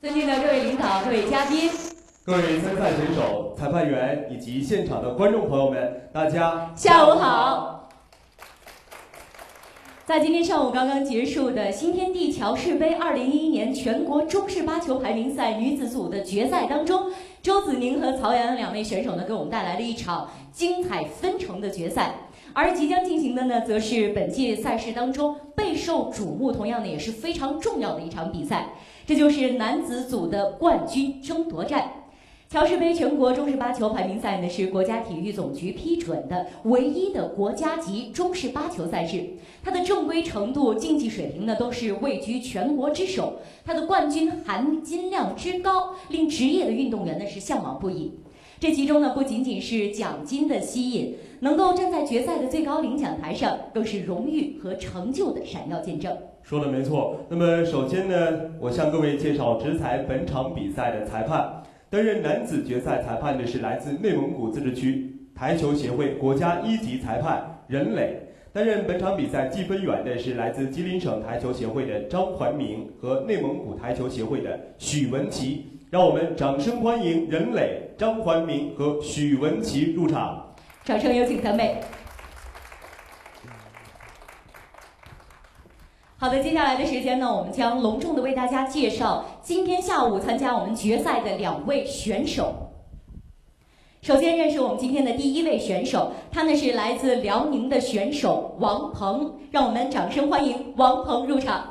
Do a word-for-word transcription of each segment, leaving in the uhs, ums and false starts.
尊敬的各位领导、各位嘉宾、 各位参赛选手、裁判员以及现场的观众朋友们，大家下午好。在今天上午刚刚结束的新天地乔氏杯二零一一年全国中式八球排名赛女子组的决赛当中，周子宁和曹阳两位选手呢，给我们带来了一场精彩纷呈的决赛。而即将进行的呢，则是本届赛事当中备受瞩目，同样呢也是非常重要的一场比赛，这就是男子组的冠军争夺战。乔氏杯全国中式八球排名赛呢，是国家体育总局批准的唯一的国家级中式八球赛事，它的正规程度、竞技水平呢，都是位居全国之首，它的冠军含金量之高，令职业的运动员呢是向往不已。这其中呢，不仅仅是奖金的吸引，能够站在决赛的最高领奖台上，更是荣誉和成就的闪耀见证。 说的没错。那么首先呢，我向各位介绍执裁本场比赛的裁判。担任男子决赛裁判的是来自内蒙古自治区台球协会国家一级裁判任磊。担任本场比赛计分员的是来自吉林省台球协会的张环明和内蒙古台球协会的许文琪。让我们掌声欢迎任磊、张环明和许文琪入场。 掌声有请三位。好的，接下来的时间呢，我们将隆重的为大家介绍今天下午参加我们决赛的两位选手。首先认识我们今天的第一位选手，他呢是来自辽宁的选手王鹏，让我们掌声欢迎王鹏入场。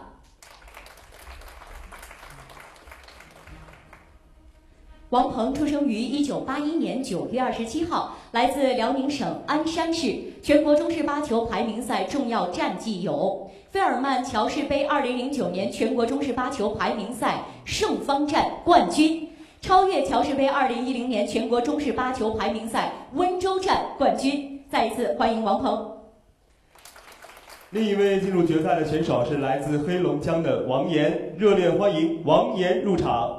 王鹏出生于一九八一年九月二十七号，来自辽宁省鞍山市，全国中式八球排名赛重要战绩有费尔曼乔氏杯二零零九年全国中式八球排名赛胜方战冠军，超越乔氏杯二零一零年全国中式八球排名赛温州站冠军。再一次欢迎王鹏。 另一位进入决赛的选手是来自黑龙江的王岩，热烈欢迎王岩入场。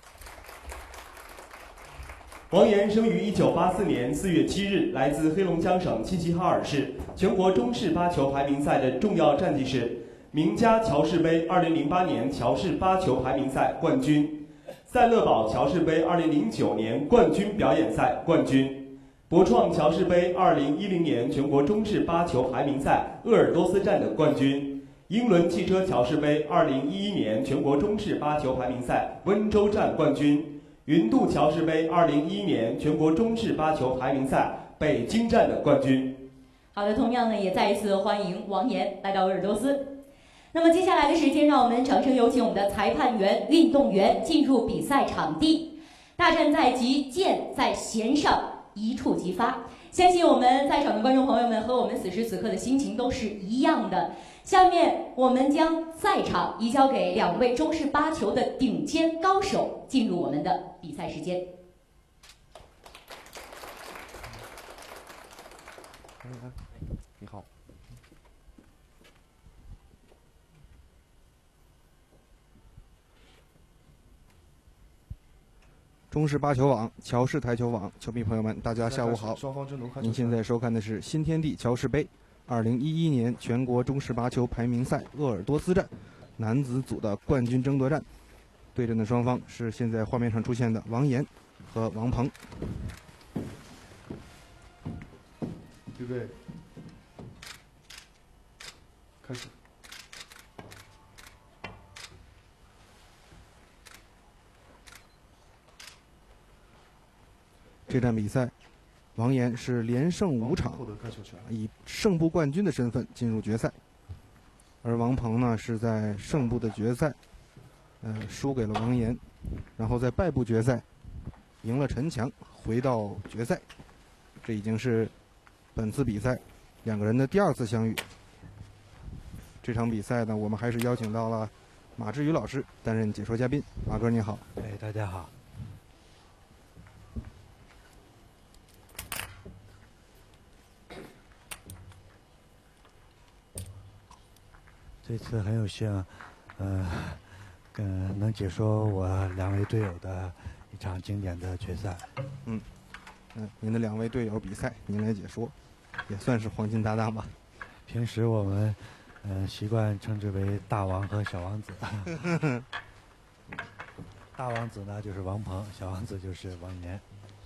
王岩生于一九八四年四月七日，来自黑龙江省齐齐哈尔市，全国中式八球排名赛的重要战绩是名家乔氏杯二零零八年乔氏八球排名赛冠军，赛乐堡乔氏杯二零零九年冠军表演赛冠军，博创乔氏杯二零一零年全国中式八球排名赛鄂尔多斯站的冠军，英伦汽车乔氏杯二零一一年全国中式八球排名赛温州站冠军，云度乔氏杯二零一一年全国中式八球排名赛北京站的冠军。 好的，同样呢，也再一次欢迎王岩来到鄂尔多斯。那么接下来的时间，让我们掌声有请我们的裁判员、运动员进入比赛场地。大战在即，箭在弦上，一触即发。相信我们在场的观众朋友们和我们此时此刻的心情都是一样的。下面我们将赛场移交给两位中式八球的顶尖高手，进入我们的比赛时间。 你好。中式八球网、乔氏台球网球迷朋友们，大家下午好。您现在收看的是新天地乔氏杯二零一一年全国中式八球排名赛鄂尔多斯站男子组的冠军争夺战，对阵的双方是现在画面上出现的王岩和王鹏。 预备，开始。 这场比赛，王岩是连胜五场，以胜部冠军的身份进入决赛。而王鹏呢，是在胜部的决赛，呃，输给了王岩，然后在败部决赛赢了陈强，回到决赛。这已经是本次比赛两个人的第二次相遇。这场比赛呢，我们还是邀请到了马志宇老师担任解说嘉宾。马哥你好。 哎，大家好。这次很有幸，呃，跟能解说我两位队友的一场经典的决赛。 嗯，嗯，您的两位队友比赛，您来解说，也算是黄金搭档吧。 平时我们，呃，习惯称之为大王和小王子。 大王子呢就是王鹏，小王子就是王岩。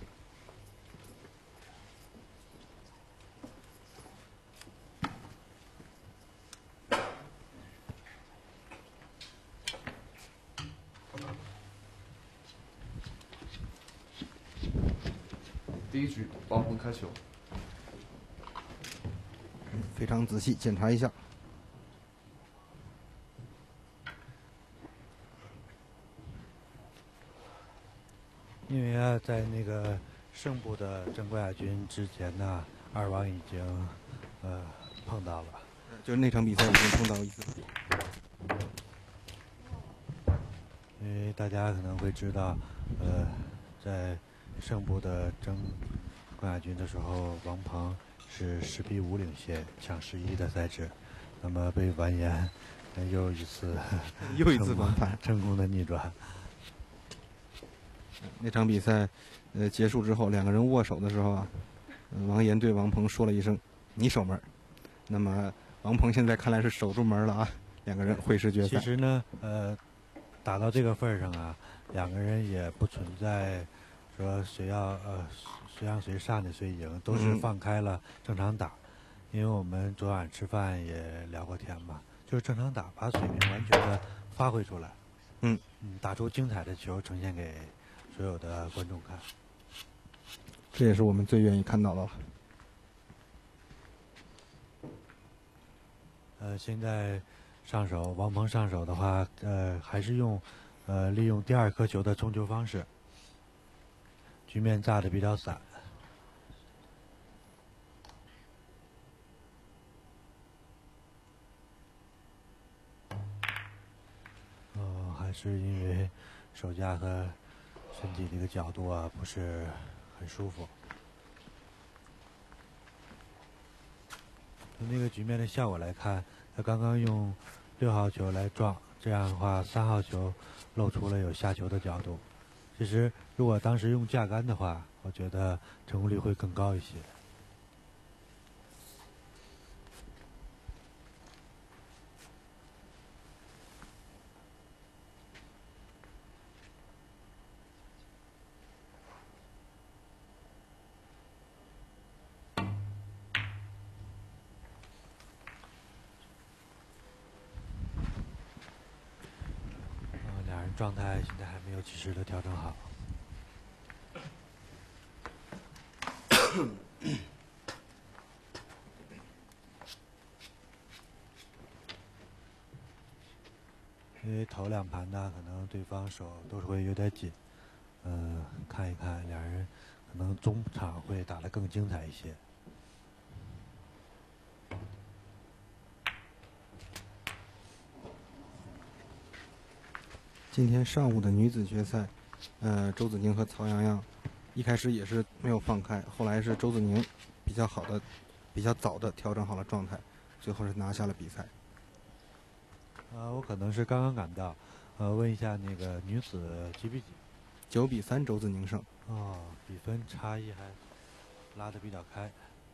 第一局，王鹏开球。 非常仔细检查一下。 因为啊，在那个胜部的争冠亚军之前呢，二王已经呃碰到了， 就是那场比赛已经碰到一次。 因为大家可能会知道，呃，在胜部的争冠亚军的时候，王鹏是十比五领先，抢十一的赛制，那么被完颜又一次又一次完盘， 成功的逆转。 那场比赛，呃，结束之后，两个人握手的时候啊，呃、王岩对王鹏说了一声“你守门”，那么王鹏现在看来是守住门了啊，两个人会师决赛。 其实呢，呃，打到这个份儿上啊，两个人也不存在说谁要呃谁让谁上去谁赢，都是放开了正常打。嗯、因为我们昨晚吃饭也聊过天嘛，就是正常打，把水平完全的发挥出来， 嗯嗯，打出精彩的球呈现给所有的观众看。 这也是我们最愿意看到的了。 呃，现在上手，王鹏上手的话，呃，还是用呃利用第二颗球的冲球方式，局面炸得比较散。哦，还是因为手架和身体这个角度啊不是很舒服。从那个局面的效果来看，他刚刚用六号球来撞，这样的话三号球露出了有下球的角度。其实如果当时用架杆的话，我觉得成功率会更高一些。状态现在还没有及时的调整好。因为头两盘呢，可能对方手都是会有点紧，嗯、呃，看一看两人可能中场会打得更精彩一些。 今天上午的女子决赛，呃，周子宁和曹阳阳一开始也是没有放开，后来是周子宁比较好的、比较早的调整好了状态，最后是拿下了比赛。 呃，我可能是刚刚赶到，呃，问一下那个女子几比几？ 九比三，周子宁胜。 哦，比分差异还拉得比较开。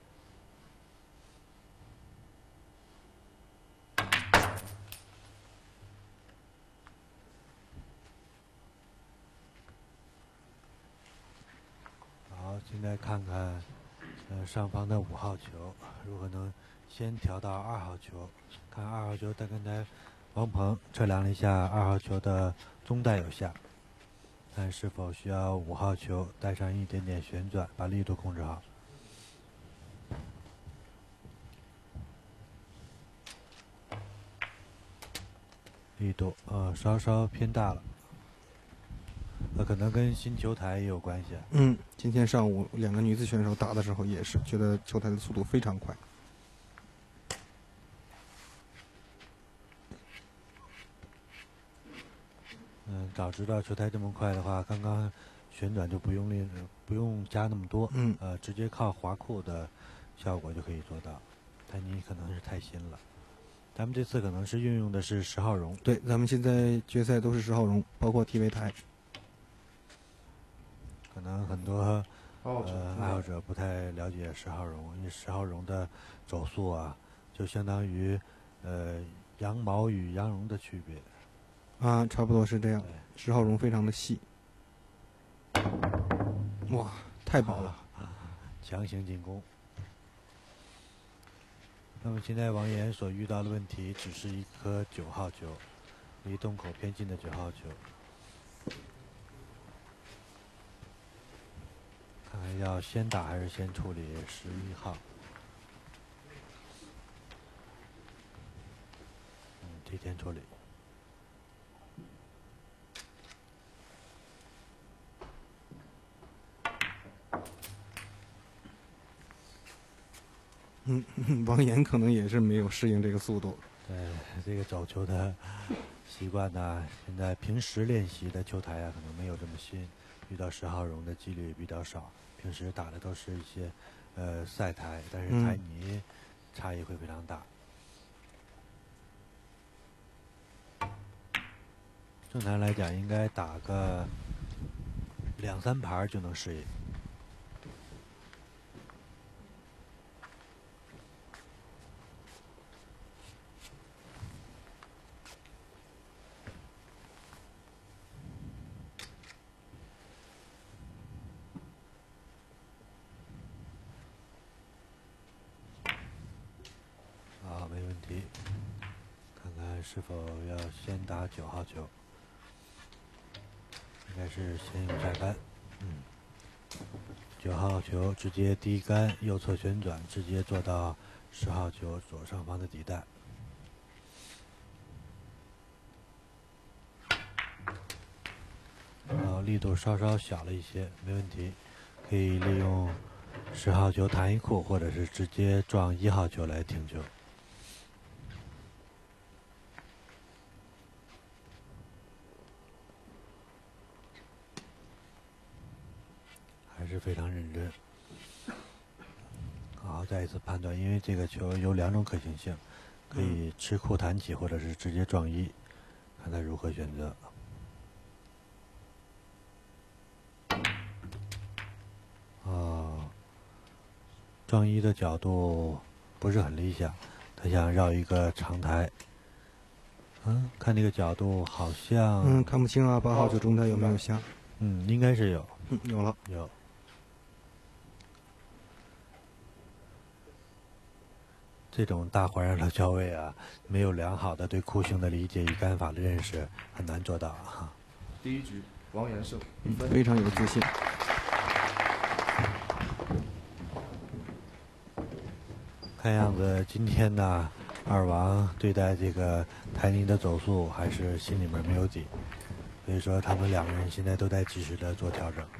好，现在看看，呃，上方的五号球如何能先调到二号球，看二号球，他刚才王鹏测量了一下二号球的中带有下，看是否需要五号球带上一点点旋转，把力度控制好。力度呃稍稍偏大了。呃，可能跟新球台也有关系。 嗯，今天上午两个女子选手打的时候，也是觉得球台的速度非常快。 嗯，早知道球台这么快的话，刚刚旋转就不用力，不用加那么多。 嗯， 呃，直接靠滑库的效果就可以做到。但你可能是太新了。咱们这次可能是运用的是十号绒。 对，咱们现在决赛都是十号绒，包括 T V 台。 可能很多呃爱好者不太了解十号绒，因为十号绒的走速啊，就相当于呃羊毛与羊绒的区别。 啊，差不多是这样。十号绒非常的细，哇，太薄了， 强行进攻。那么现在王岩所遇到的问题只是一颗九号球，离洞口偏近的九号球。看看要先打还是先处理十一号。嗯，提前处理。 嗯，王岩可能也是没有适应这个速度。 对，这个走球的习惯呢，现在平时练习的球台啊，可能没有这么新，遇到十号绒的几率比较少。平时打的都是一些呃赛台，但是台泥差异会非常大。嗯、正常来讲，应该打个两三盘就能适应。好，没问题。看看是否要先打九号球，应该是先用下杆。嗯，九号球直接低杆右侧旋转，直接做到十号球左上方的底带。啊，力度稍稍小了一些，没问题，可以利用十号球弹一库，或者是直接撞一号球来停球。还是非常认真。好，再一次判断，因为这个球有两种可行性，可以吃库弹起，或者是直接撞一，看他如何选择。哦，撞一的角度不是很理想，他想绕一个长台。嗯，看这个角度好像…… 嗯，看不清啊，八号球中台有没有下？ 嗯，应该是有。 嗯，有了， 有。这种大环绕的交位啊，没有良好的对库性的理解与杆法的认识，很难做到啊。 第一局，王岩胜，一分。 非常有自信。 看样子今天呢，二王对待这个台泥的走速还是心里面没有底，所以说他们两个人现在都在及时的做调整。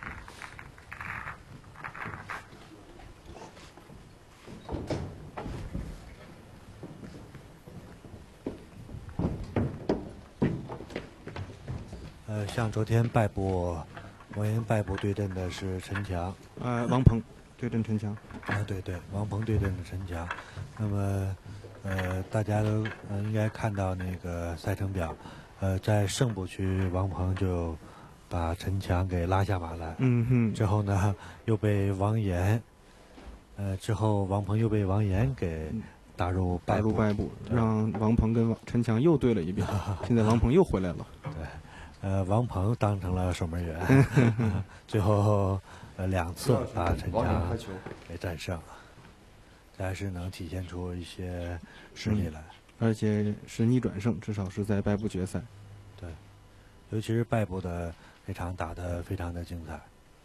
呃，像昨天败部，王岩败部对阵的是陈强， 呃，王鹏对阵陈强。 啊，对对，王鹏对阵的陈强。那么，呃，大家都呃应该看到那个赛程表，呃，在胜部区，王鹏就把陈强给拉下马来。 嗯哼。 之后呢，又被王岩，呃，之后王鹏又被王岩给打入败部， 打入败部，让王鹏跟陈强又对了一遍。现在王鹏又回来了。 对。呃，王鹏当成了守门员，最后呃两次把陈强给战胜，这还是能体现出一些实力来。 嗯、而且是逆转胜，至少是在败部决赛。 对，尤其是败部的这场打得非常的精彩。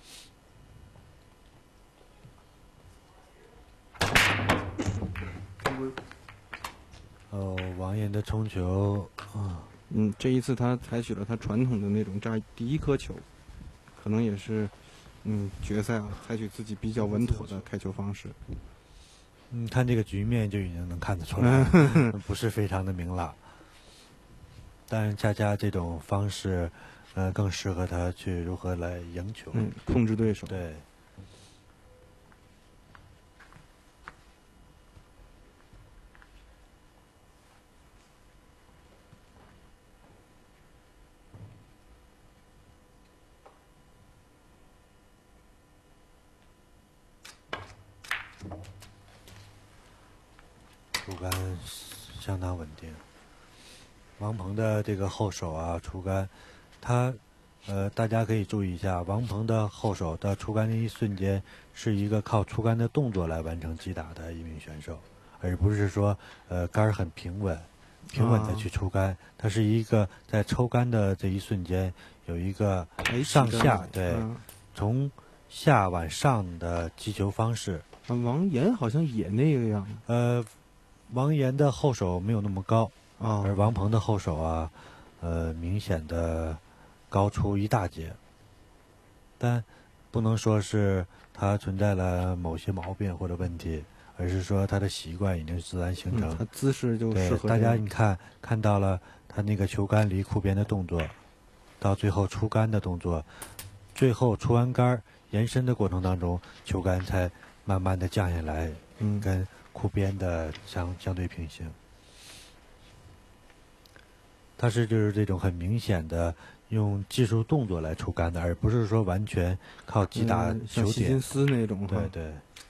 哦，王岩的冲球啊。 嗯，这一次他采取了他传统的那种扎第一颗球，可能也是，嗯，决赛啊，采取自己比较稳妥的开球方式。 嗯，看这个局面就已经能看得出来，不是非常的明朗。但是恰恰这种方式，呃，更适合他去如何来赢球， 嗯，控制对手。 对。主杆相当稳定。 王鹏的这个后手啊出杆，他呃大家可以注意一下，王鹏的后手的出杆的一瞬间是一个靠出杆的动作来完成击打的一名选手，而不是说呃杆很平稳平稳的去出杆，啊、它是一个在抽杆的这一瞬间有一个上下对、嗯、从下往上的击球方式。 啊，王岩好像也那个样。 呃，王岩的后手没有那么高啊， 而王鹏的后手啊，呃，明显的高出一大截。但不能说是他存在了某些毛病或者问题，而是说他的习惯已经自然形成。 嗯、他姿势就适合。 对，大家你看看到了他那个球杆离库边的动作，到最后出杆的动作，最后出完杆延伸的过程当中，球杆才慢慢的降下来， 嗯， 跟库边的相相对平行。它是就是这种很明显的用技术动作来出杆的，而不是说完全靠击打球点， 嗯、像希金斯那种。 对对。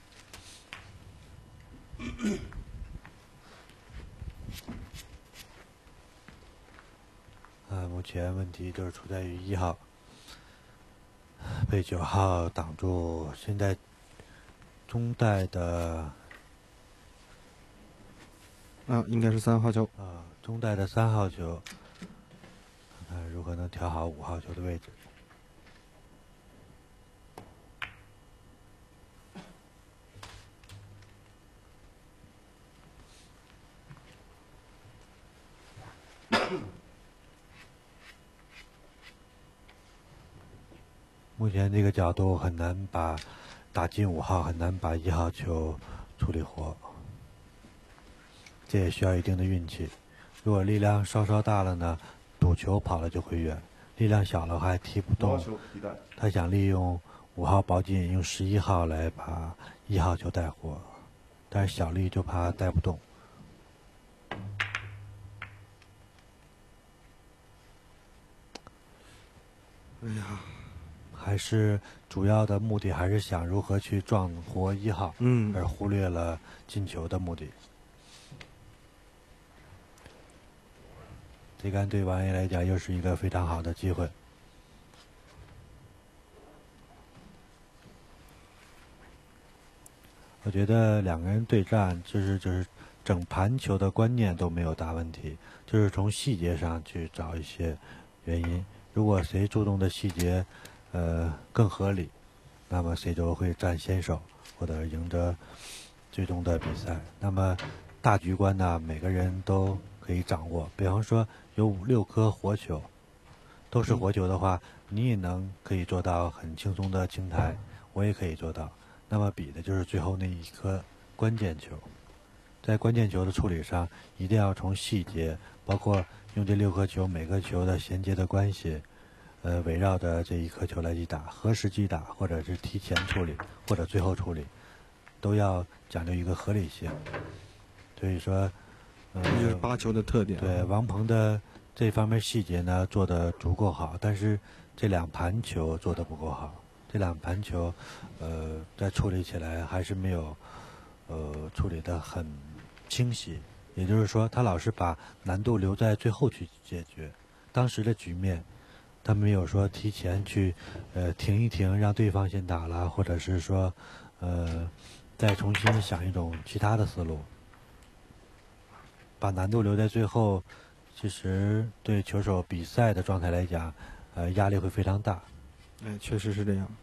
啊，目前问题就是出在于一号被九号挡住，现在中带的啊，应该是三号球啊，中带的三号球，看看如何能调好五号球的位置。目前这个角度很难把打进五号，很难把一号球处理活，这也需要一定的运气。如果力量稍稍大了呢，赌球跑了就会远；力量小了还踢不动。他想利用五号保进，用十一号来把一号球带活，但是小力就怕带不动。 哎呀。 还是主要的目的还是想如何去撞活一号， 嗯， 而忽略了进球的目的。这杆对王爷来讲又是一个非常好的机会。我觉得两个人对战，就是就是整盘球的观念都没有大问题，就是从细节上去找一些原因。如果谁注重的细节呃，更合理，那么谁就会占先手，或者赢得最终的比赛。那么大局观呢，每个人都可以掌握。比方说有五六颗活球，都是活球的话，嗯、你也能可以做到很轻松的清台，我也可以做到。那么比的就是最后那一颗关键球。在关键球的处理上，一定要从细节，包括用这六颗球每个球的衔接的关系。呃，围绕着这一颗球来击打，何时击打，或者是提前处理，或者最后处理，都要讲究一个合理性。所以说， 呃，这就是八球的特点。 对，王鹏的这方面细节呢做得足够好，但是这两盘球做得不够好。这两盘球，呃，在处理起来还是没有，呃，处理得很清晰。也就是说，他老是把难度留在最后去解决。当时的局面。他没有说提前去，呃，停一停，让对方先打了，或者是说，呃，再重新想一种其他的思路，把难度留在最后，其实对球手比赛的状态来讲，呃，压力会非常大。 哎，确实是这样。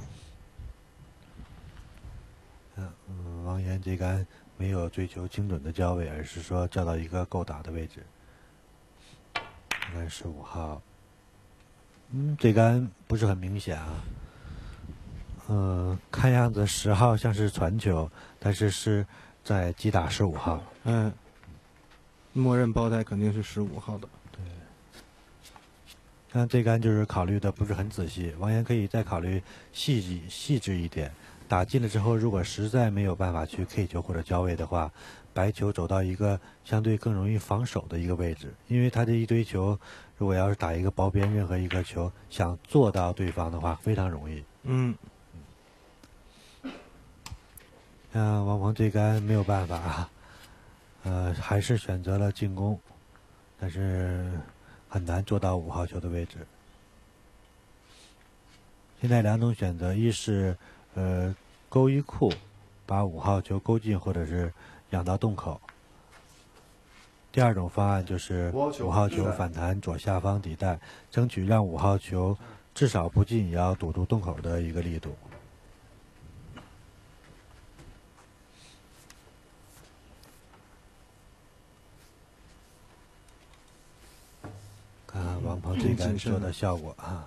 嗯嗯，王岩这杆没有追求精准的交位，而是说交到一个够打的位置。应该是五号。嗯，这杆不是很明显啊。嗯、呃，看样子十号像是传球，但是是在击打十五号。 嗯，默认包带肯定是十五号的。 对。像这杆就是考虑的不是很仔细，王岩可以再考虑细致细致一点。打进了之后，如果实在没有办法去 K 球或者交位的话，白球走到一个相对更容易防守的一个位置，因为他这一堆球。如果要是打一个包边，任何一个球想做到对方的话，非常容易。 嗯。 像王鹏这杆没有办法，呃，还是选择了进攻， 但是很难做到五号球的位置。现在两种选择，一是呃勾一库，把五号球勾进，或者是养到洞口。第二种方案就是五号球反弹左下方底带，争取让五号球至少不进，也要堵住洞口的一个力度。看看王鹏这杆做的效果啊！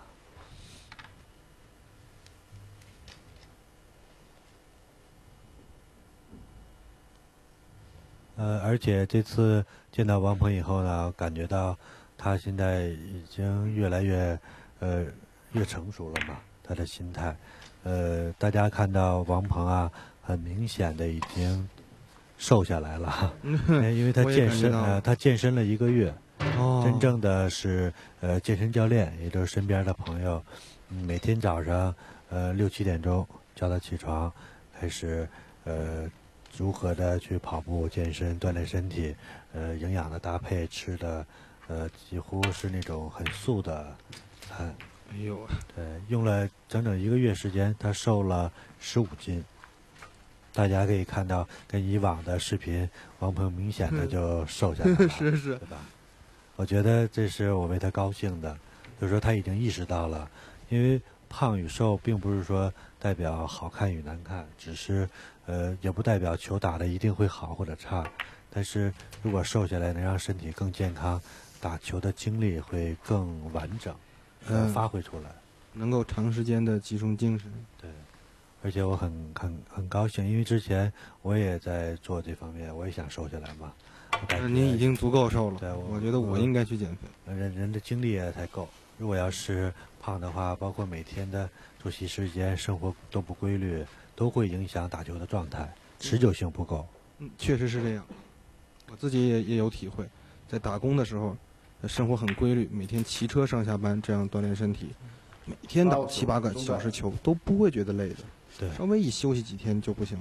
呃，而且这次见到王鹏以后呢，感觉到他现在已经越来越呃越成熟了嘛，他的心态。呃，大家看到王鹏啊，很明显的已经瘦下来了，因为他健身呃他健身了一个月， 哦， 真正的是呃健身教练，也就是身边的朋友，嗯、每天早上呃六七点钟叫他起床，开始呃。如何的去跑步、健身、锻炼身体，呃，营养的搭配，吃的，呃，几乎是那种很素的餐。 哎呦， 对，用了整整一个月时间，他瘦了十五斤。大家可以看到，跟以往的视频，王鹏明显的就瘦下来了， 是是， 对吧？我觉得这是我为他高兴的，就是说他已经意识到了，因为胖与瘦并不是说代表好看与难看，只是。呃，也不代表球打的一定会好或者差，但是如果瘦下来能让身体更健康，打球的精力会更完整，呃，发挥出来， 能够长时间的集中精神。 对，而且我很很很高兴，因为之前我也在做这方面，我也想瘦下来嘛。 那您已经足够瘦了， 对， 我, 我觉得我应该去减肥。 人人的精力也才够，如果要是胖的话，包括每天的作息时间、生活都不规律。都会影响打球的状态，持久性不够。 嗯，确实是这样。我自己也也有体会，在打工的时候，生活很规律，每天骑车上下班，这样锻炼身体，每天打七八个小时球都不会觉得累的。 对， 稍微一休息几天就不行了。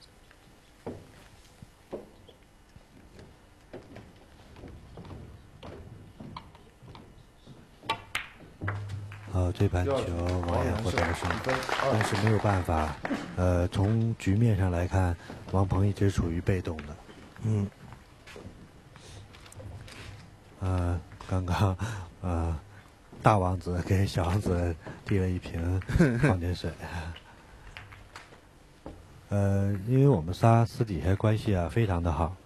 呃，这盘球王岩获得了胜利，但是没有办法。呃，从局面上来看，王鹏一直处于被动的。 嗯。 呃，刚刚呃，大王子给小王子递了一瓶矿泉水。呃，因为我们仨私底下关系啊非常的好。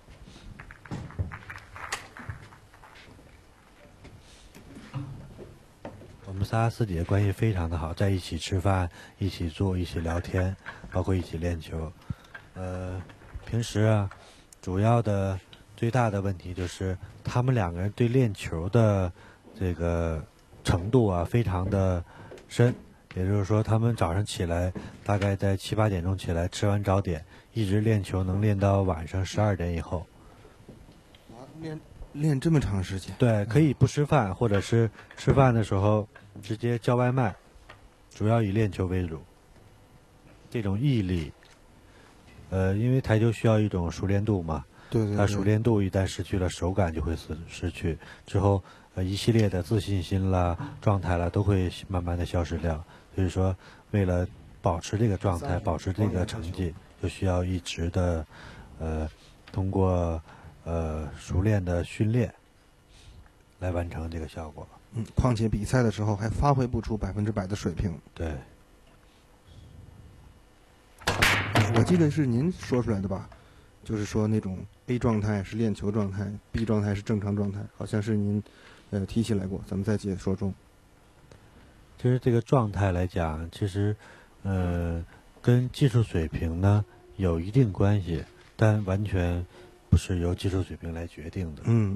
我们仨私底下关系非常的好，在一起吃饭，一起住，一起聊天，包括一起练球。呃，平时啊，主要的最大的问题就是他们两个人对练球的这个程度啊非常的深，也就是说，他们早上起来大概在七八点钟起来，吃完早点，一直练球能练到晚上十二点以后。 啊，练练这么长时间？ 对，可以不吃饭，或者是吃饭的时候直接叫外卖，主要以练球为主。这种毅力，呃，因为台球需要一种熟练度嘛， 对对对， 它熟练度一旦失去了，手感就会失失去，之后呃一系列的自信心啦、状态啦都会慢慢的消失掉。所以说，为了保持这个状态，保持这个成绩，就需要一直的呃通过呃熟练的训练来完成这个效果。 嗯，况且比赛的时候还发挥不出百分之百的水平。 对。 我记得是您说出来的吧，就是说那种 A 状态是练球状态 ，B 状态是正常状态，好像是您呃提起来过，咱们在解说中。 其实这个状态来讲，其实呃跟技术水平呢有一定关系，但完全不是由技术水平来决定的。 嗯。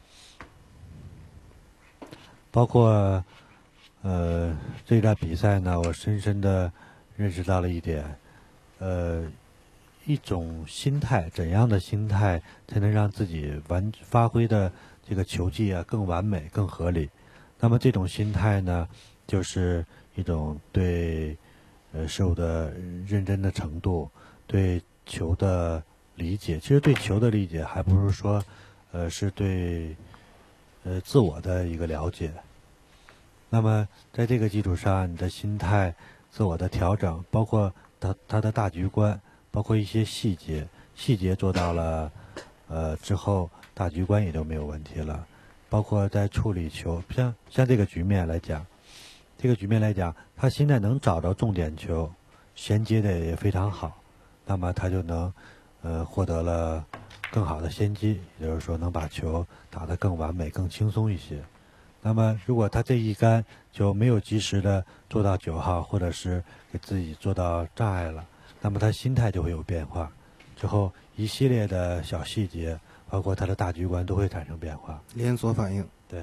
包括呃这场比赛呢，我深深的认识到了一点。呃，一种心态，怎样的心态才能让自己完发挥的这个球技啊更完美、更合理？那么这种心态呢，就是一种对呃事物的认真的程度，对球的理解。其实对球的理解，还不是说呃是对呃自我的一个了解。那么在这个基础上，你的心态、自我的调整，包括他他的大局观，包括一些细节，细节做到了，呃之后大局观也就没有问题了。包括在处理球，像像这个局面来讲，这个局面来讲，他现在能找到重点球，衔接的也非常好，那么他就能呃获得了更好的先机，也就是说能把球打得更完美、更轻松一些。那么如果他这一杆就没有及时的做到九号，或者是给自己做到障碍了，那么他心态就会有变化，之后一系列的小细节，包括他的大局观都会产生变化， 连锁反应。 对。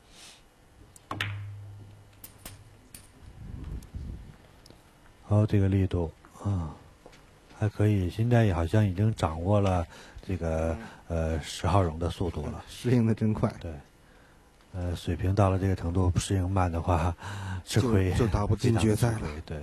好，这个力度啊还可以，现在也好像已经掌握了这个呃十号绒的速度了， 适应的真快。 对，呃，水平到了这个程度，适应慢的话，吃亏就就打不进决赛了。 对。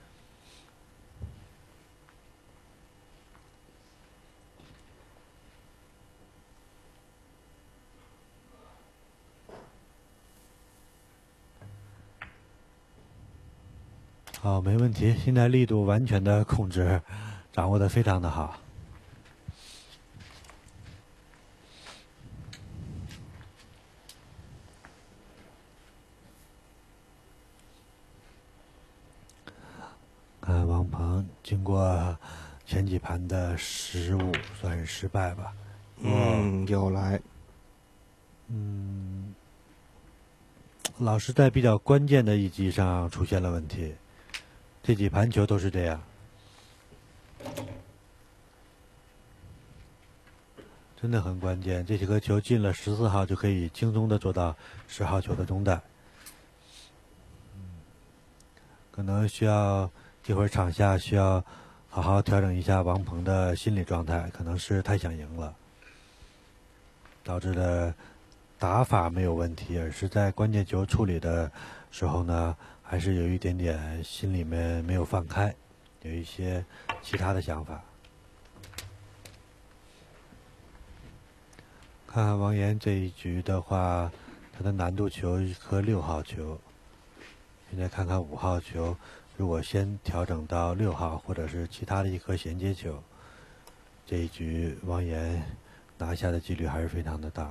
好，没问题。现在力度完全的控制，掌握的非常的好。看王鹏经过前几盘的失误，算是失败吧。 嗯，又来。 嗯，老是在比较关键的一击上出现了问题。这几盘球都是这样，真的很关键。这几颗球进了十四号，就可以轻松的做到十号球的中带。可能需要这会儿场下需要好好调整一下王鹏的心理状态，可能是太想赢了，导致的打法没有问题，而是在关键球处理的时候呢，还是有一点点心里面没有放开，有一些其他的想法。看看王岩这一局的话，他的难度球一颗六号球，现在看看五号球，如果先调整到六号，或者是其他的一颗衔接球，这一局王岩拿下的几率还是非常的大。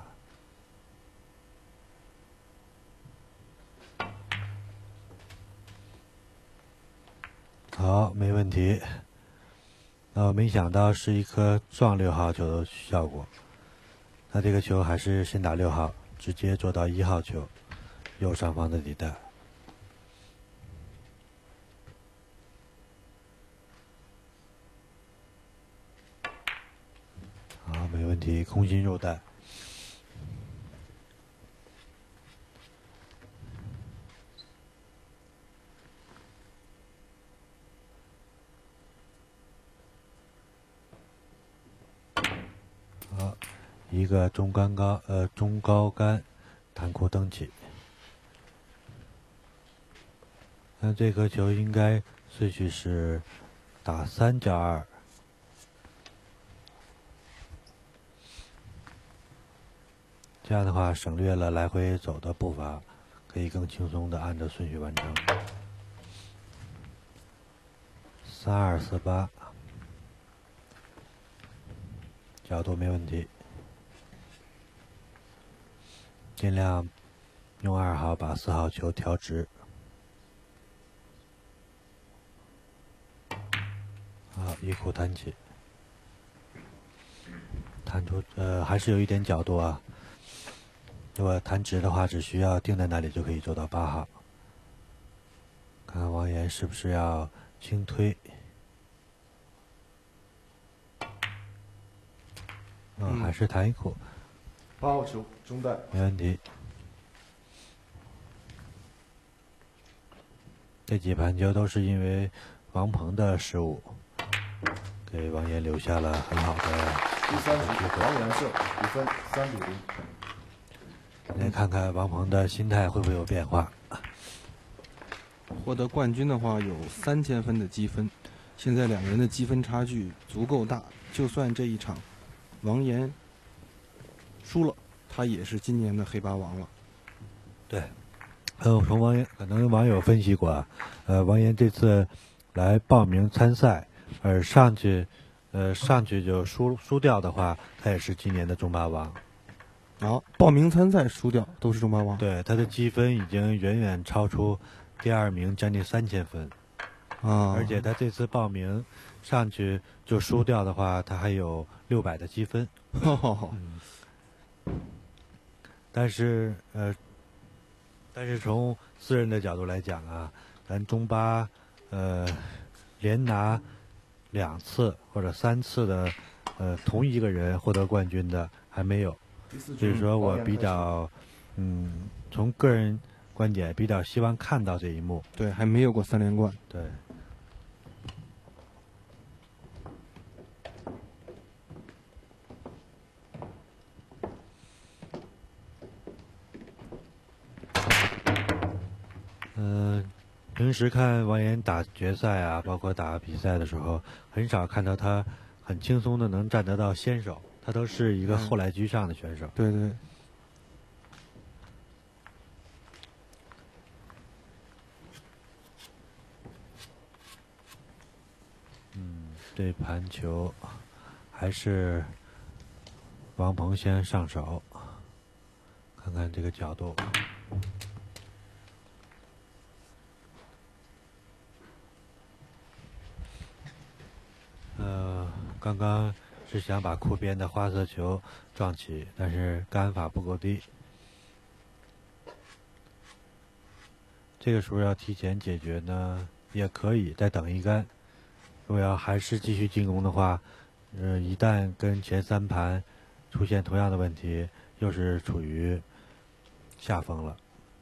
好，没问题。那我没想到是一颗撞六号球的效果。那这个球还是先打六号，直接做到一号球，右上方的底带。好，没问题，空心入袋。好，一个中杆高呃中高杆弹库蹬起。那这颗球应该顺序是打三加二。这样的话省略了来回走的步伐，可以更轻松的按照顺序完成。三二四八，角度没问题，尽量用二号把四号球调直。好，一库弹起，弹出呃还是有一点角度啊。如果弹直的话，只需要定在那里就可以做到八号。看看王岩是不是要轻推？嗯，还是弹一库。 八号球中带， 没问题。这几盘球都是因为王鹏的失误，给王岩留下了很好的第三局王岩胜，比分三比零。 来看看王鹏的心态会不会有变化。 获得冠军的话有三千分的积分，现在两人的积分差距足够大，就算这一场王岩输了， 他也是今年的黑八王了。 对，呃，从网友可能网友分析过啊，呃，王岩这次来报名参赛，而上去，呃，上去就输输掉的话，他也是今年的中八王。 然后报名参赛输掉都是中八王。 对，他的积分已经远远超出第二名将近三千分。 啊！ 而且他这次报名上去就输掉的话，他还有六百的积分。 哦嗯，但是呃，但是从私人的角度来讲啊，咱中八呃连拿两次或者三次的呃同一个人获得冠军的还没有，所以说我比较嗯从个人观点比较希望看到这一幕。 对，还没有过三连冠。 对。嗯、呃，平时看王岩打决赛啊，包括打比赛的时候，很少看到他很轻松的能占得到先手，他都是一个后来居上的选手。 对对。 嗯，这盘球还是王鹏先上手，看看这个角度。呃，刚刚是想把库边的花色球撞起，但是杆法不够低。这个时候要提前解决呢，也可以再等一杆。如果要还是继续进攻的话，呃，一旦跟前三盘出现同样的问题，又是处于下风了。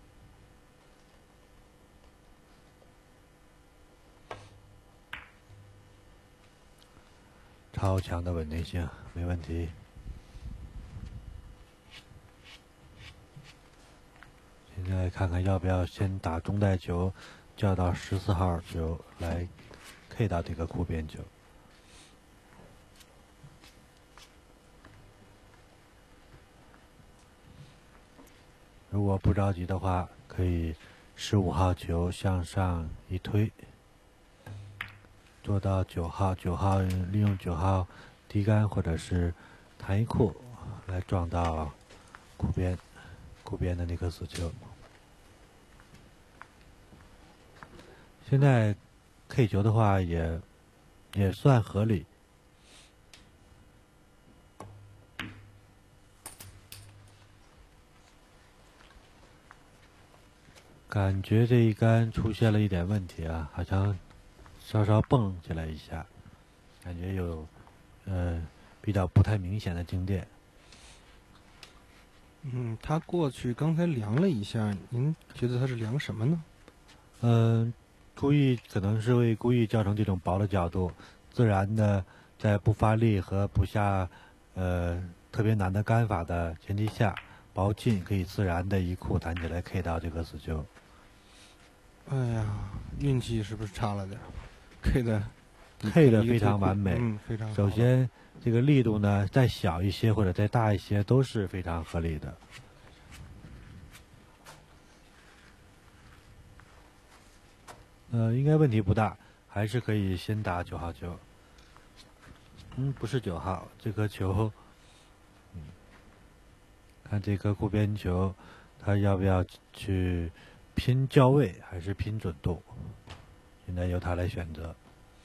超强的稳定性，没问题。现在看看要不要先打中带球，叫到十四号球来 K 到这个库边球。如果不着急的话，可以十五号球向上一推。做到九号，九号利用九号低杆或者是弹一库来撞到库边，库边的那颗死球。现在 K 球的话也也算合理。感觉这一杆出现了一点问题啊，好像稍稍蹦起来一下，感觉有呃比较不太明显的静电。 嗯，他过去刚才量了一下，您觉得他是量什么呢？ 嗯、呃，故意可能是为故意造成这种薄的角度，自然的在不发力和不下呃特别难的杆法的前提下，薄进可以自然的一库弹起来 K 到这个死球。 哎呀，运气是不是差了点 ？K 的 K 的非常完美， 嗯，非常好。 首先，这个力度呢，再小一些或者再大一些都是非常合理的。呃，应该问题不大，还是可以先打九号球。嗯，不是九号，这颗球，嗯，看这颗库边球，他要不要去拼校位还是拼准度？现在由他来选择。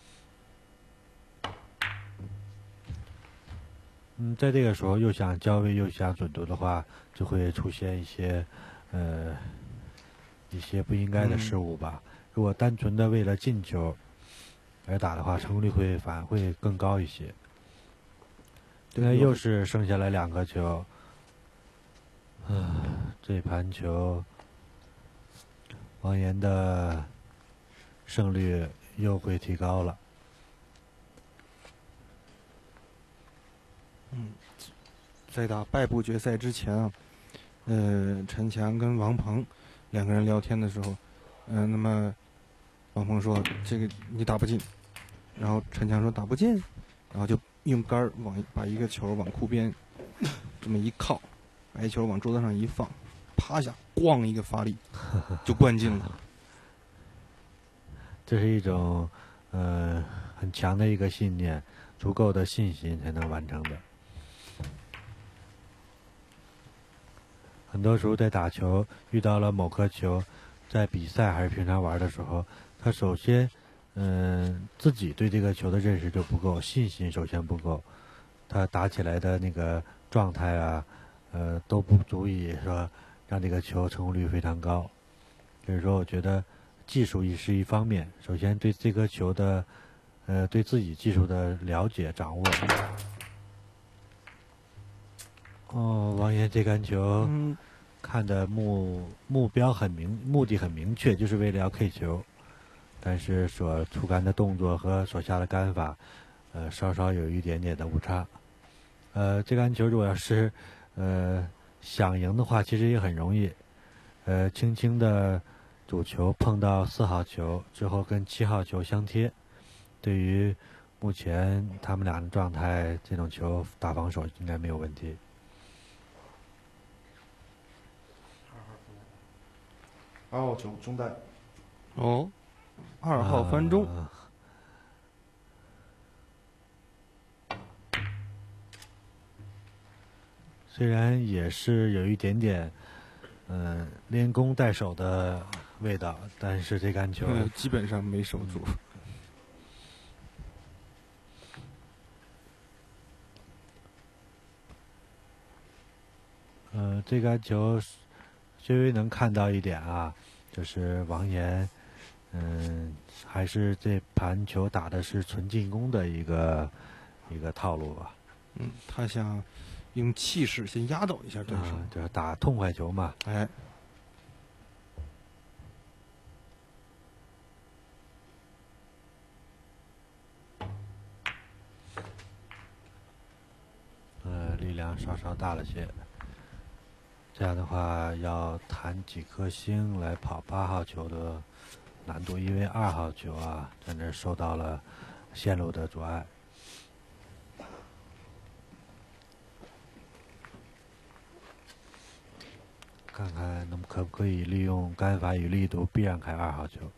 嗯，在这个时候又想校位又想准度的话，就会出现一些呃一些不应该的失误吧。嗯、如果单纯的为了进球而打的话，成功率会反而会更高一些。现在又是剩下来两个球，啊，这盘球王岩的胜率又会提高了。 嗯，在打败部决赛之前啊，呃，陈强跟王鹏两个人聊天的时候，嗯、呃，那么王鹏说这个你打不进，然后陈强说打不进，然后就用杆儿往把一个球往库边这么一靠， 白球往桌子上一放，啪下，咣一个发力，就灌进了。 这是一种呃很强的一个信念，足够的信心才能完成的。很多时候在打球遇到了某颗球，在比赛还是平常玩的时候，他首先嗯、呃、自己对这个球的认识就不够，信心首先不够，他打起来的那个状态啊呃都不足以说让这个球成功率非常高。所以说我觉得技术也是一方面，首先对这颗球的呃对自己技术的了解掌握。哦，王岩这杆球， 嗯， 看的目目标很明，目的很明确，就是为了要 K 球，但是所出杆的动作和所下的杆法，呃，稍稍有一点点的误差。呃，这杆球如果要是呃想赢的话，其实也很容易，呃，轻轻的主球碰到四号球之后跟七号球相贴，对于目前他们俩的状态，这种球打防守应该没有问题。 二号球中带。 哦，二号翻中。 呃虽然也是有一点点，嗯、呃，连攻带守的味道，但是这杆球、 呃、基本上没守住。 呃，这杆球稍微能看到一点啊，就是王岩，嗯，还是这盘球打的是纯进攻的一个一个套路吧。 嗯，他想用气势先压倒一下对手， 啊、就是打痛快球嘛。 哎， 呃，力量稍稍大了些。这样的话，要弹几颗星来跑八号球的难度，因为二号球啊，在那受到了线路的阻碍。看看能可不可以利用杆法与力度避让开二号球。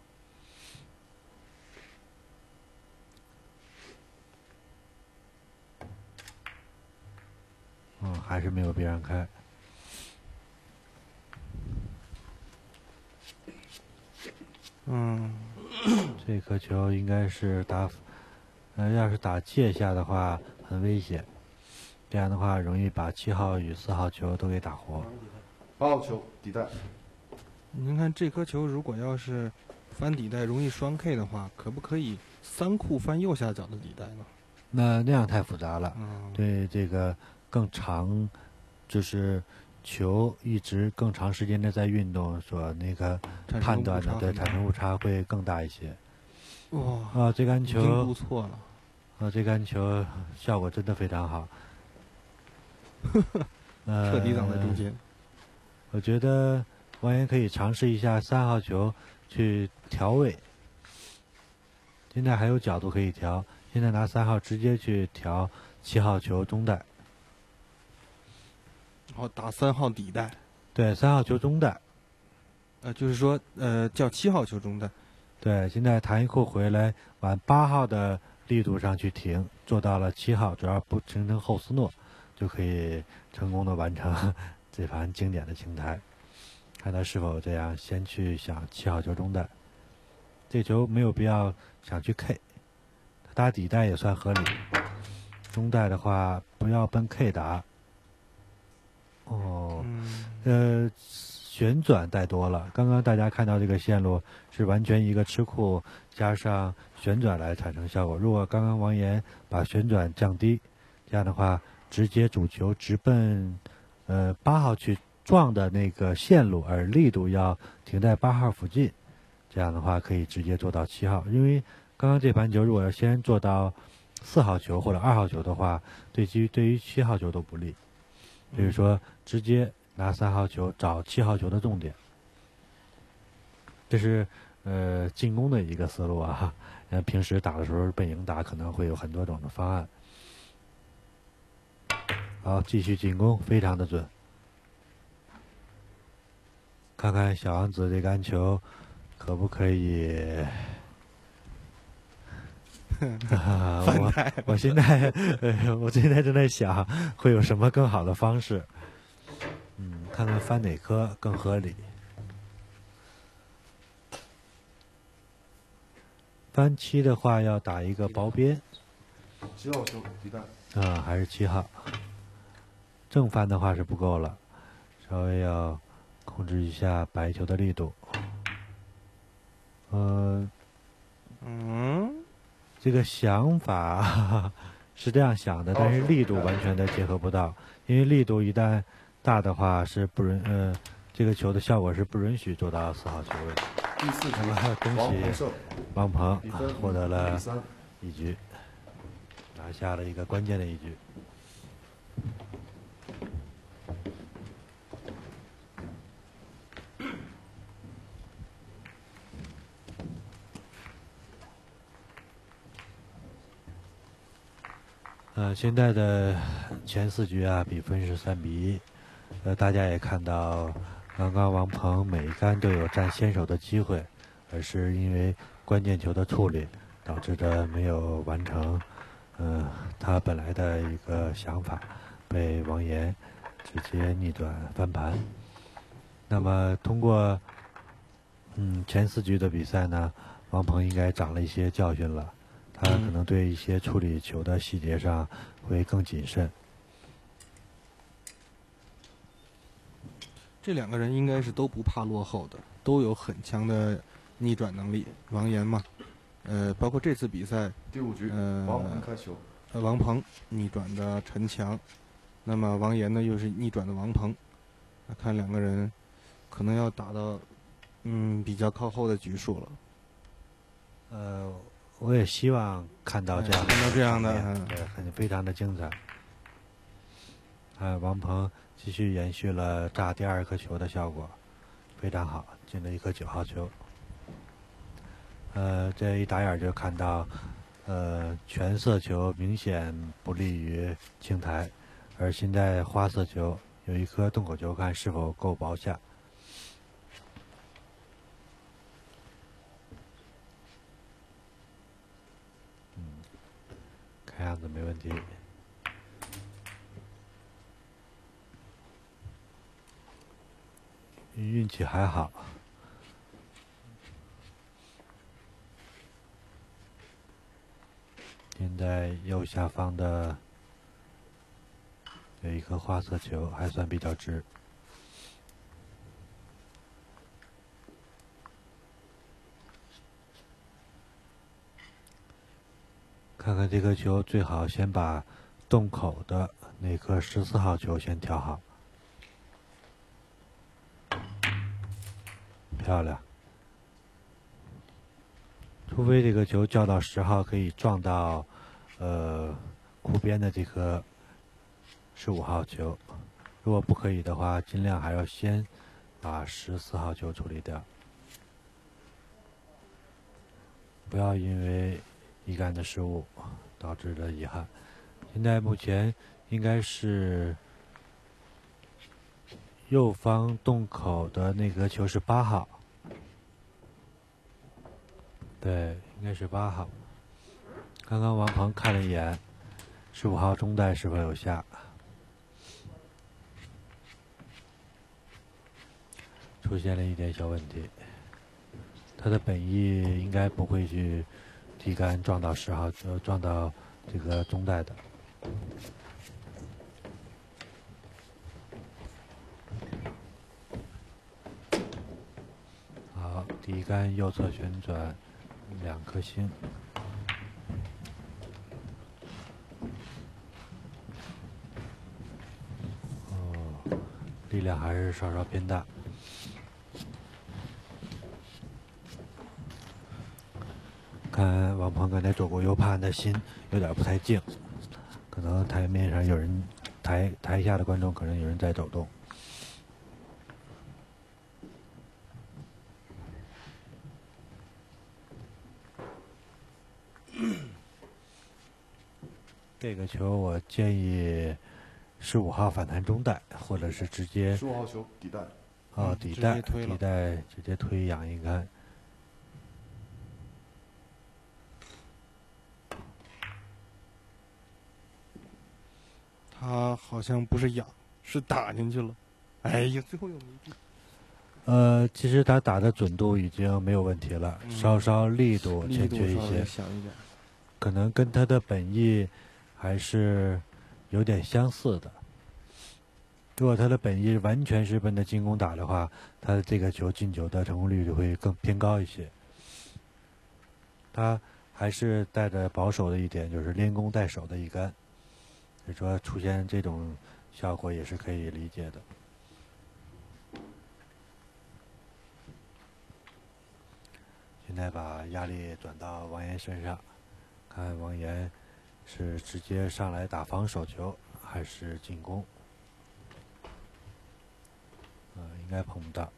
嗯，还是没有避让开。 嗯， 这颗球应该是打，呃，要是打界下的话很危险，这样的话容易把七号与四号球都给打活。 八号球底带。 您看这颗球如果要是翻底带容易双 K 的话，可不可以三库翻右下角的底带呢？ 那那样太复杂了， 嗯， 对这个更长，就是球一直更长时间的在运动，所那个判断的对产生误差会更大一些。 哇啊，这杆已经球不错了， 啊，这杆球效果真的非常好，呃， 彻底挡在中间。 我觉得王岩可以尝试一下三号球去调位，现在还有角度可以调。现在拿三号直接去调七号球中带， 然后打三号底带， 对，三号球中带， 呃，就是说，呃，叫七号球中带。 对，现在弹一库回来，往八号的力度上去停，做到了七号，主要不形成后斯诺，就可以成功的完成这盘经典的青台。看他是否这样，先去想七号球中带，这球没有必要想去 K。打底带也算合理，中带的话不要奔 K 打。哦，呃，旋转带多了。刚刚大家看到这个线路是完全一个吃库加上旋转来产生效果。如果刚刚王岩把旋转降低，这样的话直接主球直奔呃八号去撞的那个线路，而力度要停在八号附近，这样的话可以直接做到七号，因为。刚刚这盘球如果要先做到四号球或者二号球的话，对于对于七号球都不利。所以说，直接拿三号球找七号球的重点，这是呃进攻的一个思路啊。呃，平时打的时候奔赢打可能会有很多种的方案。好，继续进攻，非常的准。 看看小王子这杆球可不可以啊、我我现在、呃，我现在正在想会有什么更好的方式。嗯，看看翻哪颗更合理。翻七的话要打一个薄边。 七号球底带。 啊，还是七号。正翻的话是不够了，稍微要控制一下白球的力度。呃， 嗯。 这个想法哈哈是这样想的，但是力度完全的结合不到，因为力度一旦大的话是不允呃，这个球的效果是不允许做到四号球位。 第四局， 恭喜王鹏获得了一局，拿下了一个关键的一局。呃，现在的前四局啊，比分是三比一。呃，大家也看到，刚刚王鹏每一杆都有占先手的机会，而是因为关键球的处理，导致的没有完成，呃，他本来的一个想法，被王岩直接逆转翻盘。那么通过嗯前四局的比赛呢，王鹏应该长了一些教训了。他可能对一些处理球的细节上会更谨慎。 这两个人应该是都不怕落后的，都有很强的逆转能力。王岩嘛，呃，包括这次比赛， 第五局， 呃， 王鹏开球， 呃，王鹏逆转的陈强，那么王岩呢又是逆转的王鹏，看两个人可能要打到嗯比较靠后的局数了。 呃。我也希望看到这样的， 看到这样的， 对，很非常的精彩。啊，王鹏继续延续了炸第二颗球的效果，非常好，进了一颗九号球。呃，这一打眼就看到，呃，全色球明显不利于青台，而现在花色球有一颗洞口球，看是否够薄下。看样子没问题。运气还好。现在右下方的有一颗花色球，还算比较直。看看这颗球，最好先把洞口的那颗十四号球先调好，漂亮。除非这个球叫到十号可以撞到，呃，库边的这颗十五号球，如果不可以的话，尽量还要先把十四号球处理掉，不要因为一杆的失误导致的遗憾。现在目前应该是右方洞口的那个球是八号，对，应该是八号。刚刚王鹏看了一眼，十五号中带是否有下？出现了一点小问题，他的本意应该不会去提杆撞到十号，呃，撞到这个中带的。好，第一杆右侧旋转，两颗星。哦，力量还是稍稍偏大。看王鹏刚才左顾右盼的心有点不太静，可能台面上有人，台台下的观众可能有人在走动。这个球我建议十五号反弹中带，或者是直接十五号球底带。 哦， 嗯直底带接推了底带直接推养一杆。 他好像不是养，是打进去了。哎呀，最后又没进。 呃，其实他打的准度已经没有问题了， 嗯稍稍力度欠力度稍微缺一些， 小一点。 可能跟他的本意还是有点相似的。如果他的本意完全是奔着进攻打的话，他的这个球进球的成功率就会更偏高一些。他还是带着保守的一点，就是连攻带守的一杆，所以说出现这种效果也是可以理解的。现在把压力转到王岩身上，看王岩是直接上来打防守球还是进攻。呃，应该碰不到。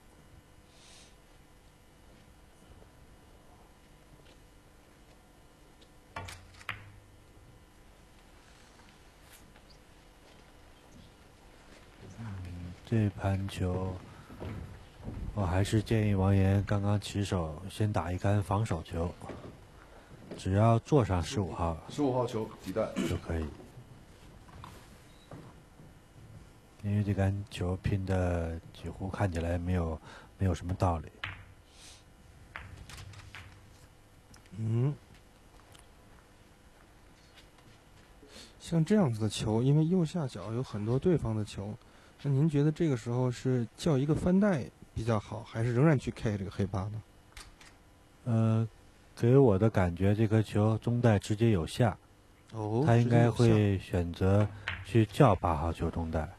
嗯，这盘球，我还是建议王岩刚刚起手先打一杆防守球，只要坐上十五号十五号球底带， 就可以。因为这杆球拼的几乎看起来没有没有什么道理。 嗯，像这样子的球，因为右下角有很多对方的球，那您觉得这个时候是叫一个翻带比较好，还是仍然去 K 这个黑八呢？ 呃，给我的感觉，这颗球中带直接有下， 哦， 他应该直接有下会选择去叫八号球中带。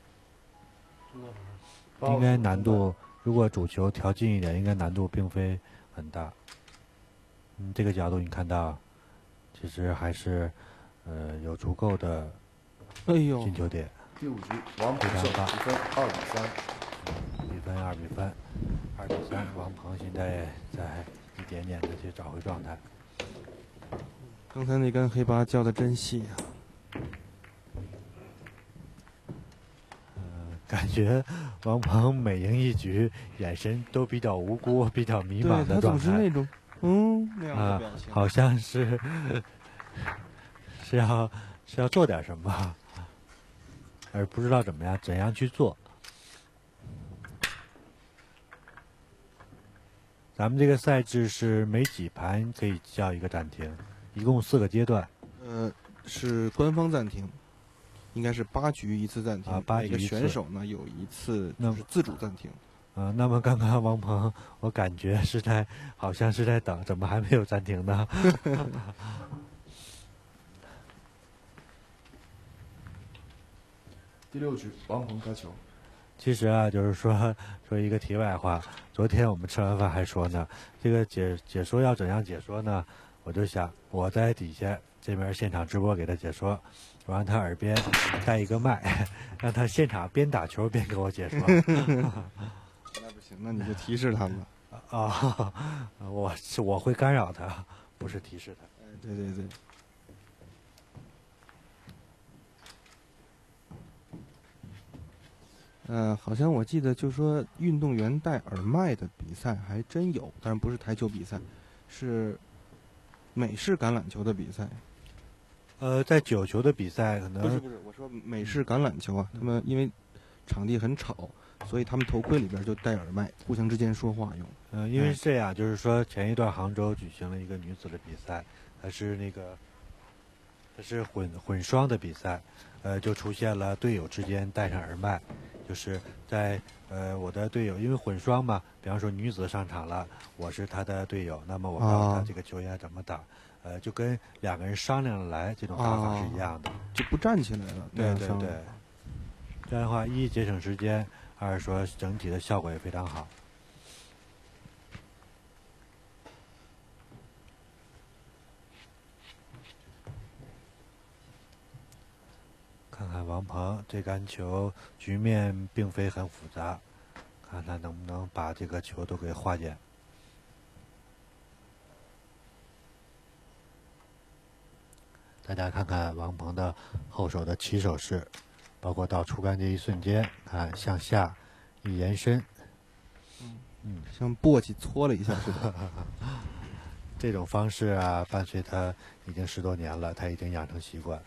应该难度，如果主球调近一点，应该难度并非很大。嗯，这个角度你看到，其实还是呃有足够的哎呦进球点。 第五局王鹏胜，比分二比三。 比分二比三，二比三。王鹏现在在一点点的去找回状态。 刚才那杆黑八叫的真细啊！ 感觉王鹏每赢一局，眼神都比较无辜、比较迷茫对他的状态。 总是那种嗯那样的啊表情，， 好像是是要是要做点什么，而不知道怎么样怎样去做。咱们这个赛制是每几盘可以叫一个暂停，一共四个阶段。 呃，是官方暂停，应该是八局一次暂停。 啊八每个局一次选手呢有一次那就是自主暂停。 啊、那么刚刚王鹏，我感觉是在好像是在等，怎么还没有暂停呢？ 第六局王鹏开球。 其实啊，就是说说一个题外话，昨天我们吃完饭还说呢，这个解解说要怎样解说呢？我就想我在底下这边现场直播给他解说，我让他耳边带一个麦，让他现场边打球边给我解说。 那不行，那你就提示他们了。 啊、我是我会干扰他，不是提示他。 哎，对对对。呃，好像我记得就说运动员戴耳麦的比赛还真有，当然不是台球比赛，是美式橄榄球的比赛。 呃，在九球的比赛可能不是不是，我说美式橄榄球啊，他们因为场地很吵，所以他们头盔里边就戴耳麦，互相之间说话用。 呃，因为哎是这样，就是说前一段杭州举行了一个女子的比赛，它是那个，它是混混双的比赛，呃，就出现了队友之间戴上耳麦，就是在呃我的队友，因为混双嘛，比方说女子上场了，我是她的队友，那么我告诉她啊这个球应该怎么打，呃，就跟两个人商量着来，这种打法是一样的。 就不站起来了。 对对对那样上来， 这样的话，一节省时间，二说整体的效果也非常好。看看王鹏这杆球，局面并非很复杂，看他能不能把这个球都给化解。大家看看王鹏的后手的起手式，包括到出杆这一瞬间，看向下一延伸， 嗯， 像簸箕搓了一下似的。 这种方式啊，伴随他已经十多年了，他已经养成习惯。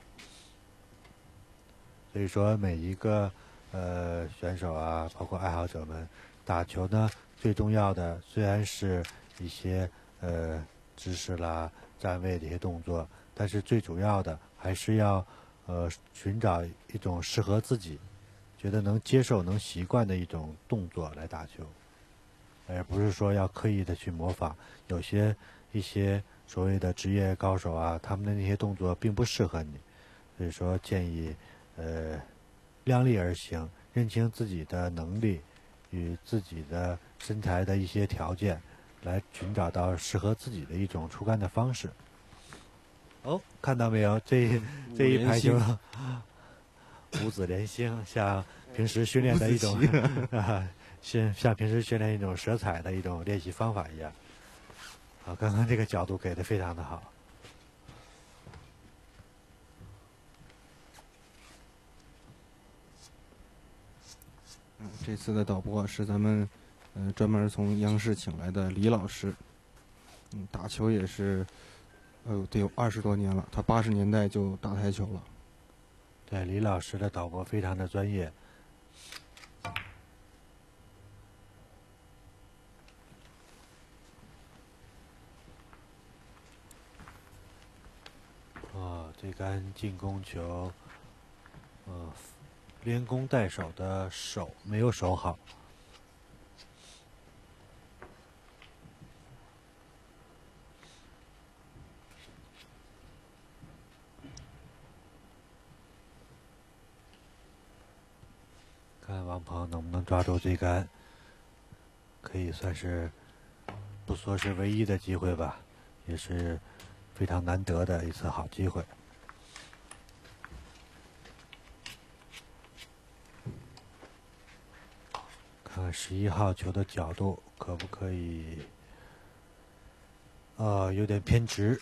所以说，每一个呃选手啊，包括爱好者们，打球呢，最重要的虽然是一些呃姿势啦、站位的一些动作，但是最主要的还是要呃寻找一种适合自己、觉得能接受、能习惯的一种动作来打球，而不是说要刻意的去模仿。有些一些所谓的职业高手啊，他们的那些动作并不适合你，所以说建议呃量力而行，认清自己的能力与自己的身材的一些条件，来寻找到适合自己的一种出杆的方式。哦，看到没有？这这一排球五子连星，像平时训练的一种啊，像像平时训练一种舌彩的一种练习方法一样。啊，刚刚这个角度给的非常的好。 嗯，这次的导播是咱们呃专门从央视请来的李老师。嗯，打球也是，呃，得有二十多年了。他八十年代就打台球了。 对，李老师的导播非常的专业。哦，这杆进攻球，呃，连攻带守的手没有守好。看王鹏能不能抓住这杆，可以算是不说是唯一的机会吧，也是非常难得的一次好机会。看看十一号球的角度可不可以，呃，有点偏直。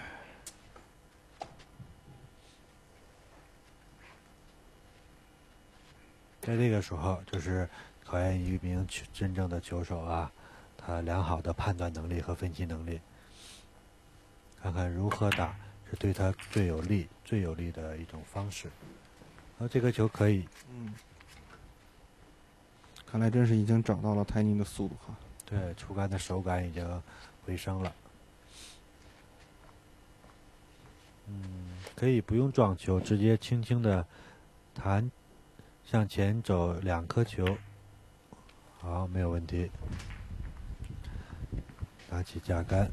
在这个时候，就是考验一名球真正的球手啊，他良好的判断能力和分析能力，看看如何打是对他最有利、最有利的一种方式。然后这个球可以， 嗯，看来真是已经找到了泰宁的速度哈。 对，出杆的手感已经回升了。嗯，可以不用撞球，直接轻轻的弹。向前走两颗球，好，没有问题。拿起架杆，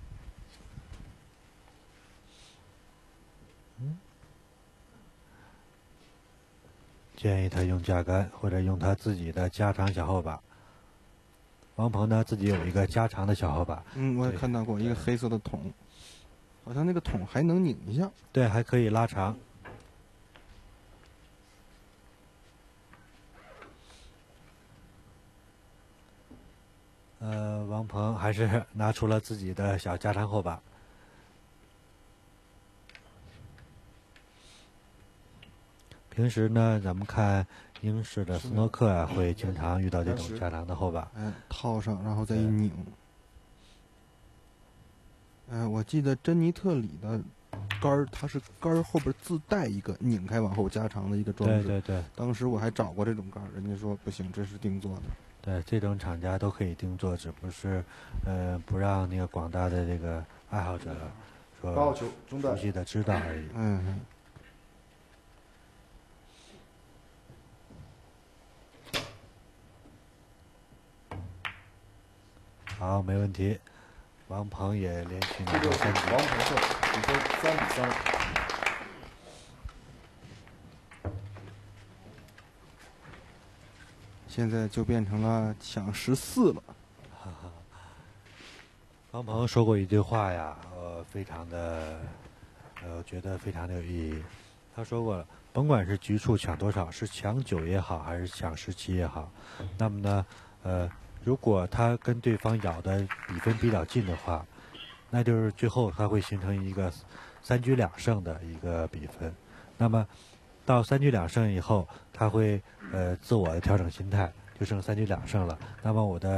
嗯，建议他用架杆或者用他自己的加长小后把。王鹏呢，自己有一个加长的小后把。 嗯，我也看到过一个黑色的桶，好像那个桶还能拧一下。 对，还可以拉长。呃，王鹏还是拿出了自己的小加长后把。平时呢，咱们看英式的斯诺克啊，会经常遇到这种加长的后把。 哎，套上，然后再一拧。哎，我记得珍妮特里的杆儿，它是杆儿后边自带一个拧开往后加长的一个装置。 对对对。 当时我还找过这种杆儿，人家说不行，这是定做的。 对，这种厂家都可以定做，只不是，呃，不让那个广大的这个爱好者说八号球中弹熟悉的知道而已。 嗯。 好，没问题。王鹏也连续拿到三局。 王鹏胜，比分三比三。 现在就变成了抢十四了。 哈哈，王鹏说过一句话呀，呃，非常的，呃，我觉得非常的有意义。他说过了，甭管是局数抢多少，是抢九也好，还是抢十七也好，那么呢，呃，如果他跟对方咬的比分比较近的话，那就是最后他会形成一个三局两胜的一个比分。那么到三局两胜以后，他会呃自我的调整心态，就剩三局两胜了。那么我的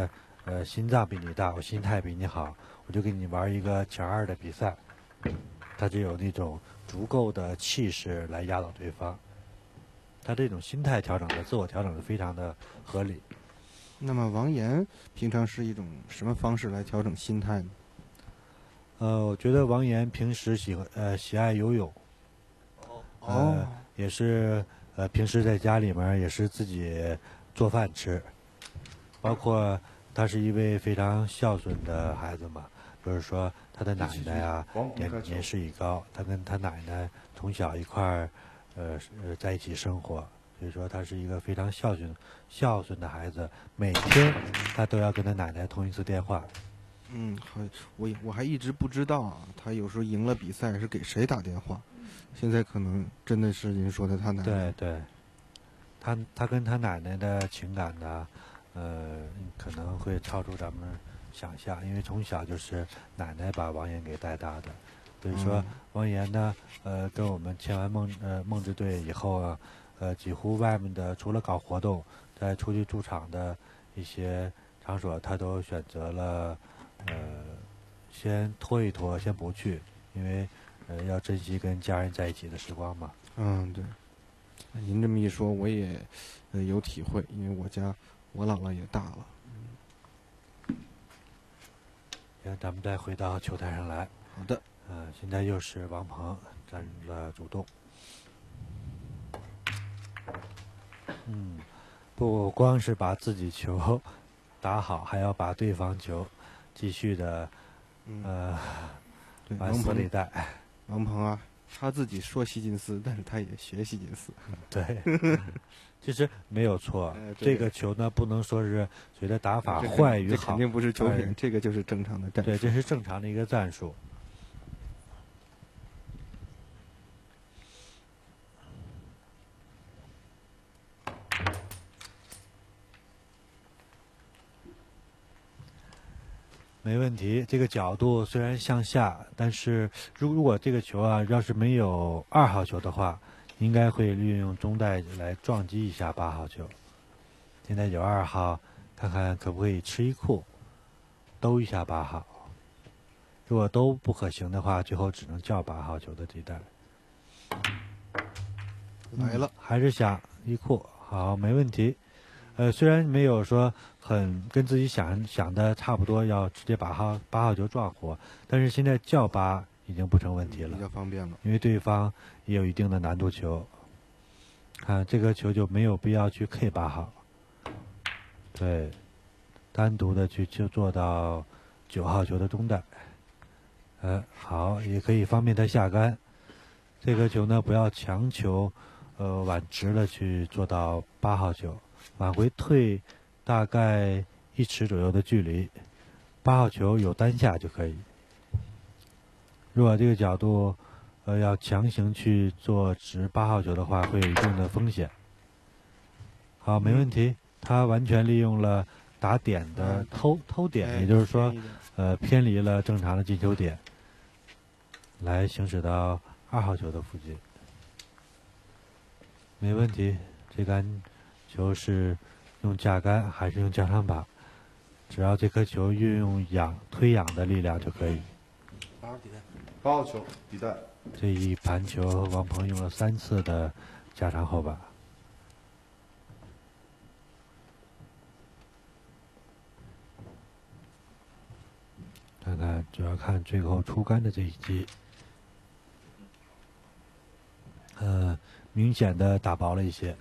呃，心脏比你大，我心态比你好，我就跟你玩一个抢二的比赛，他就有那种足够的气势来压倒对方。他这种心态调整的、自我调整的非常的合理。 那么王岩平常是一种什么方式来调整心态呢？ 呃，我觉得王岩平时喜欢呃喜爱游泳，呃，也是呃平时在家里面也是自己做饭吃，包括他是一位非常孝顺的孩子嘛，就是说他的奶奶啊年年事已高，他跟他奶奶从小一块儿呃呃在一起生活，所以说他是一个非常孝顺孝顺的孩子，每天他都要跟他奶奶通一次电话。 嗯，好，我我还一直不知道啊，他有时候赢了比赛是给谁打电话，现在可能真的是您说的他奶奶。 对对，他他跟他奶奶的情感呢，呃，可能会超出咱们想象，因为从小就是奶奶把王岩给带大的，所以说、嗯、王岩呢，呃，跟我们签完梦呃梦之队以后啊，呃，几乎外面的除了搞活动，在出去驻场的一些场所，他都选择了。呃，先拖一拖，先不去，因为呃要珍惜跟家人在一起的时光嘛。 嗯，对。您这么一说，我也呃有体会，因为我家我姥姥也大了。 行，咱们再回到球台上来。 好的。 呃，现在又是王鹏占了主动。嗯，不光是把自己球打好，还要把对方球。继续的，呃， 对， 往死里带。 王鹏啊，他自己说希金斯，但是他也学希金斯。 对，其实没有错。呃、这个球呢，不能说是随着打法坏与好， 这肯定不是球品，这个就是正常的战术。 对，这是正常的一个战术。没问题，这个角度虽然向下，但是如如果这个球啊，要是没有二号球的话，应该会利用中带来撞击一下八号球。现在有二号，看看可不可以吃一库，兜一下八号。如果都不可行的话，最后只能叫八号球的地带。 来了、 嗯，还是想一库，好，没问题。呃，虽然没有说很跟自己想想的差不多，要直接把号八号球撞活，但是现在叫八已经不成问题了， 比较方便了， 因为对方也有一定的难度球。看这个球就没有必要去 K 八号，对，单独的去就做到九号球的中带。呃，好，也可以方便他下杆。这个球呢，不要强求，呃，往直了去做到八号球。往回退大概一尺左右的距离，八号球有单下就可以。如果这个角度，呃，要强行去做直八号球的话，会有一定的风险。好，没问题，他完全利用了打点的偷偷点，也就是说，呃，偏离了正常的进球点，来行驶到二号球的附近。没问题，这杆球是用架杆还是用降场把，只要这颗球运用仰推仰的力量就可以。 八号底带，八号球底带。 这一盘球，王鹏用了三次的加长后把。看看，主要看最后出杆的这一击，呃，明显的打薄了一些。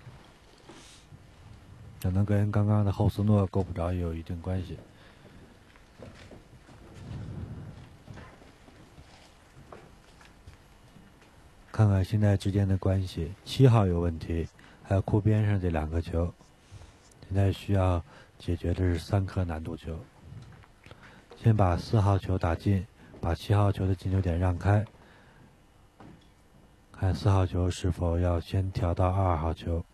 可能跟刚刚的后斯诺够不着也有一定关系。看看现在之间的关系，七号有问题，还有库边上这两个球，现在需要解决的是三颗难度球。先把四号球打进，把七号球的进球点让开，看四号球是否要先调到二号球。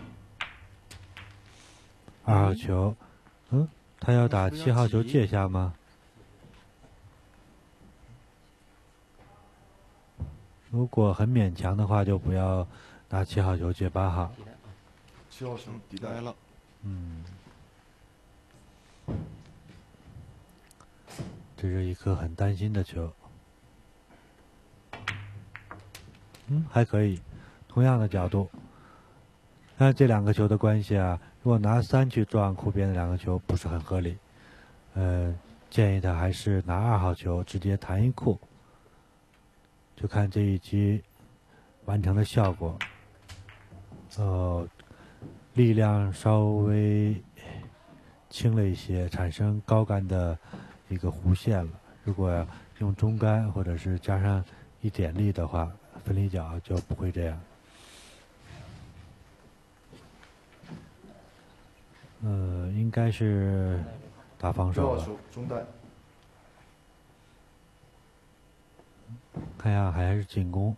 二号球，嗯，他要打七号球借下吗？如果很勉强的话，就不要拿七号球借八号。 七号球底带了。 嗯。 这是一颗很担心的球。嗯，还可以，同样的角度。那这两个球的关系啊，如果拿三去撞库边的两个球，不是很合理。呃，建议他还是拿二号球直接弹一库，就看这一击完成的效果。呃，力量稍微轻了一些，产生高杆的一个弧线了。如果用中杆或者是加上一点力的话，分离角就不会这样。呃，应该是打防守了。 中带。 看一下还是进攻。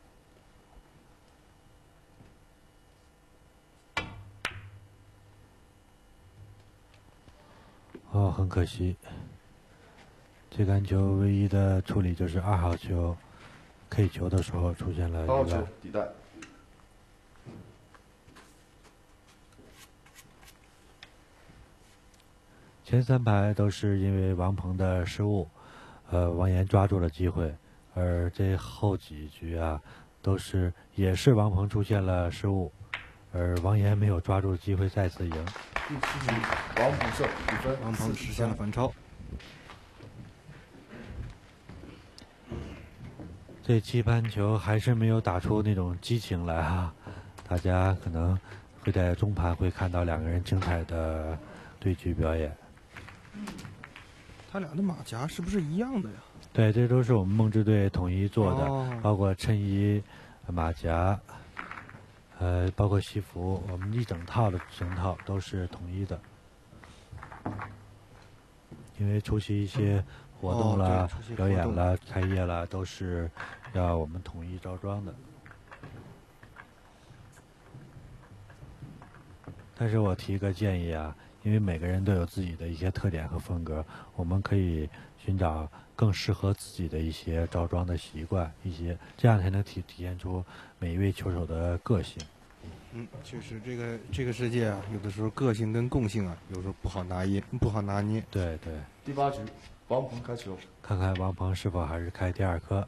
哦，很可惜，这杆球唯一的处理就是二号球 K 球的时候出现了意外。 二号球底带。 前三排都是因为王鹏的失误，呃，王岩抓住了机会，而这后几局啊，都是也是王鹏出现了失误，而王岩没有抓住机会再次赢。 第七局，王鹏胜，比分王鹏实现了反超。 这七盘球还是没有打出那种激情来啊！大家可能会在中盘会看到两个人精彩的对局表演。 他俩的马甲是不是一样的呀？ 对，这都是我们梦之队统一做的， 哦、 包括衬衣、马甲，呃，包括西服，我们一整套的整套都是统一的。因为出席一些活动啦、 哦、 表演啦、开业啦，都是要我们统一着装的。但是我提个建议啊。因为每个人都有自己的一些特点和风格，我们可以寻找更适合自己的一些着装的习惯，一些这样才能体体现出每一位球手的个性。 嗯，确实，这个这个世界啊，有的时候个性跟共性啊，有时候不好拿捏，不好拿捏。 对对。 第八局，王鹏开球， 看看王鹏是否还是开第二颗。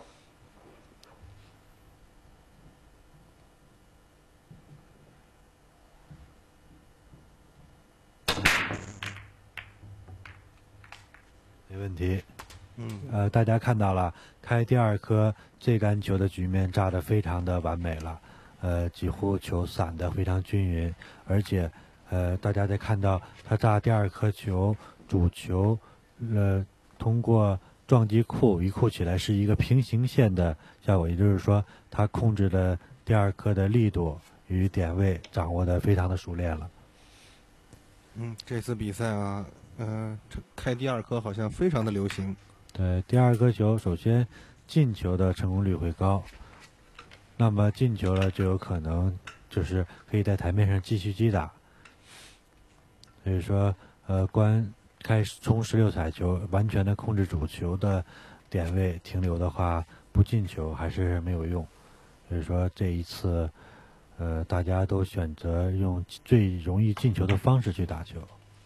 没问题， 嗯， 呃，大家看到了，开第二颗这杆球的局面炸得非常的完美了，呃，几乎球散得非常均匀，而且，呃，大家在看到他炸第二颗球，主球，呃，通过撞击库一库起来是一个平行线的效果，也就是说，他控制的第二颗的力度与点位掌握得非常的熟练了。 嗯，这次比赛啊。呃，开第二颗好像非常的流行。 对，第二颗球首先进球的成功率会高，那么进球了就有可能就是可以在台面上继续击打。所以说，呃，关开冲十六彩球，完全的控制主球的点位停留的话，不进球还是没有用。所以说这一次，呃，大家都选择用最容易进球的方式去打球。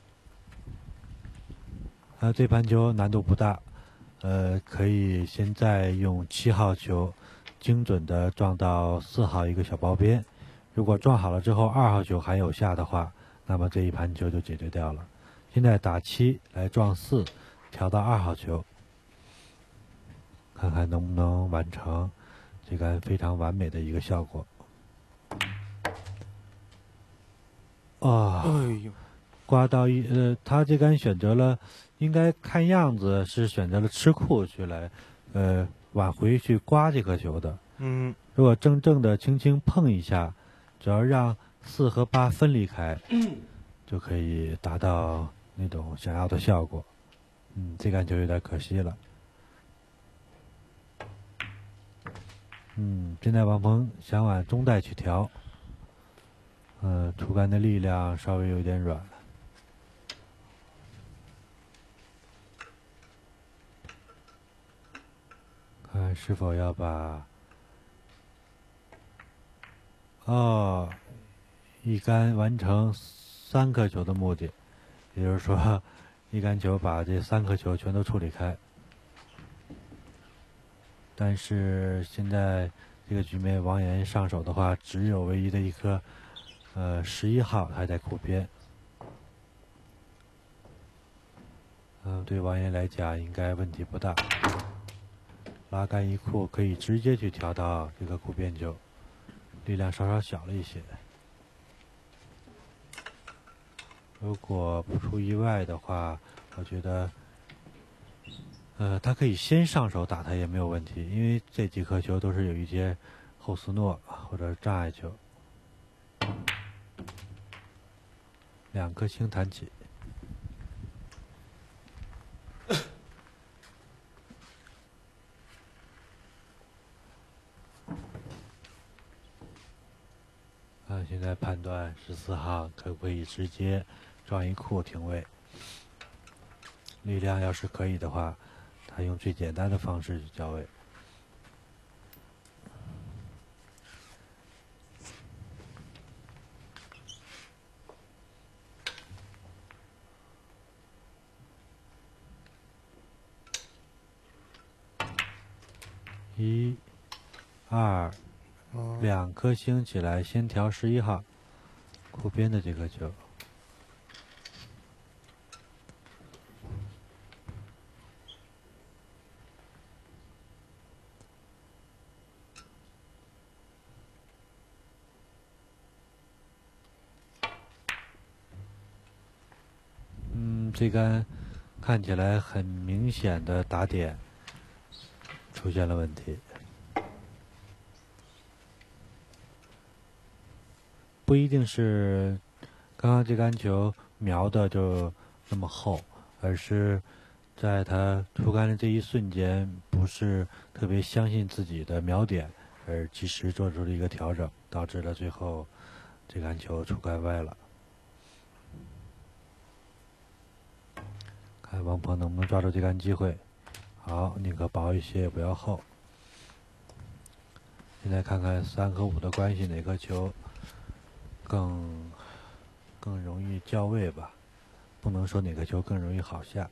呃，这盘球难度不大，呃，可以现在用七号球精准的撞到四号一个小包边，如果撞好了之后二号球还有下的话，那么这一盘球就解决掉了。现在打七来撞四，调到二号球，看看能不能完成这个非常完美的一个效果。啊、 哦，哎呦， 刮到一呃，他这杆选择了。应该看样子是选择了吃库去来，呃，挽回去刮这颗球的。 嗯， 如果正正的轻轻碰一下，只要让四和八分离开，嗯，就可以达到那种想要的效果。嗯，这杆球有点可惜了。嗯，现在王鹏想往中带去调，呃，出杆的力量稍微有点软。看是否要把哦一杆完成三颗球的目的，也就是说一杆球把这三颗球全都处理开。 但是现在这个局面，王岩上手的话，只有唯一的一颗，呃，十一号还在库边。嗯、呃，对王岩来讲，应该问题不大。拉杆一库可以直接去调到这个库边球，力量稍稍小了一些。如果不出意外的话，我觉得，呃，他可以先上手打他也没有问题，因为这几颗球都是有一些后斯诺或者障碍球。两颗星弹起。啊，现在判断十四号可不可以直接撞一库停位？力量要是可以的话，他用最简单的方式去交位。一、二。两颗星起来，先调十一号，库边的这颗球。嗯，这杆看起来很明显的打点出现了问题。不一定是刚刚这杆球瞄的就那么厚，而是在他出杆的这一瞬间，不是特别相信自己的瞄点，而及时做出了一个调整，导致了最后这杆球出杆歪了。看王鹏能不能抓住这杆机会。好，宁可薄一些，不要厚。现在看看三和五的关系，哪颗球更更容易交位吧，不能说哪个球更容易好下。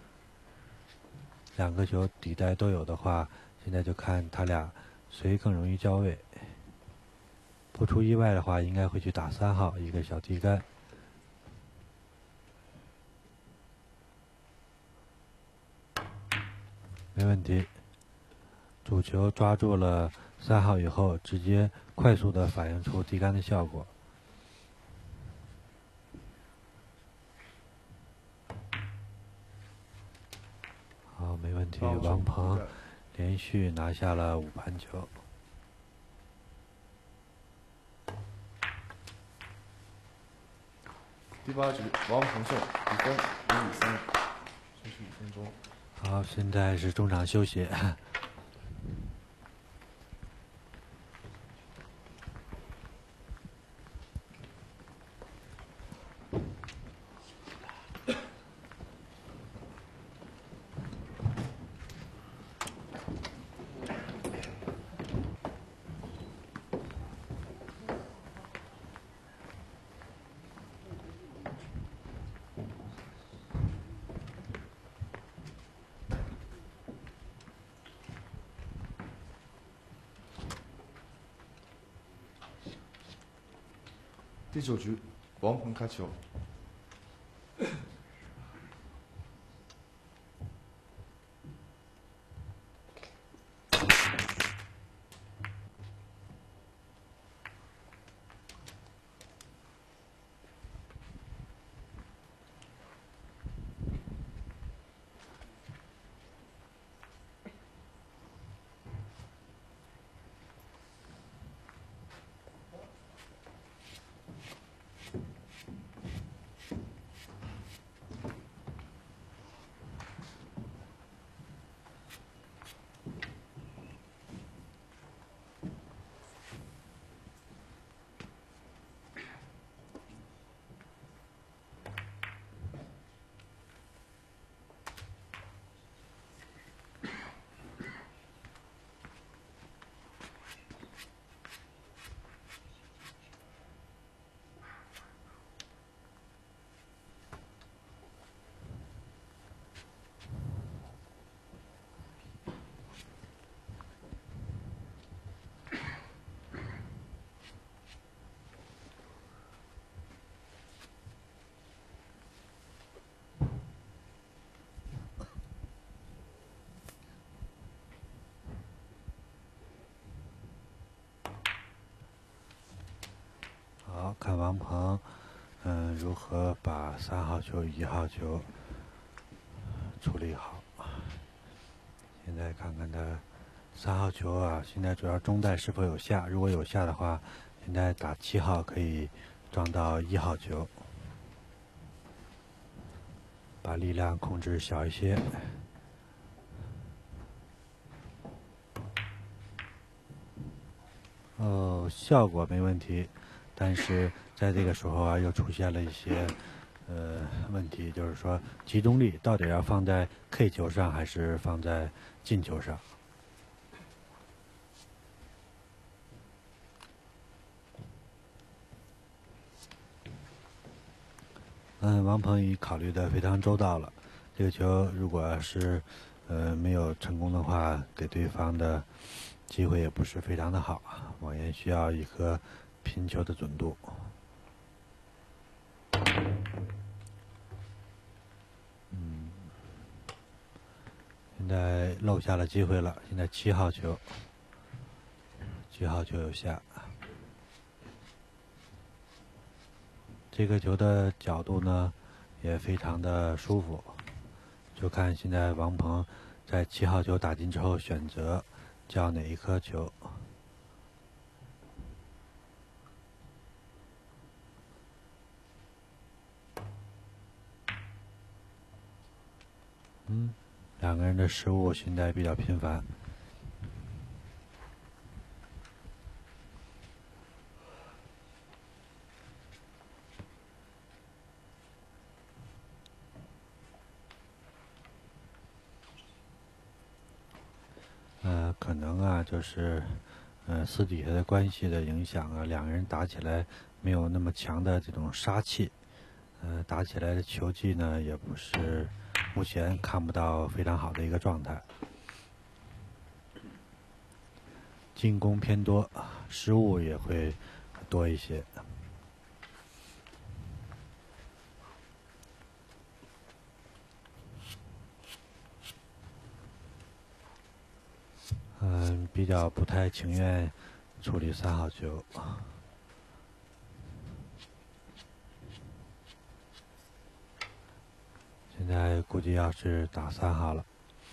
两个球底带都有的话，现在就看他俩谁更容易交位。不出意外的话，应该会去打三号一个小低杆。没问题，主球抓住了三号以后，直接快速的反映出低杆的效果。好，没问题。王鹏连续拿下了五盘球。 第八局，王鹏胜，比分零比三，休息一分钟。 好，现在是中场休息。 第九局，王鹏开球。 好，看王鹏，嗯，如何把三号球、一号球处理好。现在看看他三号球啊，现在主要中袋是否有下，如果有下的话，现在打七号可以撞到一号球，把力量控制小一些。哦，效果没问题，但是在这个时候啊，又出现了一些呃问题，就是说集中力到底要放在 K 球上还是放在进球上？嗯，王鹏已考虑的非常周到了。这个球如果是呃没有成功的话，给对方的机会也不是非常的好。王岩需要一颗拼球的准度。嗯，现在漏下了机会了。现在七号球，七号球有下。这个球的角度呢，也非常的舒服。就看现在王鹏在七号球打进之后，选择叫哪一颗球。嗯，两个人的失误现在比较频繁。呃，可能啊，就是，呃，私底下的关系的影响啊，两个人打起来没有那么强的这种杀气，呃，打起来的球技呢，也不是目前看不到非常好的一个状态，进攻偏多，失误也会多一些。嗯，比较不太情愿处理三号球。现在估计要是打三号了。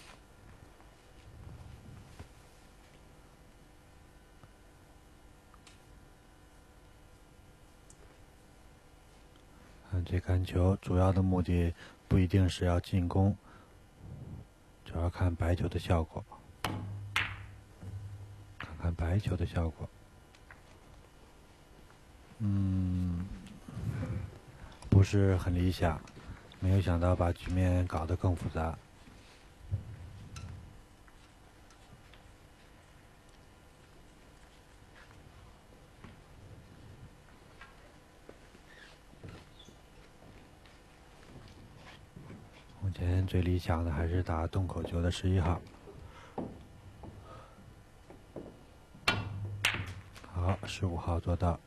嗯，这杆球主要的目的不一定是要进攻，主要看白球的效果。看看白球的效果。嗯，不是很理想，没有想到把局面搞得更复杂。目前最理想的还是打洞口球的十一号。好，十五号做到。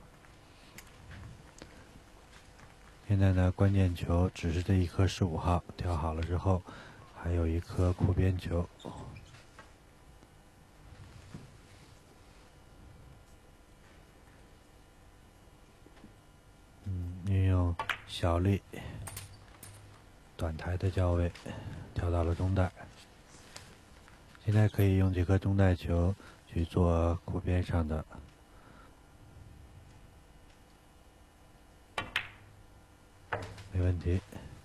现在呢，关键球只是这一颗十五号调好了之后，还有一颗库边球。嗯，运用小力、短台的交位，调到了中袋。现在可以用这颗中袋球去做库边上的。没问题，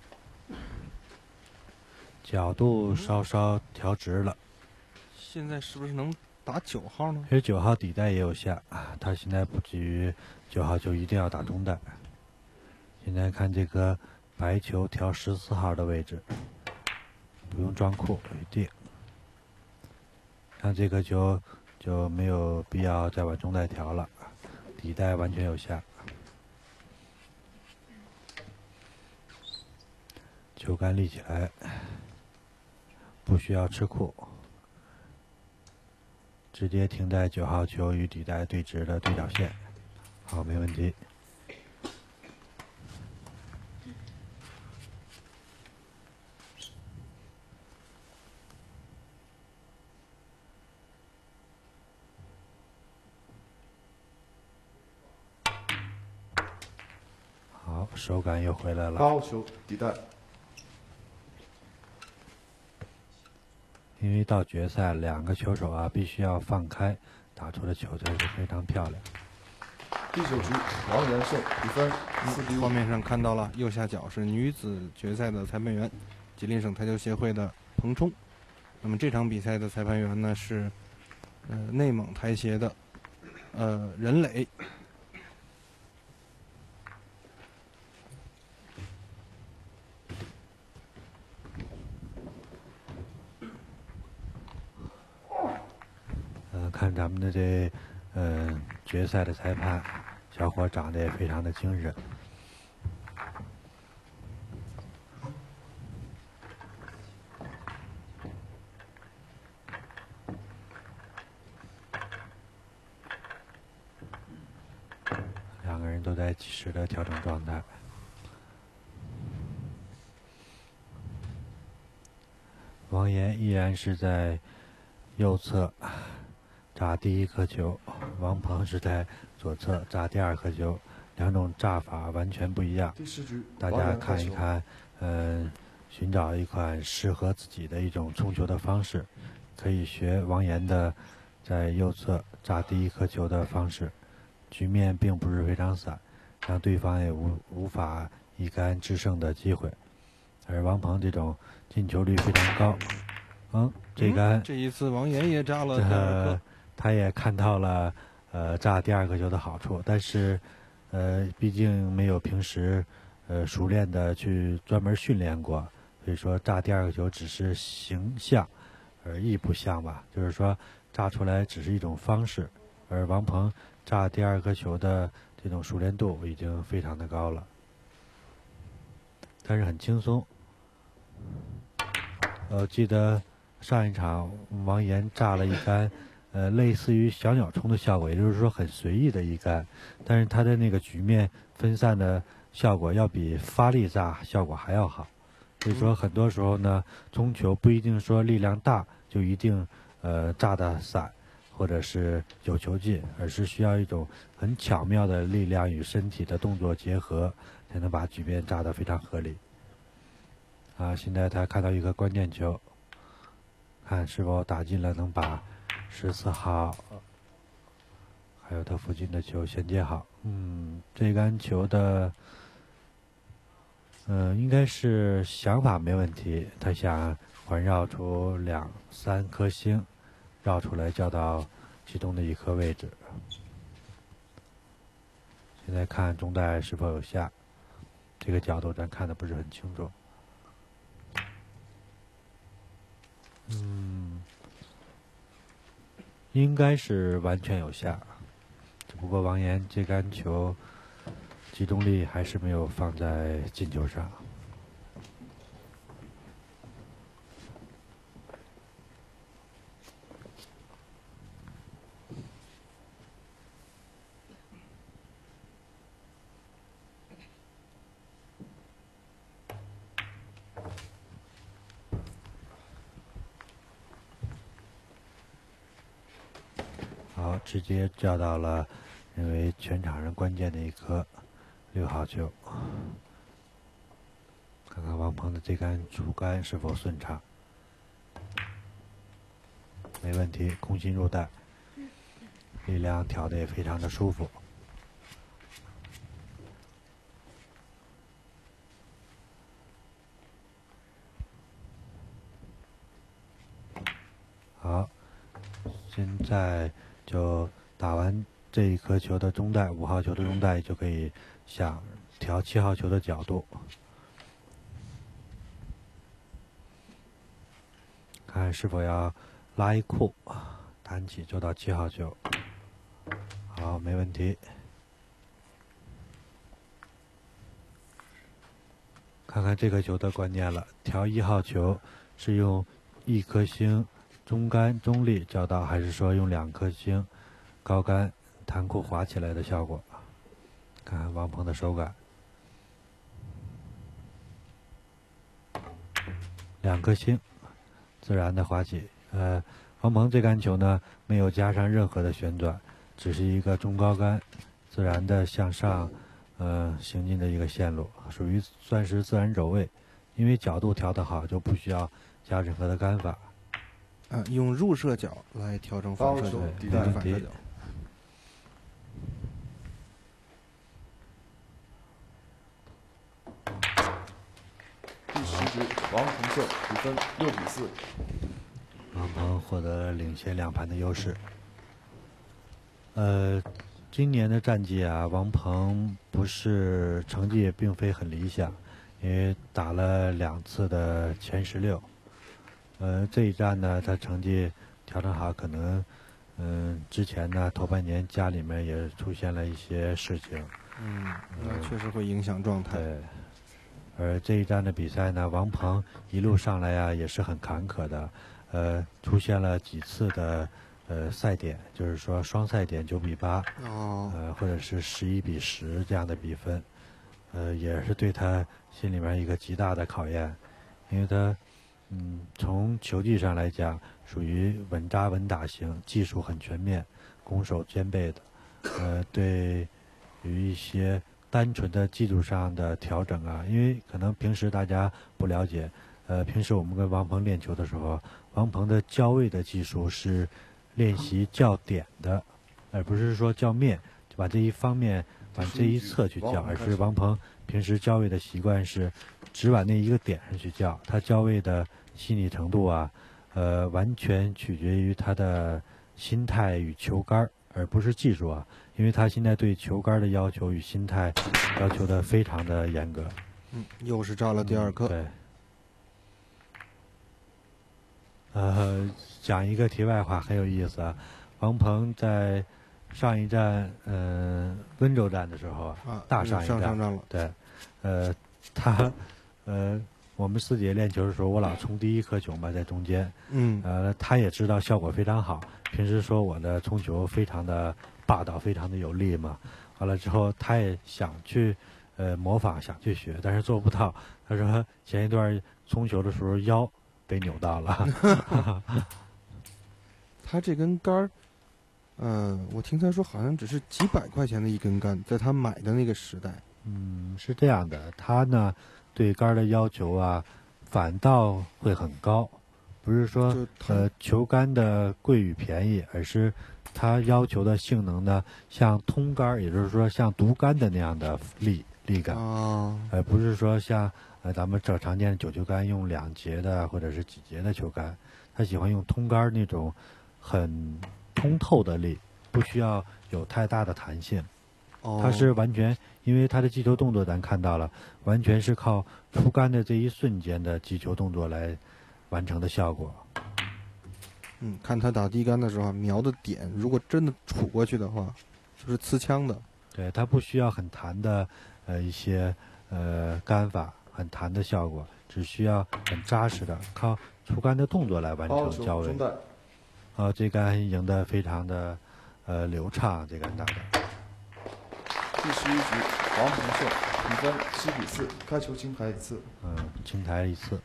角度稍稍调直了。 现在是不是能打九号呢？ 其实九号底袋也有下，他现在不至于九号就一定要打中袋。现在看这个白球调十四号的位置，不用装库一定。像这个球就没有必要再往中袋调了，底袋完全有下。球杆立起来，不需要吃库，直接停在九号球与底袋对直的对角线。好，没问题。 手感又回来了。 高球底带。 因为到决赛，两个球手啊必须要放开，打出的球就是非常漂亮。 第九局，王岩胜，比分四比五。 画面上看到了，右下角是女子决赛的裁判员，吉林省台球协会的彭冲。那么这场比赛的裁判员呢是，呃，内蒙台协的，呃，任磊。 嗯、呃，看咱们的这，嗯、呃，决赛的裁判，小伙长得也非常的精神。两个人都在及时的调整状态。王岩依然是在右侧炸第一颗球，王鹏是在左侧炸第二颗球，两种炸法完全不一样。 第十局， 大家看一看，嗯、呃，寻找一款适合自己的一种冲球的方式，可以学王岩的在右侧炸第一颗球的方式，局面并不是非常散，让对方也无无法一杆制胜的机会。而王鹏这种进球率非常高，嗯，这杆、 嗯、这一次王岩也炸了第二颗、呃，他也看到了呃炸第二颗球的好处，但是呃毕竟没有平时呃熟练的去专门训练过，所以说炸第二个球只是形象而意不像吧，就是说炸出来只是一种方式，而王鹏炸第二颗球的这种熟练度已经非常的高了，但是很轻松。呃，记得上一场王岩炸了一杆，呃，类似于小鸟冲的效果，也就是说很随意的一杆，但是他的那个局面分散的效果要比发力炸效果还要好。所以说很多时候呢，冲球不一定说力量大就一定呃炸得散，或者是有球进，而是需要一种很巧妙的力量与身体的动作结合，才能把局面炸得非常合理。啊，现在他看到一个关键球，看是否打进了，能把十四号还有他附近的球衔接好。嗯，这杆球的，嗯、呃，应该是想法没问题，他想环绕出两三颗星，绕出来交到其中的一颗位置。现在看中带是否有下，这个角度咱看的不是很清楚。嗯，应该是完全有下，只不过王岩这杆球集中力还是没有放在进球上。好，直接叫到了认为全场上关键的一颗六号球，看看王鹏的这杆出杆是否顺畅。没问题，空心入袋，力量调得也非常的舒服。好，现在就打完这一颗球的中带，五号球的中带，就可以想调七号球的角度，看是否要拉一库，弹起就到七号球。好，没问题。看看这个球的观念了，调一号球是用一颗星中杆中立交到，还是说用两颗星高杆弹库滑起来的效果？看看王鹏的手感，两颗星自然的滑起。呃，王鹏这杆球呢，没有加上任何的旋转，只是一个中高杆自然的向上， 呃行进的一个线路，属于算是自然走位，因为角度调得好，就不需要加任何的杆法。 啊，用入射角来调整反射角， 对控制反射角。 第十局，王鹏秀，比分六比四。 王鹏获得领先两盘的优势。呃，今年的战绩啊，王鹏不是成绩也并非很理想，因为打了两次的前十六。呃，这一站呢，他成绩调整好，可能，嗯、呃，之前呢头半年家里面也出现了一些事情， 嗯，那确实会影响状态。 对。而这一站的比赛呢，王鹏一路上来呀也是很坎坷的，呃，出现了几次的呃赛点，就是说双赛点九比八， 哦， 呃，或者是十一比十这样的比分，呃，也是对他心里面一个极大的考验，因为他，嗯，从球技上来讲，属于稳扎稳打型，技术很全面，攻守兼备的，呃，对于一些单纯的技术上的调整啊，因为可能平时大家不了解，呃，平时我们跟王鹏练球的时候，王鹏的交位的技术是练习较点的，而不是说较面，就把这一方面往这一侧去较，而是王鹏平时交位的习惯是只往那一个点上去较，他交位的细腻程度啊，呃，完全取决于他的心态与球杆，而不是技术啊。因为他现在对球杆的要求与心态要求的非常的严格。 嗯，又是炸了第二颗。 嗯、对。呃，讲一个题外话很有意思啊，王鹏在上一站，呃，温州站的时候啊， 大上一站， 上上了。 对，呃，他，呃，我们四姐练球的时候，我老冲第一颗球嘛，在中间， 嗯， 呃，他也知道效果非常好，平时说我的冲球非常的霸道，非常的有力嘛。完了之后，他也想去呃模仿，想去学，但是做不到。他说前一段冲球的时候腰被扭到了。 他这根杆儿，嗯、呃，我听他说好像只是几百块钱的一根杆，在他买的那个时代。 嗯，是这样的，他呢对杆的要求啊，反倒会很高，不是说呃球杆的贵与便宜，而是它要求的性能呢，像通杆，也就是说像独杆的那样的力力感， 哦， 而不是说像呃咱们这常见的九球杆用两节的或者是几节的球杆，他喜欢用通杆那种很通透的力，不需要有太大的弹性。 哦， 它是完全因为它的击球动作咱看到了，完全是靠出杆的这一瞬间的击球动作来完成的效果。 嗯，看他打低杆的时候，瞄的点如果真的杵过去的话，就是呲枪的。 对，它不需要很弹的呃一些呃杆法，很弹的效果，只需要很扎实的靠出杆的动作来完成交位。啊，这杆赢得非常的呃流畅，这杆打的。 第十一局，王鹏胜，比分七比四，开球清台一次。 嗯，清台一次。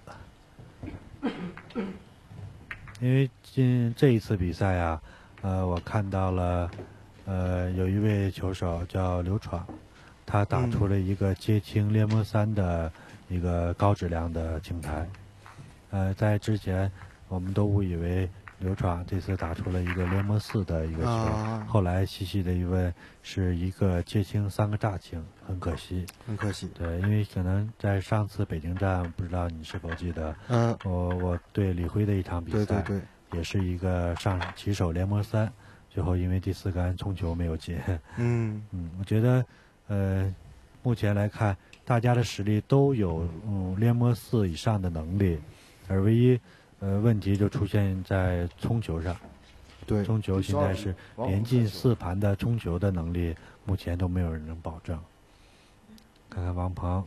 因为今这一次比赛啊，呃，我看到了，呃，有一位球手叫刘闯，他打出了一个接清联盟三的一个高质量的清台。呃，在之前我们都误以为刘闯这次打出了一个联盟四的一个球， 啊、 后来细细的一问，是一个接清三个炸清，很可惜， 很可惜。 对，因为可能在上次北京站，不知道你是否记得， 嗯、呃， 我我对李辉的一场比赛， 对对对， 也是一个上起手联盟三，最后因为第四杆冲球没有进。 嗯嗯，我觉得，呃，目前来看，大家的实力都有嗯联盟四以上的能力，而唯一。呃，问题就出现在冲球上。 对， 冲球现在是连进四盘的冲球的能力，目前都没有人能保证。看看王鹏，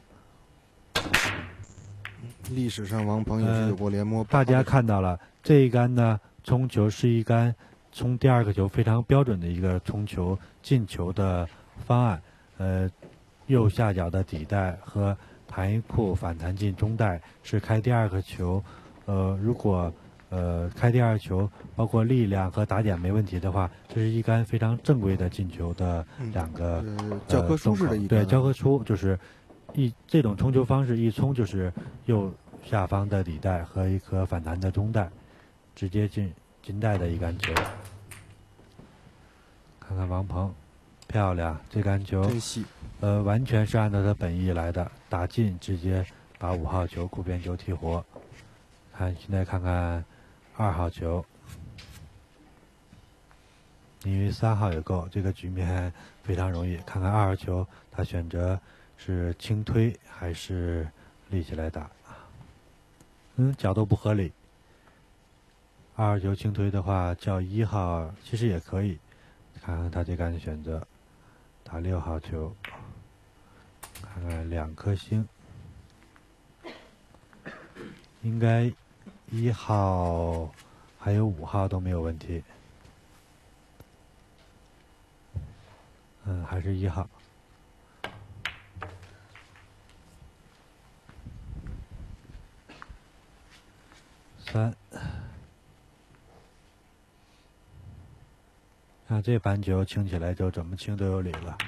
历史上王鹏也是有过联盟、呃。 大家看到了这一杆呢，冲球是一杆冲第二个球非常标准的一个冲球进球的方案。呃，右下角的底带和盘一库反弹进中带是开第二个球。呃，如果呃，开第二球，包括力量和打点没问题的话，这是一杆非常正规的进球的两个、 嗯呃、教科书式的一对教科书，就是一这种冲球方式，一冲就是右下方的底带和一颗反弹的中带，直接进金带的一杆球。看看王鹏，漂亮，这杆球真细， 呃，完全是按照他本意来的，打进直接把五号球酷边球踢活。看，现在看看二号球，因为三号也够，这个局面非常容易。看看二号球，他选择是轻推还是立起来打？嗯，角度不合理。二号球轻推的话，叫一号其实也可以。看看他这杆的选择，打六号球，看看两颗星，应该一号还有五号都没有问题。嗯，还是一号。三。看这盘球清起来就怎么清都有理了。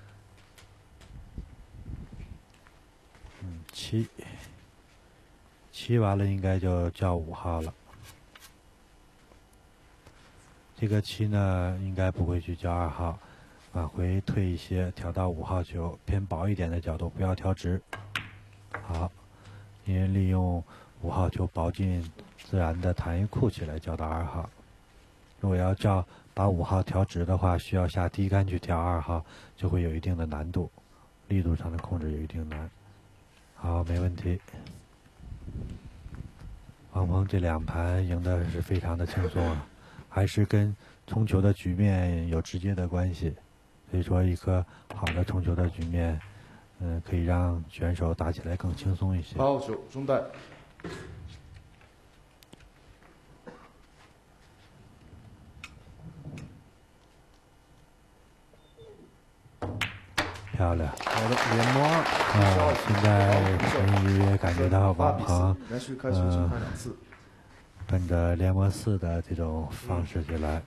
嗯，七，七完了应该就叫五号了。这个七呢，应该不会去叫二号，往回退一些，调到五号球，偏薄一点的角度，不要调直。好，因为利用五号球薄进自然的弹一库起来叫到二号。如果要叫把五号调直的话，需要下低杆去调二号，就会有一定的难度，力度上的控制有一定难。好，没问题。王鹏这两盘赢的是非常的轻松啊，还是跟冲球的局面有直接的关系。所以说，一颗好的冲球的局面，嗯，可以让选手打起来更轻松一些。 八号球中带。 漂亮， 好的，连摸二。 啊，现在终于感觉到王鹏， 连续开球抢开两次， 奔着联盟四的这种方式去来。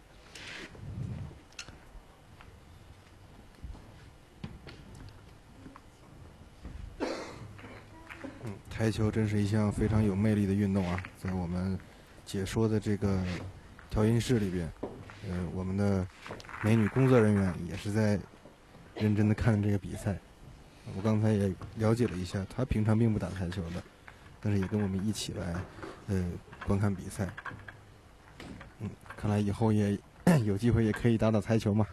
嗯，台球真是一项非常有魅力的运动啊！在我们解说的这个调音室里边，呃，我们的美女工作人员也是在认真的看这个比赛。我刚才也了解了一下，她平常并不打台球的，但是也跟我们一起来，呃，观看比赛。嗯，看来以后也有机会也可以打打台球嘛。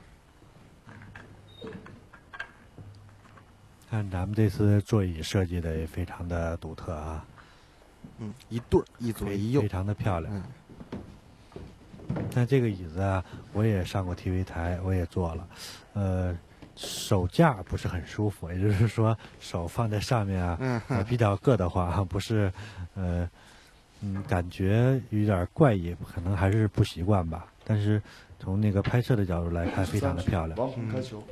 看咱们这次座椅设计的也非常的独特啊， 嗯，一对儿，一左一右， 非常的漂亮。 嗯。 那这个椅子啊，我也上过 T V 台，我也坐了，呃，手架不是很舒服，也就是说手放在上面啊， 嗯呃、比较硌得慌，不是，呃，嗯，感觉有点怪异，可能还是不习惯吧。但是从那个拍摄的角度来看，非常的漂亮。 王鹏开球。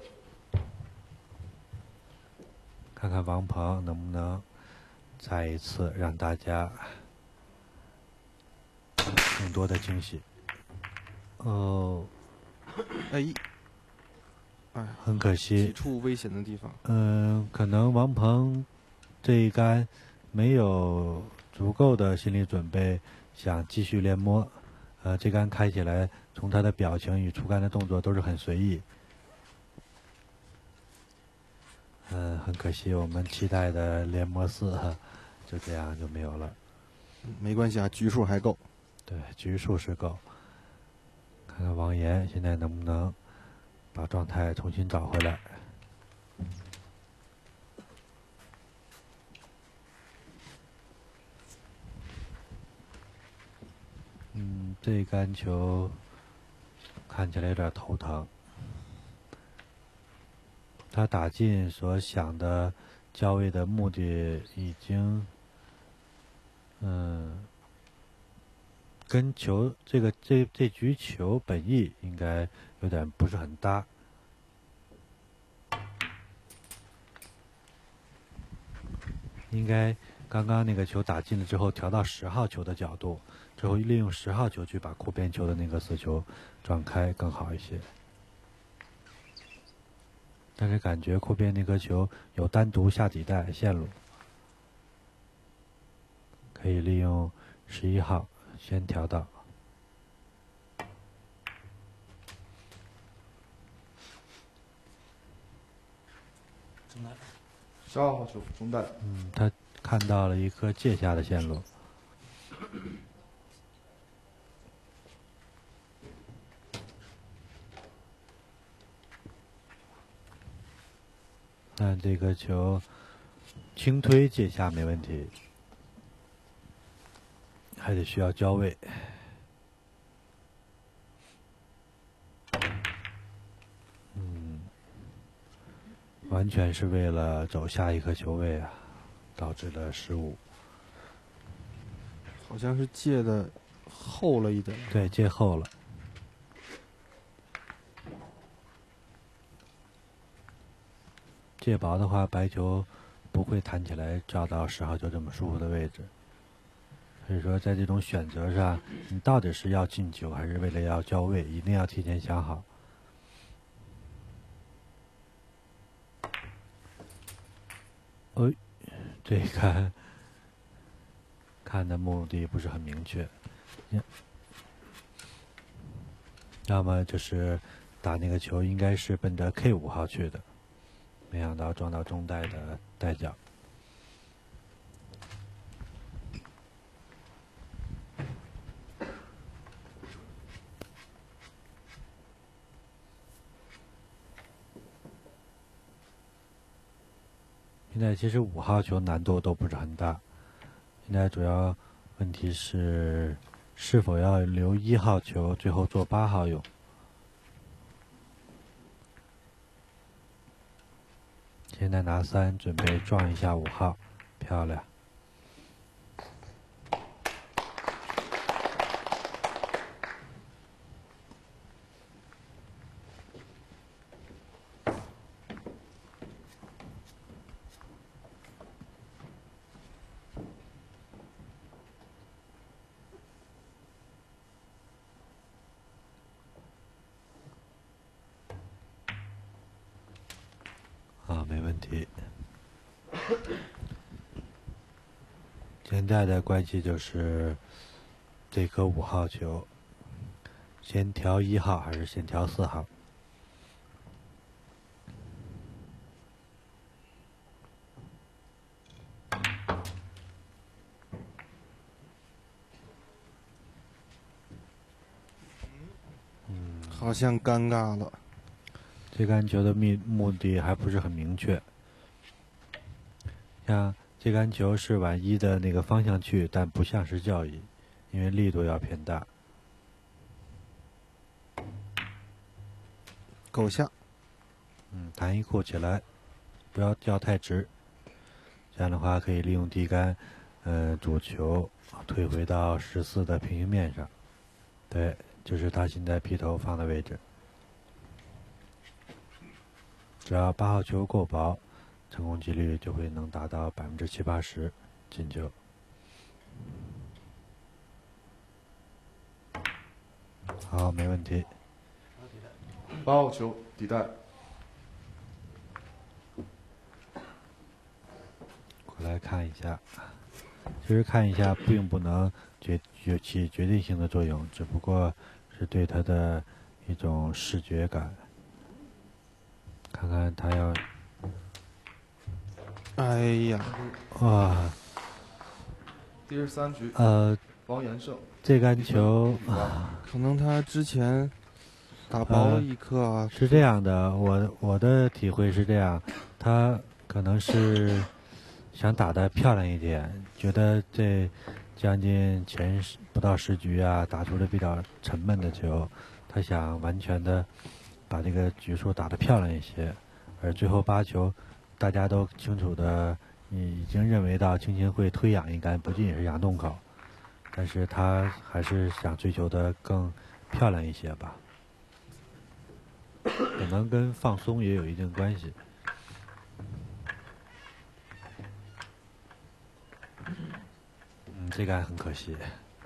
看看王鹏能不能再一次让大家更多的惊喜。哦， 哎，哎， 很可惜， 几处危险的地方。 嗯、呃，可能王鹏这一杆没有足够的心理准备，想继续连摸。呃，这杆开起来，从他的表情与出杆的动作都是很随意。嗯，很可惜，我们期待的连摸四就这样就没有了。 没关系啊，局数还够。 对，局数是够。看看王岩现在能不能把状态重新找回来。嗯，这杆球看起来有点头疼。他打进所想的交位的目的已经，嗯，跟球这个这这局球本意应该有点不是很搭。应该刚刚那个球打进了之后，调到十号球的角度，之后利用十号球去把库边球的那个死球转开更好一些。但是感觉库边那颗球有单独下底带线路，可以利用十一号先调到。 十二号球中带。 嗯，他看到了一颗界下的线路。那这个球轻推界下没问题，还得需要交位。嗯，完全是为了走下一颗球位啊，导致了失误。 好像是界的厚了一点。 对，界厚了。界薄的话，白球不会弹起来照到十号球这么舒服的位置。所以说，在这种选择上，你到底是要进球，还是为了要交位，一定要提前想好。哎，这个看的目的不是很明确，要么就是打那个球应该是奔着 K 五号去的。没想到撞到中带的带脚。现在其实五号球难度都不是很大，现在主要问题是是否要留一号球，最后做八号用。现在拿三，准备撞一下五号，漂亮。啊，没问题。现在的关系就是这颗五号球，先调一号还是先调四号？ 嗯，好像尴尬了。 这杆球的目目的还不是很明确。像这杆球是往一的那个方向去，但不像是教移，因为力度要偏大。 够下。 嗯，弹一库起来，不要掉太直。这样的话可以利用地杆，呃，主球退回到十四的平行面上。对，就是他现在劈头放的位置。只要八号球够薄，成功几率就会能达到百分之七八十进球。好，没问题。 八号球底带。 过来看一下，其实看一下并不能决决起决定性的作用，只不过是对他的一种视觉感。看看他要， 哎呀， 哇！ 第十三局， 呃， 王延胜。 这杆球， 可能他之前打薄了一颗啊。 呃、是这样的，我我的体会是这样，他可能是想打得漂亮一点，觉得这将近前十不到十局啊，打出了比较沉闷的球，他想完全的把这个局数打得漂亮一些，而最后八球，大家都清楚的，你已经认为到青青会推仰一杆，不仅仅是仰洞口，但是他还是想追求的更漂亮一些吧，可能跟放松也有一定关系。 这杆很可惜。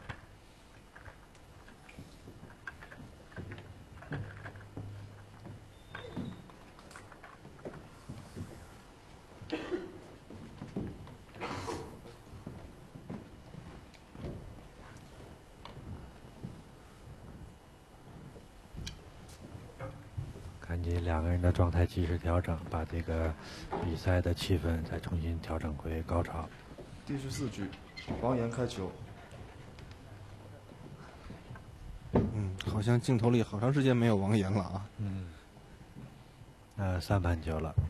赶紧两个人的状态及时调整，把这个比赛的气氛再重新调整回高潮。 第十四局，王岩开球。 嗯，好像镜头里好长时间没有王岩了啊。 嗯，呃，三盘球了。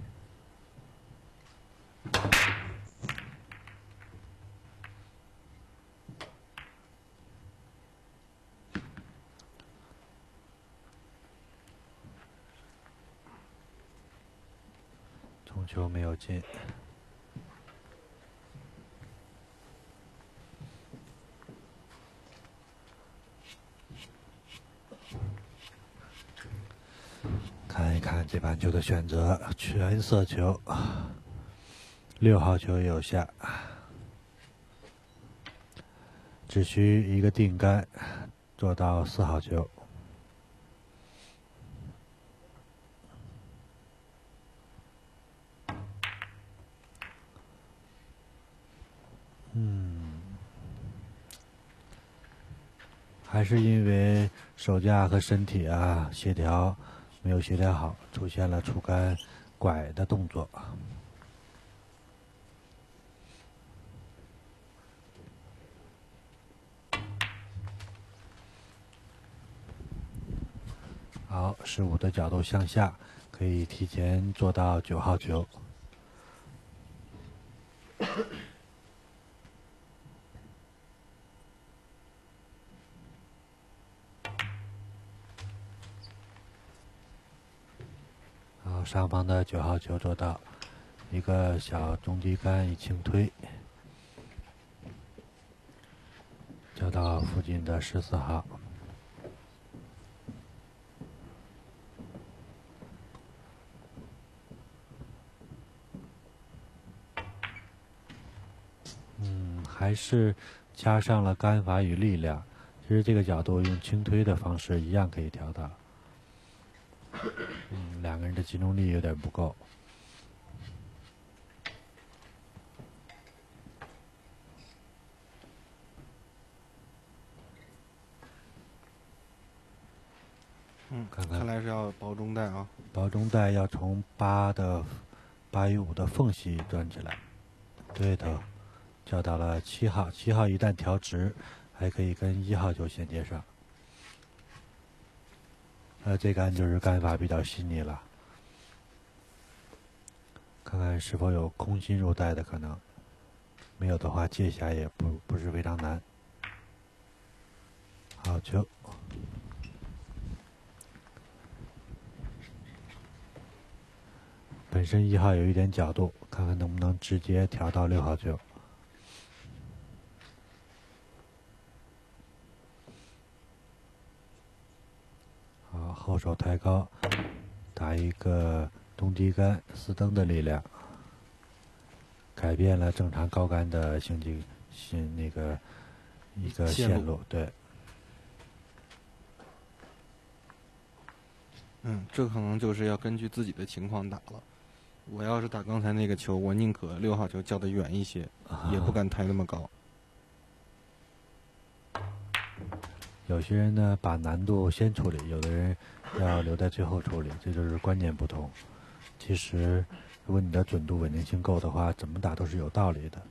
冲球没有进。看一看这盘球的选择，全色球，六号球也有下，只需一个定杆，做到四号球。嗯，还是因为手架和身体啊协调没有协调好，出现了出杆拐的动作。好，十五的角度向下，可以提前做到九号球。好，上方的九号球做到，一个小中低杆一轻推，交到附近的十四号。嗯，还是加上了杆法与力量。其实这个角度用轻推的方式一样可以调到。嗯，两个人的集中力有点不够。 嗯， 看看看来是要包中带啊。 包中带要从八的八与五的缝隙转起来。对头，交到了七号，七号一旦调直，还可以跟一号球衔接上。呃，这杆就是杆法比较细腻了，看看是否有空心入袋的可能，没有的话接下也不不是非常难。好球，本身一号有一点角度，看看能不能直接调到六号球。好，后手抬高，打一个中低杆四蹬的力量，改变了正常高杆的行进线那个一个线路， 线路对。 嗯，这可能就是要根据自己的情况打了。我要是打刚才那个球，我宁可六号球较得远一些， 啊、 也不敢抬那么高。 有些人呢把难度先处理，有的人要留在最后处理，这就是观念不同。其实，如果你的准度稳定性够的话，怎么打都是有道理的。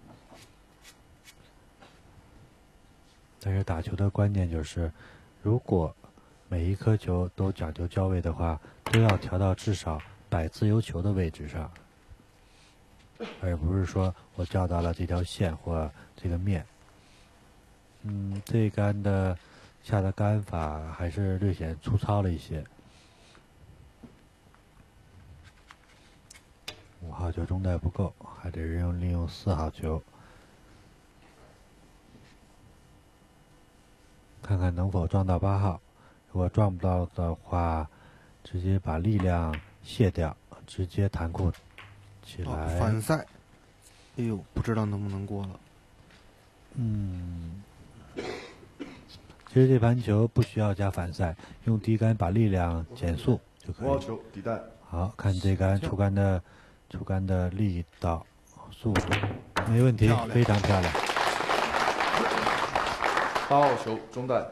但是打球的观念就是，如果每一颗球都讲究交位的话，都要调到至少摆自由球的位置上，而不是说我交到了这条线或这个面。嗯，这一杆的下的杆法还是略显粗糙了一些。五号球中带不够，还得用利用四号球，看看能否撞到八号。如果撞不到的话，直接把力量卸掉，直接弹库起来。 哦、反赛，哎呦，不知道能不能过了。 嗯，其实这盘球不需要加反赛，用低杆把力量减速就可以。 五号球底带。 好看这杆出杆的出杆的力道、速度，没问题，非常漂亮。 八号球中带。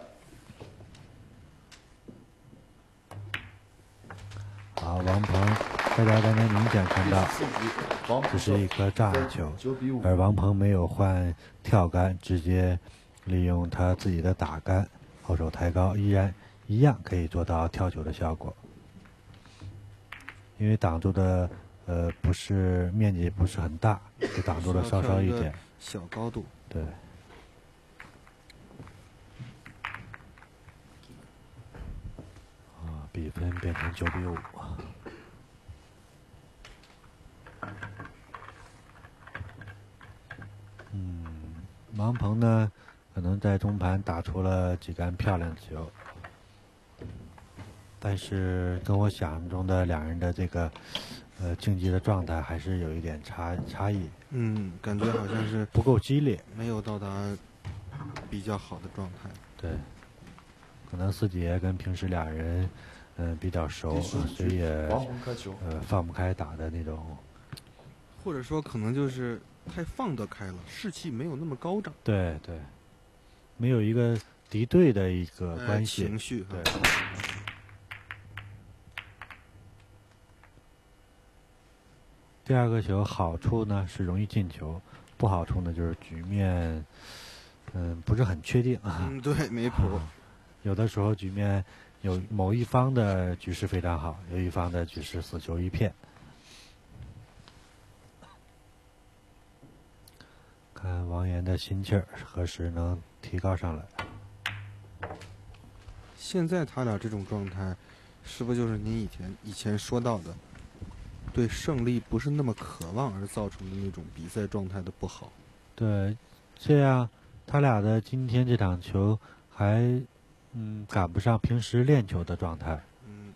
好，王鹏，大家刚才明显看到， 王这是一颗障碍球， 九比五。 而王鹏没有换跳杆，直接利用他自己的打杆，后手抬高，依然一样可以做到跳球的效果。因为挡住的呃不是面积不是很大，就挡住了稍稍一点小高度。 对。啊，比分变成九比五。嗯，王鹏呢，可能在中盘打出了几杆漂亮的球。但是跟我想象中的两人的这个，呃，竞技的状态还是有一点差差异。 嗯，感觉好像是不够激烈， 没有到达比较好的状态。 对，可能四姐跟平时俩人，嗯、呃，比较熟，所以也呃放不开打的那种。 或者说，可能就是太放得开了，士气没有那么高涨。 对对，没有一个敌对的一个关系、 呃、情绪。 对。第二个球好处呢是容易进球，不好处呢就是局面，嗯，不是很确定啊。 嗯，对，没谱、 啊。有的时候局面有某一方的局势非常好，有一方的局势死球一片。看王岩的心气儿何时能提高上来？ 现在他俩这种状态，是不是就是您以前以前说到的？对胜利不是那么渴望而造成的那种比赛状态的不好。 对，这样他俩的今天这场球还嗯赶不上平时练球的状态。 嗯。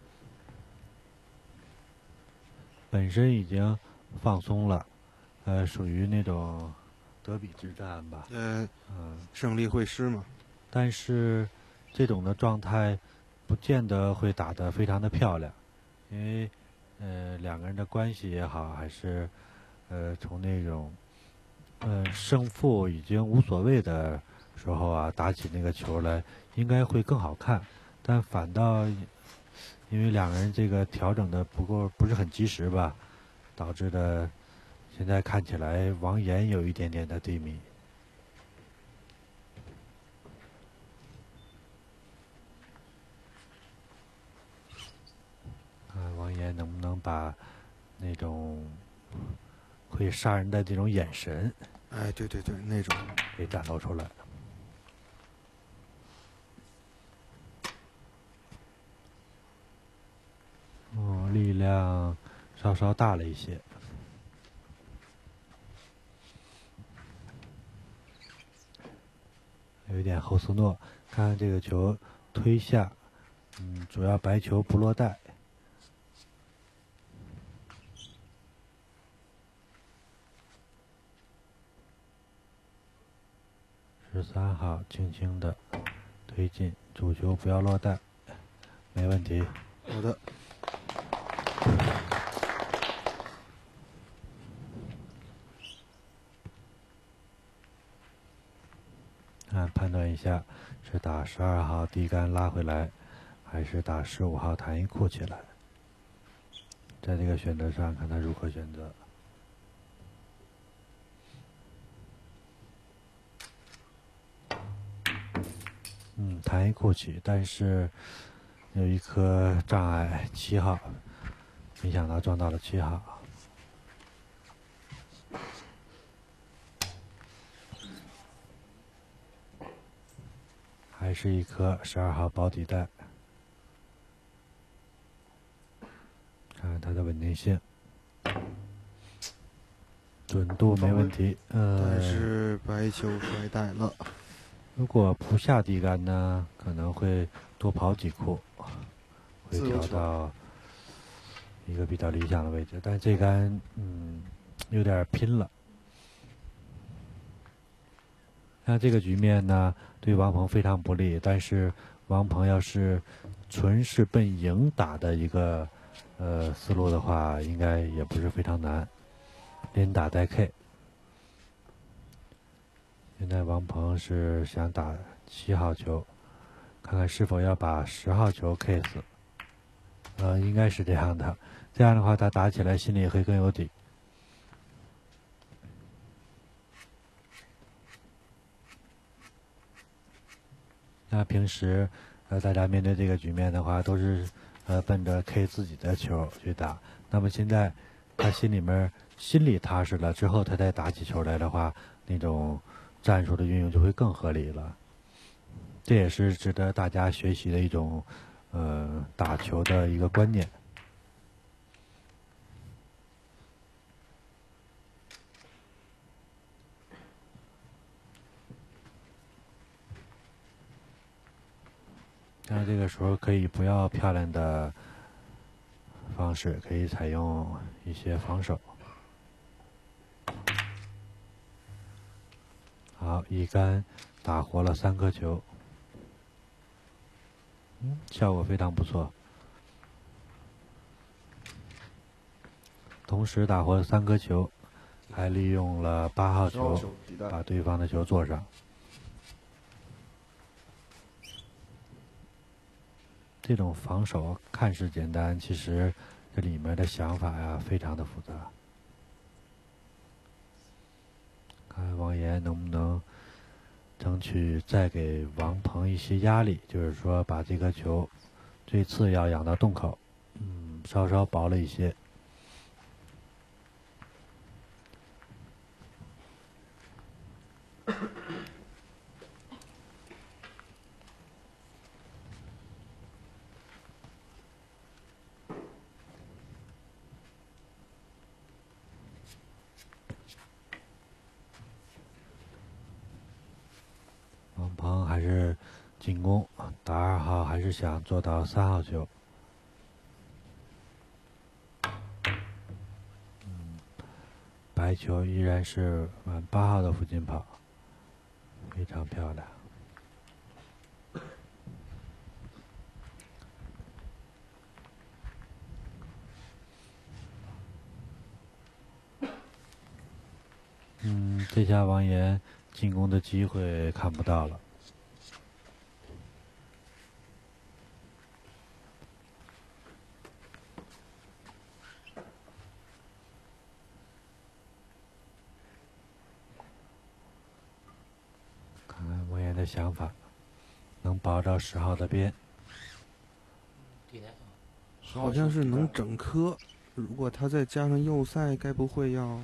本身已经放松了，呃，属于那种德比之战吧。 呃， 嗯， 胜利会师嘛。 但是这种的状态不见得会打得非常的漂亮，因为。呃，两个人的关系也好，还是呃从那种呃胜负已经无所谓的时候啊，打起那个球来应该会更好看。但反倒因为两个人这个调整的不够不是很及时吧，导致的现在看起来王岩有一点点的低迷。王岩能不能把那种会杀人的这种眼神， 哎，对对对，那种给展露出来？哦，力量稍稍大了一些。有一点后斯诺，看看这个球推下，嗯，主要白球不落袋。十三号轻轻的推进，主球不要落袋，没问题。 好的。 看判断一下，是打十二号低杆拉回来，还是打十五号弹一库起来？在这个选择上，看他如何选择。嗯，弹一库起，但是有一颗障碍七号，没想到撞到了七号。还是一颗十二号保底带，看看它的稳定性，准度没问题。呃， 但是白球摔带了。 如果不下低杆呢，可能会多跑几库，会调到一个比较理想的位置。但这杆嗯有点拼了。 那这个局面呢，对王鹏非常不利。但是王鹏要是纯是奔赢打的一个呃思路的话，应该也不是非常难。连打带 K。现在王鹏是想打七号球，看看是否要把十号球 K 死。呃，应该是这样的。这样的话，他打起来心里会更有底。那平时，呃，大家面对这个局面的话，都是呃奔着 K 自己的球去打。那么现在，他心里面心里踏实了之后，他再打起球来的话，那种战术的运用就会更合理了。这也是值得大家学习的一种呃打球的一个观念。那这个时候可以不要漂亮的方式，可以采用一些防守。好，一杆打活了三颗球，嗯，效果非常不错。同时打活了三颗球，还利用了八号球把对方的球做上。这种防守看似简单，其实这里面的想法呀非常的复杂。看王岩能不能争取再给王鹏一些压力，就是说把这颗球最次要养到洞口，嗯，稍稍薄了一些。王鹏还是进攻，打二号还是想做到三号球。嗯，白球依然是往八号的附近跑，非常漂亮。嗯，这下王岩进攻的机会看不到了。看看王岩的想法，能保到十号的边。 好像是能整颗，如果他再加上右塞，该不会要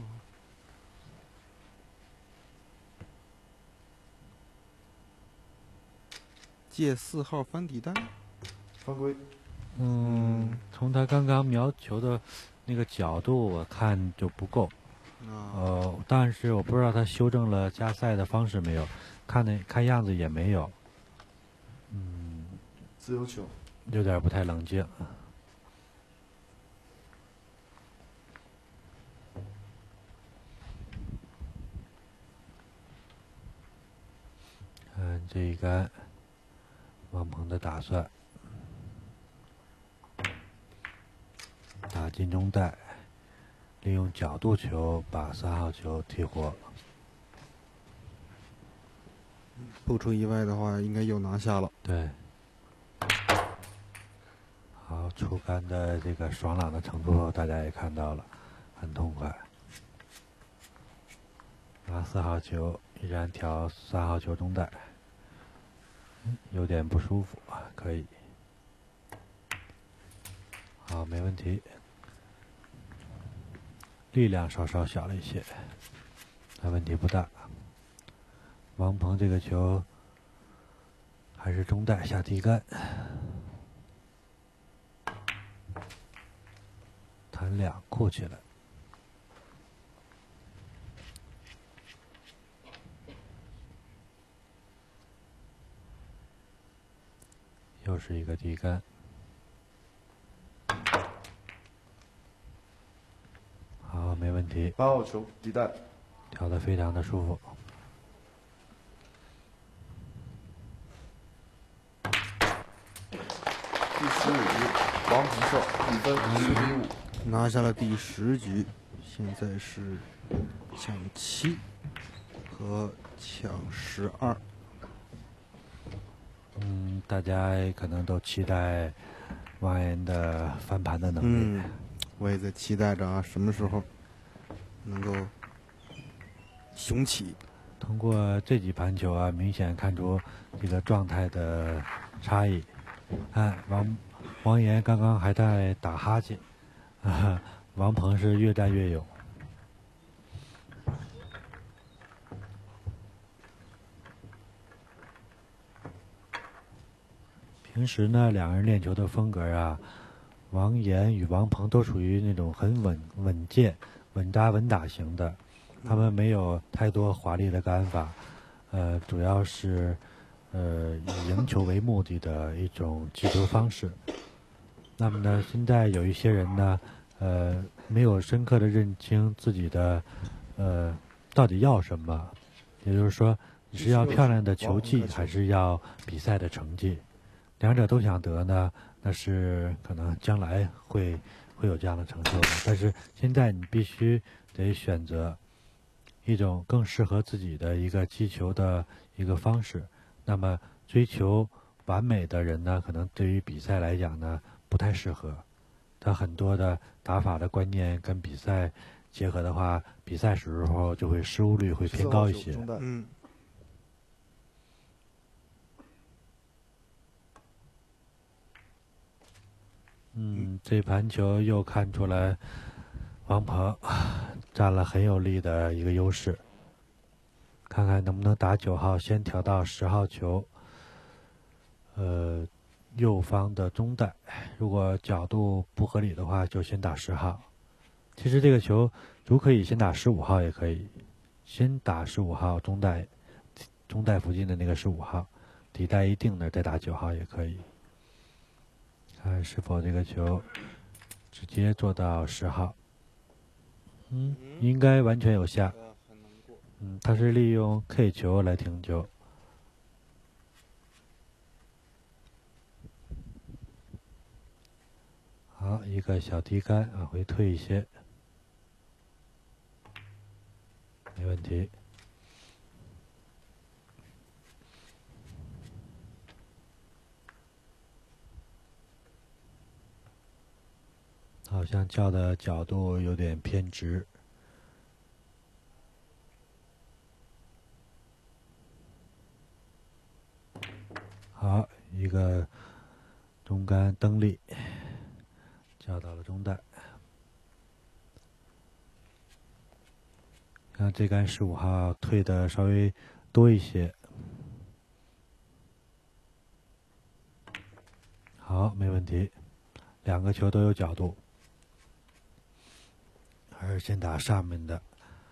借四号翻底带？ 犯规。 嗯，从他刚刚瞄球的那个角度，我看就不够。呃，但是我不知道他修正了加赛的方式没有，看那看样子也没有。嗯， 自由球， 有点不太冷静。看这一杆，王鹏的打算，打进中带，利用角度球把三号球踢活。 不出意外的话，应该又拿下了。 对，好，出杆的这个爽朗的程度大家也看到了，很痛快。拿四号球，依然调三号球中带，有点不舒服，可以。好，没问题。力量稍稍小了一些，但问题不大。王鹏这个球还是中带下低杆，弹两扣起来。又是一个低杆，好，没问题。 八号球底带， 调得非常的舒服。 比分十比五， 拿下了第十局。现在是抢七和抢十二。 嗯，大家可能都期待王岩的翻盘的能力。 嗯，我也在期待着啊，什么时候能够雄起。 通过这几盘球啊，明显看出这个状态的差异。看王王岩刚刚还在打哈欠，啊，王鹏是越战越勇。平时呢，两个人练球的风格啊，王岩与王鹏都属于那种很稳稳健、稳扎稳打型的，他们没有太多华丽的杆法，呃，主要是呃以赢球为目的的一种击球方式。那么呢，现在有一些人呢，呃，没有深刻的认清自己的呃到底要什么，也就是说，你是要漂亮的球技，还是要比赛的成绩？两者都想得呢，那是可能将来会会有这样的成就的。但是现在你必须得选择一种更适合自己的一个击球的一个方式。那么追求完美的人呢，可能对于比赛来讲呢不太适合。他很多的打法的观念跟比赛结合的话，比赛时候就会失误率会偏高一些。 嗯。 嗯，这盘球又看出来王鹏占了很有力的一个优势，看看能不能打九号先调到十号球，呃，右方的中带，如果角度不合理的话，就先打十号。其实这个球如可以先打十五号也可以，先打十五号中带，中带附近的那个十五号，底带一定的再打九号也可以。看是否这个球直接做到十号，嗯，应该完全有下。嗯，他是利用 K 球来停球。好，一个小提杆往回退一些，没问题。好像叫的角度有点偏直。好，一个中杆蹬力，叫到了中带。看这杆十五号退的稍微多一些。好，没问题，两个球都有角度。还是先打上面的。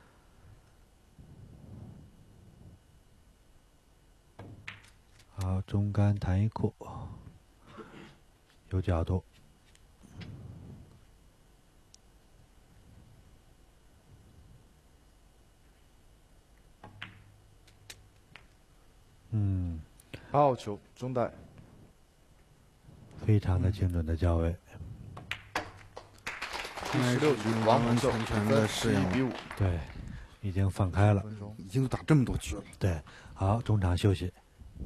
好，中杆弹一库，有角度。嗯， 八号球中带， 非常的精准的交位。 第十六局，王鹏秀全全的适应十一比五， 对，已经放开了， 已经打这么多局了。 对，好，中场休息。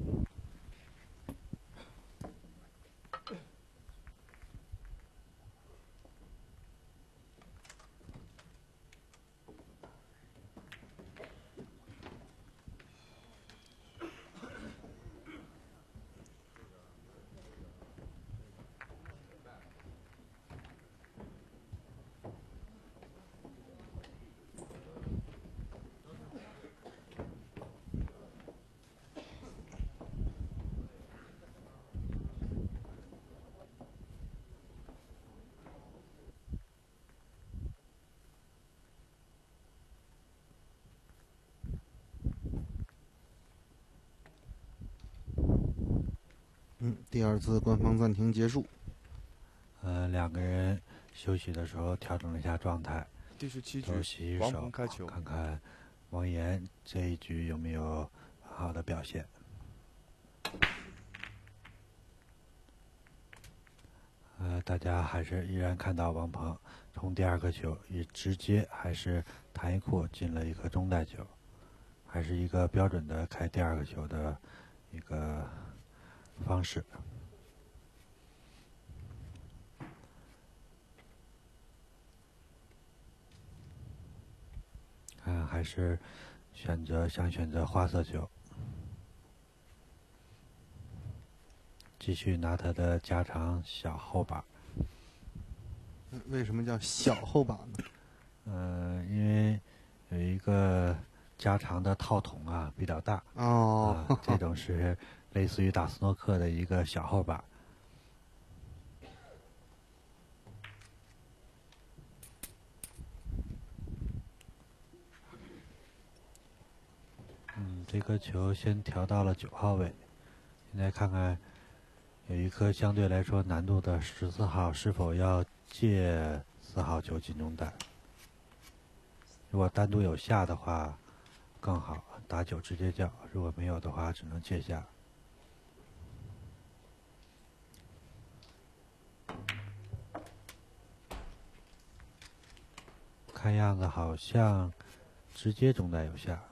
嗯，第二次官方暂停结束。 呃，两个人休息的时候调整了一下状态， 第十七局都洗洗王手鹏开球， 看看王岩这一局有没有好的表现。 呃，大家还是依然看到王鹏从第二颗球以直接还是弹一库进了一颗中带球，还是一个标准的开第二个球的一个方式。看还是选择想选择花色球，继续拿他的加长小后把。 为什么叫小后把呢？ 呃，因为有一个加长的套筒啊比较大哦、 啊，这种是类似于打斯诺克的一个小后把。嗯，这颗球先调到了九号位，现在看看有一颗相对来说难度的十四号是否要借四号球进中带。如果单独有下的话更好，打九直接叫；如果没有的话，只能借下。看样子好像直接中带有下。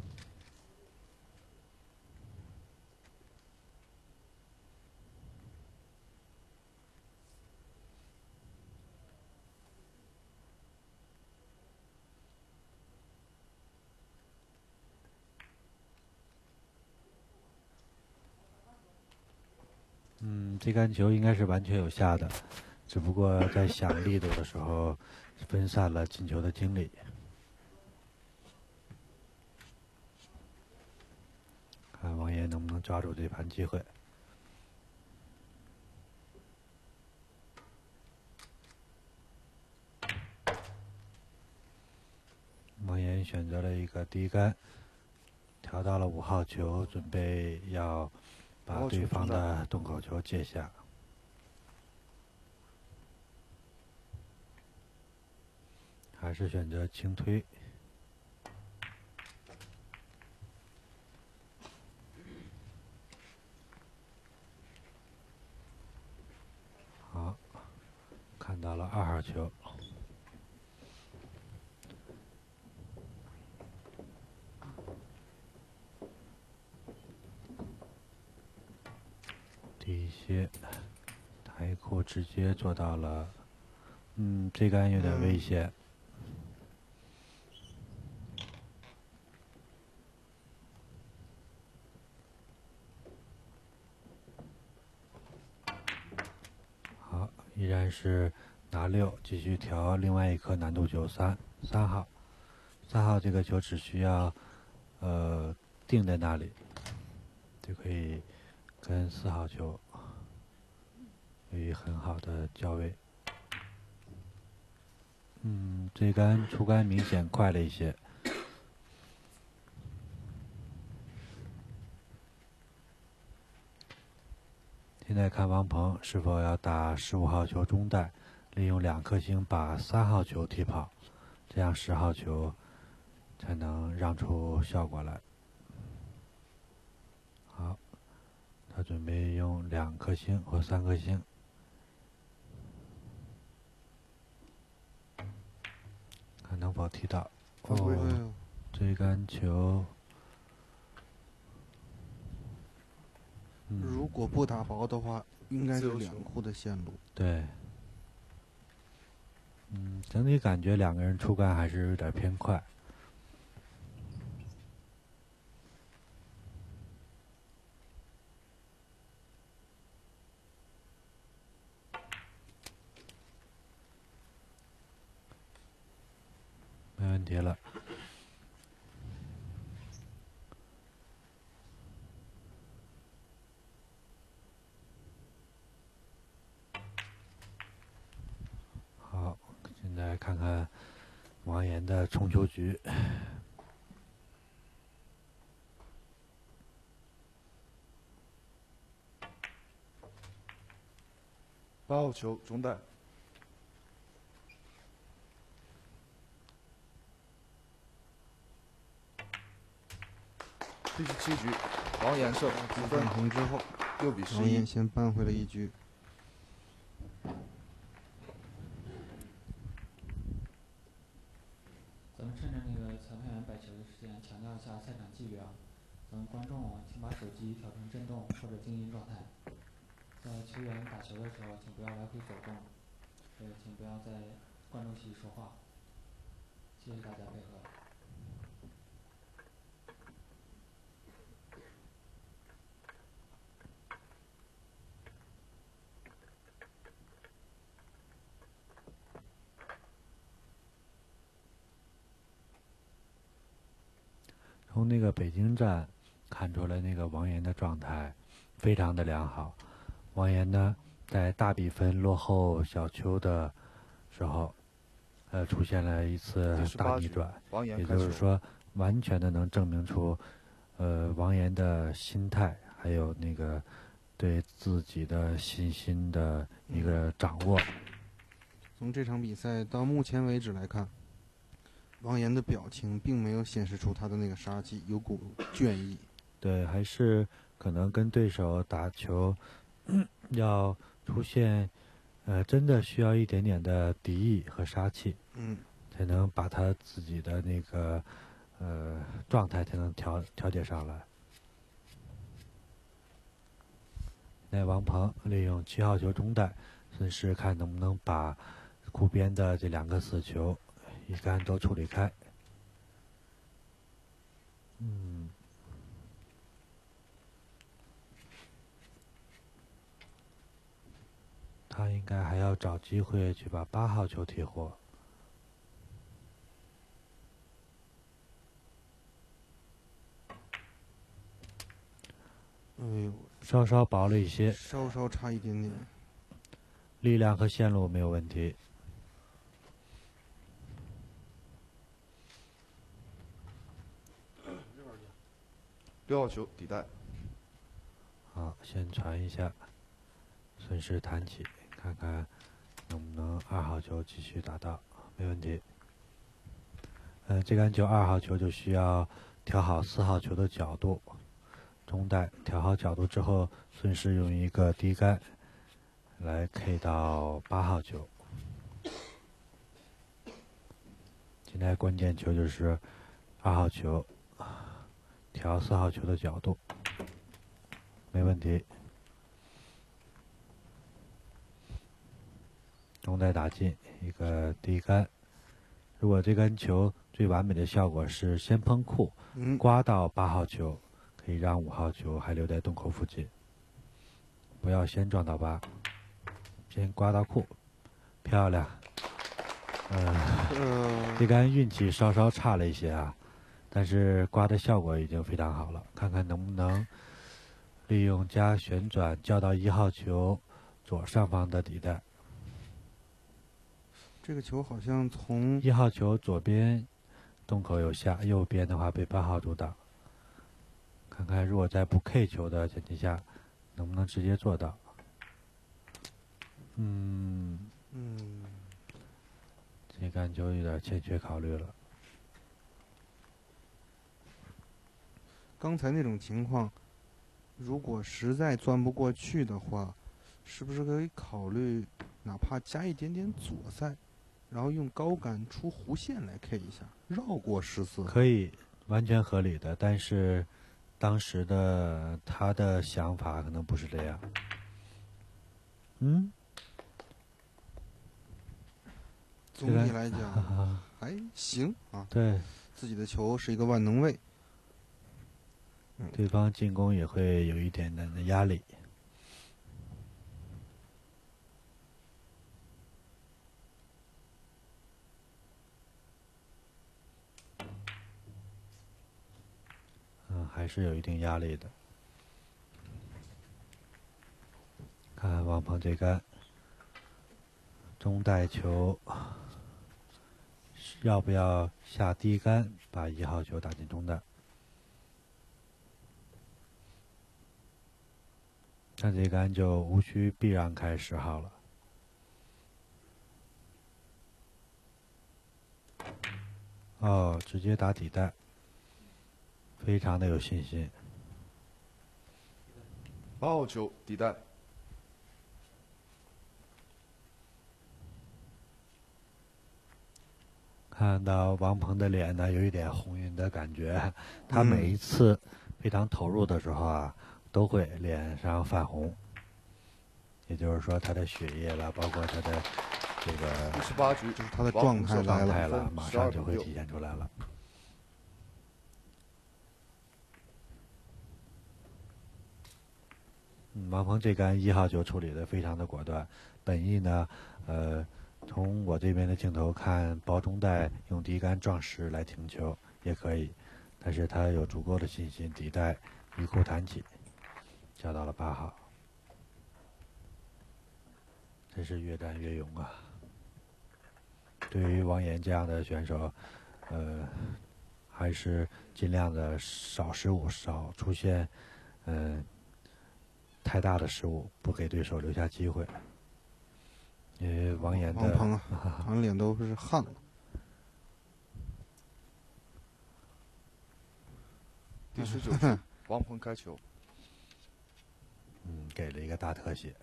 嗯，这杆球应该是完全有下的，只不过在响力度的时候分散了进球的精力。看王岩能不能抓住这盘机会。王岩选择了一个低杆，调到了五号球，准备要把对方的洞口球借下。还是选择轻推。好，看到了二号球。底鞋台库直接做到了，嗯，这杆有点危险。好，依然是拿六，继续调另外一颗难度球三三号，三号这个球只需要呃定在那里，就可以跟四号球有一很好的交位。嗯，这杆出杆明显快了一些。现在看王鹏是否要打十五号球中带，利用两颗星把三号球踢跑，这样十号球才能让出效果来。好，他准备用两颗星或三颗星。看能否踢到。哦，这杆球。 如果不打薄的话，应该是两库的线路。 对，嗯，整体感觉两个人出杆还是有点偏快。没问题了。好，现在看看王岩的冲球局。 八号球中带。第十七局，王岩胜，比分平之后， 六比十一。 王岩先扳回了一局。 纪律啊，咱们观众请把手机调成震动或者静音状态。在球员打球的时候，请不要来回走动，呃，请不要在观众席说话。谢谢大家配合。 从那个北京站看出来，那个王岩的状态非常的良好。王岩呢，在大比分落后小邱的时候，呃，出现了一次大逆转，也就是说，完全的能证明出，呃，王岩的心态还有那个对自己的信心的一个掌握。 从这场比赛到目前为止来看，王岩的表情并没有显示出他的那个杀气，有股倦意。 对，还是可能跟对手打球，要出现，呃，真的需要一点点的敌意和杀气， 嗯， 才能把他自己的那个，呃，状态才能调调节上来。那王鹏利用七号球中带，顺势看能不能把库边的这两个死球一杆都处理开。嗯，他应该还要找机会去把八号球提活。 哎呦， 稍稍薄了一些， 稍稍差一点点。 力量和线路没有问题。 六号球底带。 好，先传一下，顺势弹起，看看能不能二号球继续打到，没问题。呃，这杆球二号球就需要调好四号球的角度，中带调好角度之后，顺势用一个低杆来 K 到八号球。现在关键球就是二号球调四号球的角度，没问题。中带打进一个低杆，如果这杆球最完美的效果是先碰库， 嗯， 刮到八号球，可以让五号球还留在洞口附近，不要先撞到八，先刮到库，漂亮。呃， 呃， 这杆运气稍稍差了一些啊，但是刮的效果已经非常好了，看看能不能利用加旋转叫到一号球左上方的底带。 这个球好像从一号球左边洞口有下，右边的话被八号阻挡。看看如果在不 K 球的前提下，能不能直接做到？嗯嗯， 这杆球有点欠缺考虑了。 刚才那种情况，如果实在钻不过去的话，是不是可以考虑哪怕加一点点左塞，然后用高杆出弧线来 K 一下，绕过十四？ 可以，完全合理的，但是当时的他的想法可能不是这样。嗯， 总体来讲还行啊。 对， 自己的球是一个万能位。嗯， 对方进攻也会有一点点的压力。嗯，还是有一定压力的。看看王鹏这杆中带球，要不要下低杆把一号球打进中带？那这杆就无需避让开十号了。哦，直接打底带，非常的有信心。 八号球底带。 看看到王鹏的脸呢，有一点红晕的感觉。他每一次非常投入的时候啊，都会脸上泛红。也就是说，他的血液了，包括他的这个第十八局， 就是他的状态来来了， 了，马上就会体现出来了。嗯，王鹏这杆一号球处理的非常的果断，本意呢，呃，从我这边的镜头看，包中袋用第一杆撞实来停球也可以，但是他有足够的信心，底袋鱼库弹起，交到了八号。真是越战越勇啊！对于王岩这样的选手，呃，还是尽量的少失误，少出现嗯、呃、太大的失误，不给对手留下机会。因为王岩的王鹏啊，满脸都是汗了。 第十九局，王鹏开球。 嗯，给了一个大特写。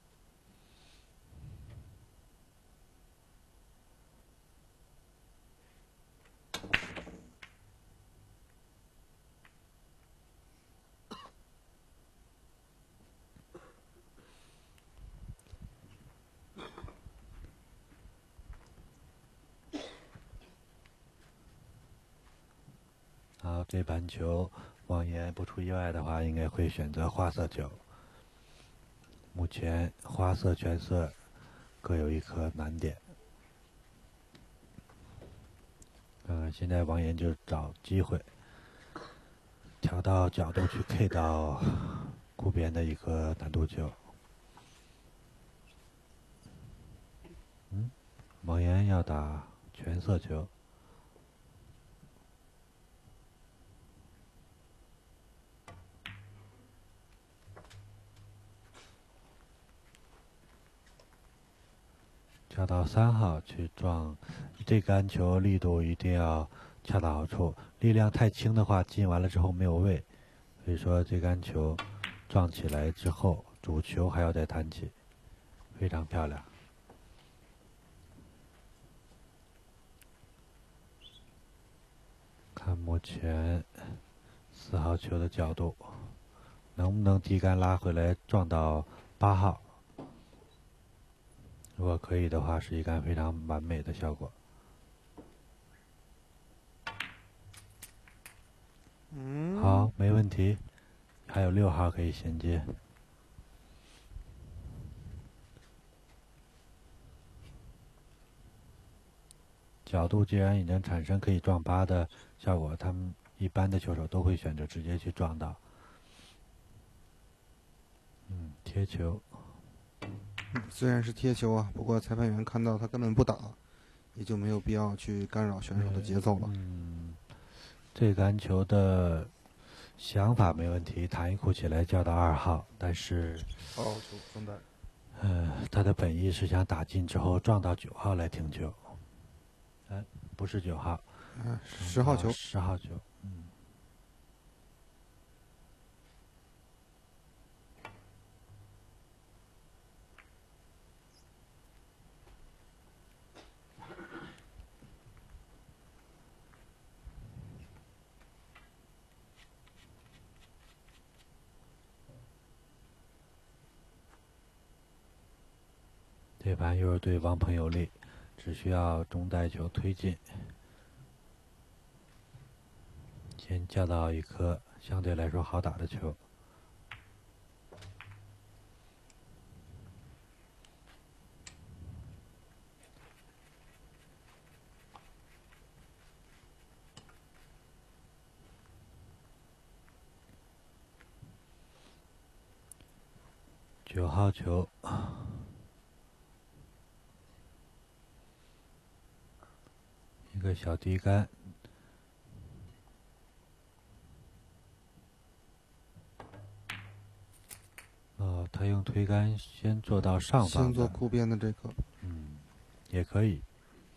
好，这盘球，王岩不出意外的话，应该会选择花色球。目前花色、全色各有一颗难点。嗯，现在王岩就找机会，调到角度去 K 到库边的一颗难度球。嗯，王岩要打全色球。跳到三号去撞，这杆球力度一定要恰到好处，力量太轻的话，进完了之后没有位，所以说这杆球撞起来之后，主球还要再弹起，非常漂亮。看目前四号球的角度，能不能低杆拉回来撞到八号？如果可以的话，是一杆非常完美的效果。 嗯， 好，没问题，还有六号可以衔接。角度既然已经产生可以撞八的效果，他们一般的球手都会选择直接去撞到。嗯，贴球。 虽然是贴球啊，不过裁判员看到他根本不打，也就没有必要去干扰选手的节奏了。 嗯，这杆球的想法没问题，弹一库起来叫到二号，但是二号球中袋。 呃，他的本意是想打进之后撞到九号来停球。哎，不是九号， 嗯，十号球， 十号球，嗯。这盘又是对王鹏有利，只需要中带球推进，先叫到一颗相对来说好打的球。九号球。一个小低杆，哦，他用推杆先做到上方， 先做库边的这个， 嗯，也可以。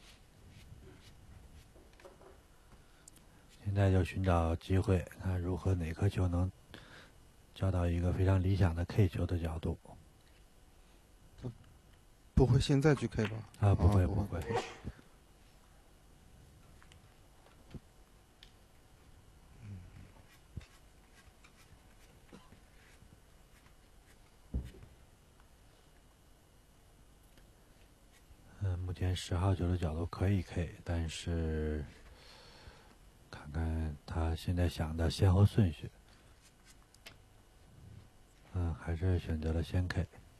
现在就寻找机会，看如何哪颗球能交到一个非常理想的 K 球的角度。 不会现在去 K 吧？ 啊，不会啊不会。 前十号球的角度可以 K， 但是看看他现在想的先后顺序，嗯，还是选择了先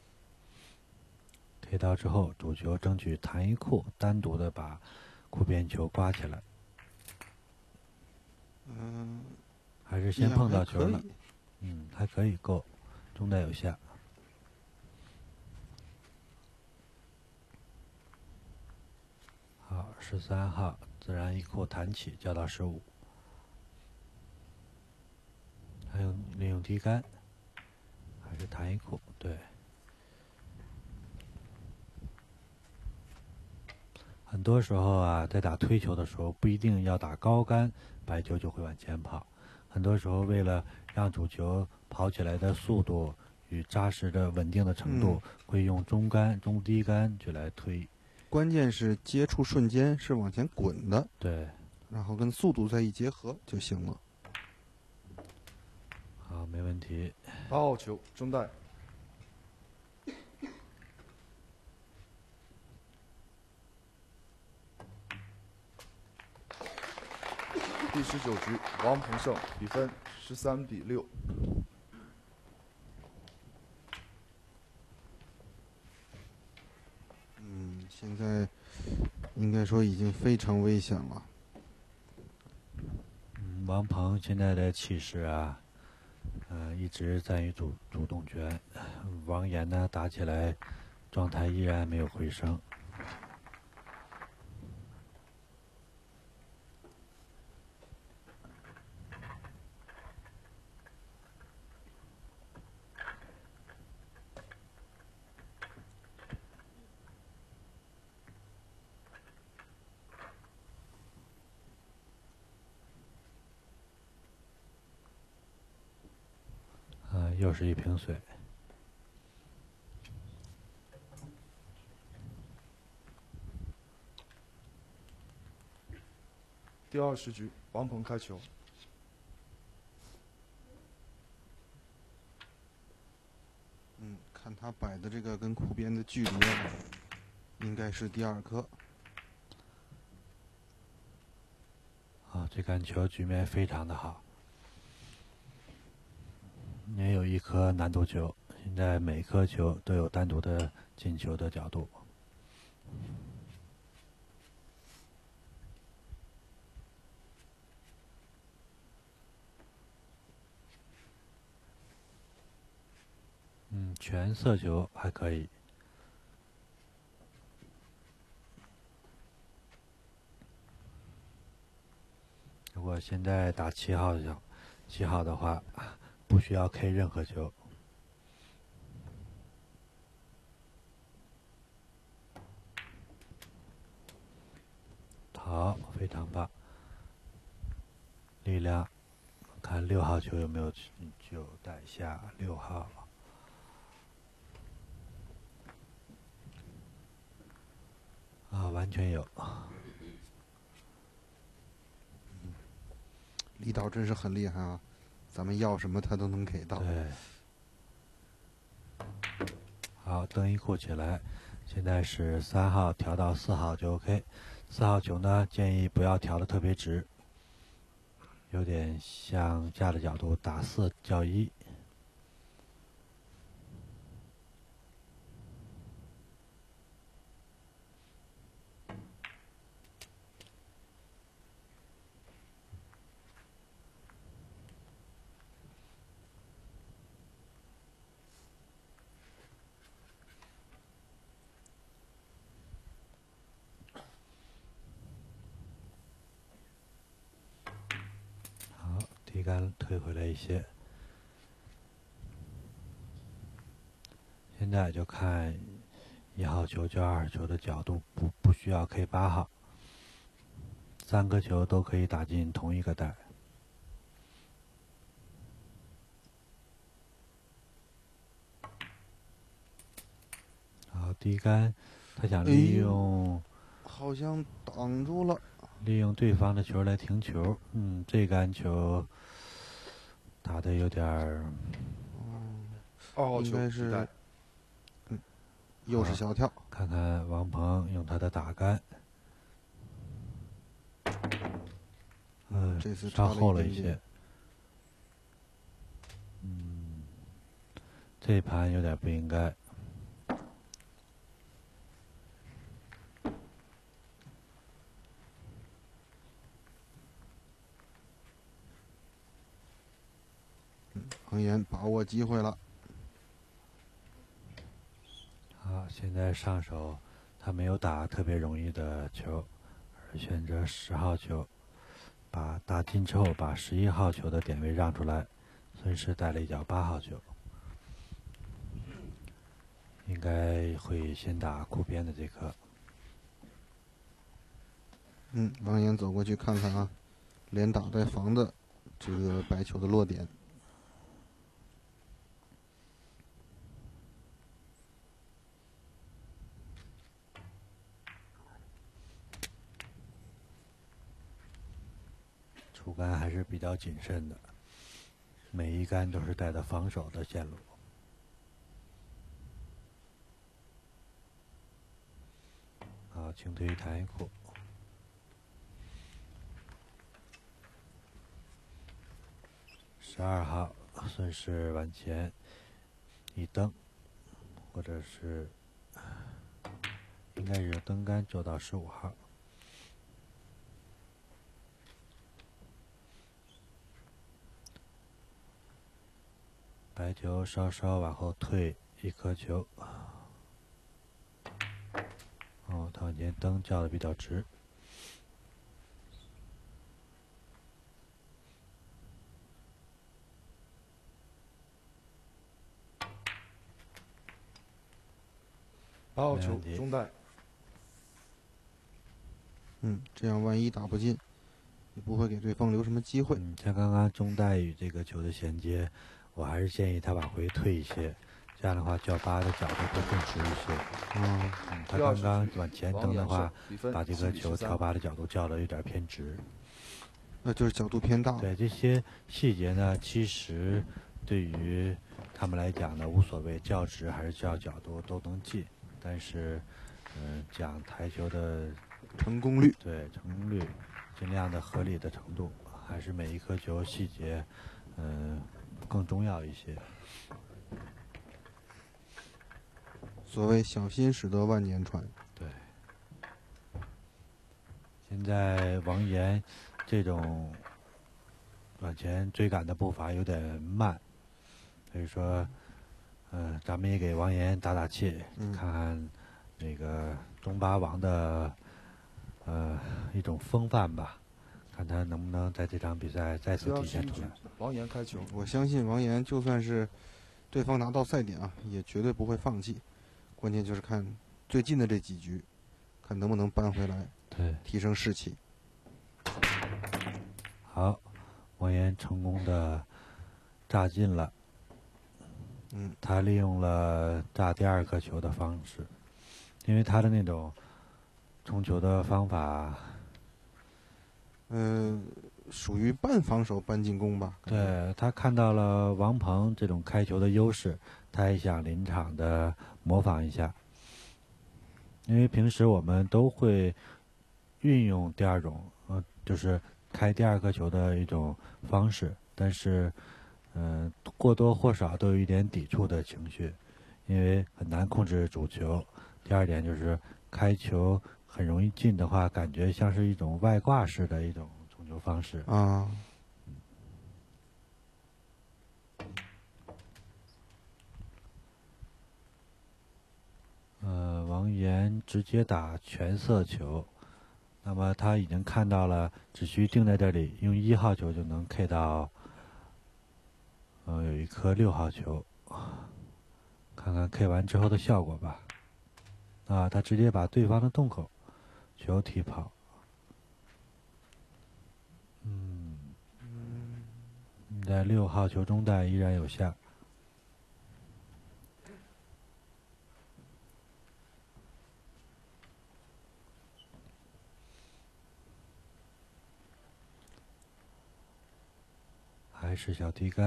K。K 到之后，主球争取弹一库，单独的把库边球刮起来。 嗯， 还是先碰到球了也还可以。 嗯，还可以够，中带有下。好，十三号自然一库弹起，交到十五。还有利用低杆，还是弹一库，对。很多时候啊，在打推球的时候，不一定要打高杆，白球就会往前跑。很多时候，为了让主球跑起来的速度与扎实的稳定的程度， 嗯、 会用中杆、中低杆去来推。 关键是接触瞬间是往前滚的， 对， 然后跟速度再一结合就行了。 好，没问题。 八号球中带。第十九局，王鹏胜，比分十三比六。 嗯，现在应该说已经非常危险了。 嗯，王鹏现在的气势啊，呃，一直占于主主动权。王岩呢，打起来状态依然没有回升。呃，又是一瓶水。 第二十局，王鹏开球。 嗯，看他摆的这个跟库边的距离，应该是第二颗。 啊，这杆球局面非常的好。也有一颗难度球，现在每颗球都有单独的进球的角度。嗯，全色球还可以。如果现在打七号球，七号的话，不需要 K 任何球。好，非常棒。力量，看六号球有没有就带下六号。啊，完全有。 李导真是很厉害啊，咱们要什么他都能给到。 对。好，蹬一库起来，现在是三号调到四号就 OK。四号球呢，建议不要调的特别直，有点向下的角度打四叫一。低杆退回来一些，现在就看一号球交二号球的角度，不不需要 K 八号，三个球都可以打进同一个袋。好，低杆，他想利用， 哎、好像挡住了。 利用对方的球来停球，嗯，这杆球打的有点儿， 嗯， 二号球应该是，嗯， 又是小跳。 看看王鹏用他的打杆，嗯， 这次稍后了一些。嗯，这盘有点不应该。 王岩把握机会了。 好，现在上手，他没有打特别容易的球，而选择十号球，把打进之后把十一号球的点位让出来，顺势带了一脚八号球，应该会先打库边的这颗。 嗯，王岩走过去看看啊，连打带防的这个白球的落点。 出杆还是比较谨慎的，每一杆都是带的防守的线路。好，轻推弹一库。十二号顺势往前一蹬，或者是应该是蹬杆就到十五号。白球稍稍往后退一颗球，哦，他往前蹬叫的比较直。 八号球中带。 嗯，这样万一打不进，也不会给对方留什么机会。 嗯，像刚刚中带与这个球的衔接，我还是建议他往回退一些，这样的话叫八的角度会更直一些。 嗯， 嗯，他刚刚往前蹬的话，把这个球调八的角度叫的有点偏直。 那就是角度偏大。 对，这些细节呢，其实对于他们来讲呢无所谓，较直还是较角度都能进。但是，嗯、呃，讲台球的成功率， 对成功率，尽量的合理的程度，还是每一颗球细节，嗯、呃，更重要一些。 所谓小心驶得万年船。 对。现在王岩这种往前追赶的步伐有点慢，所以说，嗯、呃，咱们也给王岩打打气， 嗯、 看看那个中巴王的呃一种风范吧，看他能不能在这场比赛再次体现出来。 王岩开球， 我相信王岩就算是对方拿到赛点啊，也绝对不会放弃。关键就是看最近的这几局，看能不能扳回来， 对， 提升士气。 好，王岩成功的炸进了。 嗯， 他利用了炸第二颗球的方式，因为他的那种冲球的方法， 嗯、呃，属于半防守半进攻吧。 对，他看到了王鹏这种开球的优势，他也想临场的模仿一下。因为平时我们都会运用第二种，呃，就是开第二颗球的一种方式，但是，嗯、呃，或多或少都有一点抵触的情绪，因为很难控制主球。第二点就是开球很容易进的话，感觉像是一种外挂式的一种冲球方式啊。 呃，王岩直接打全色球，那么他已经看到了，只需定在这里，用一号球就能 K 到，呃，有一颗六号球，看看 K 完之后的效果吧。啊，他直接把对方的洞口球踢跑。嗯，你在六号球中带依然有下。还是小提杆， ，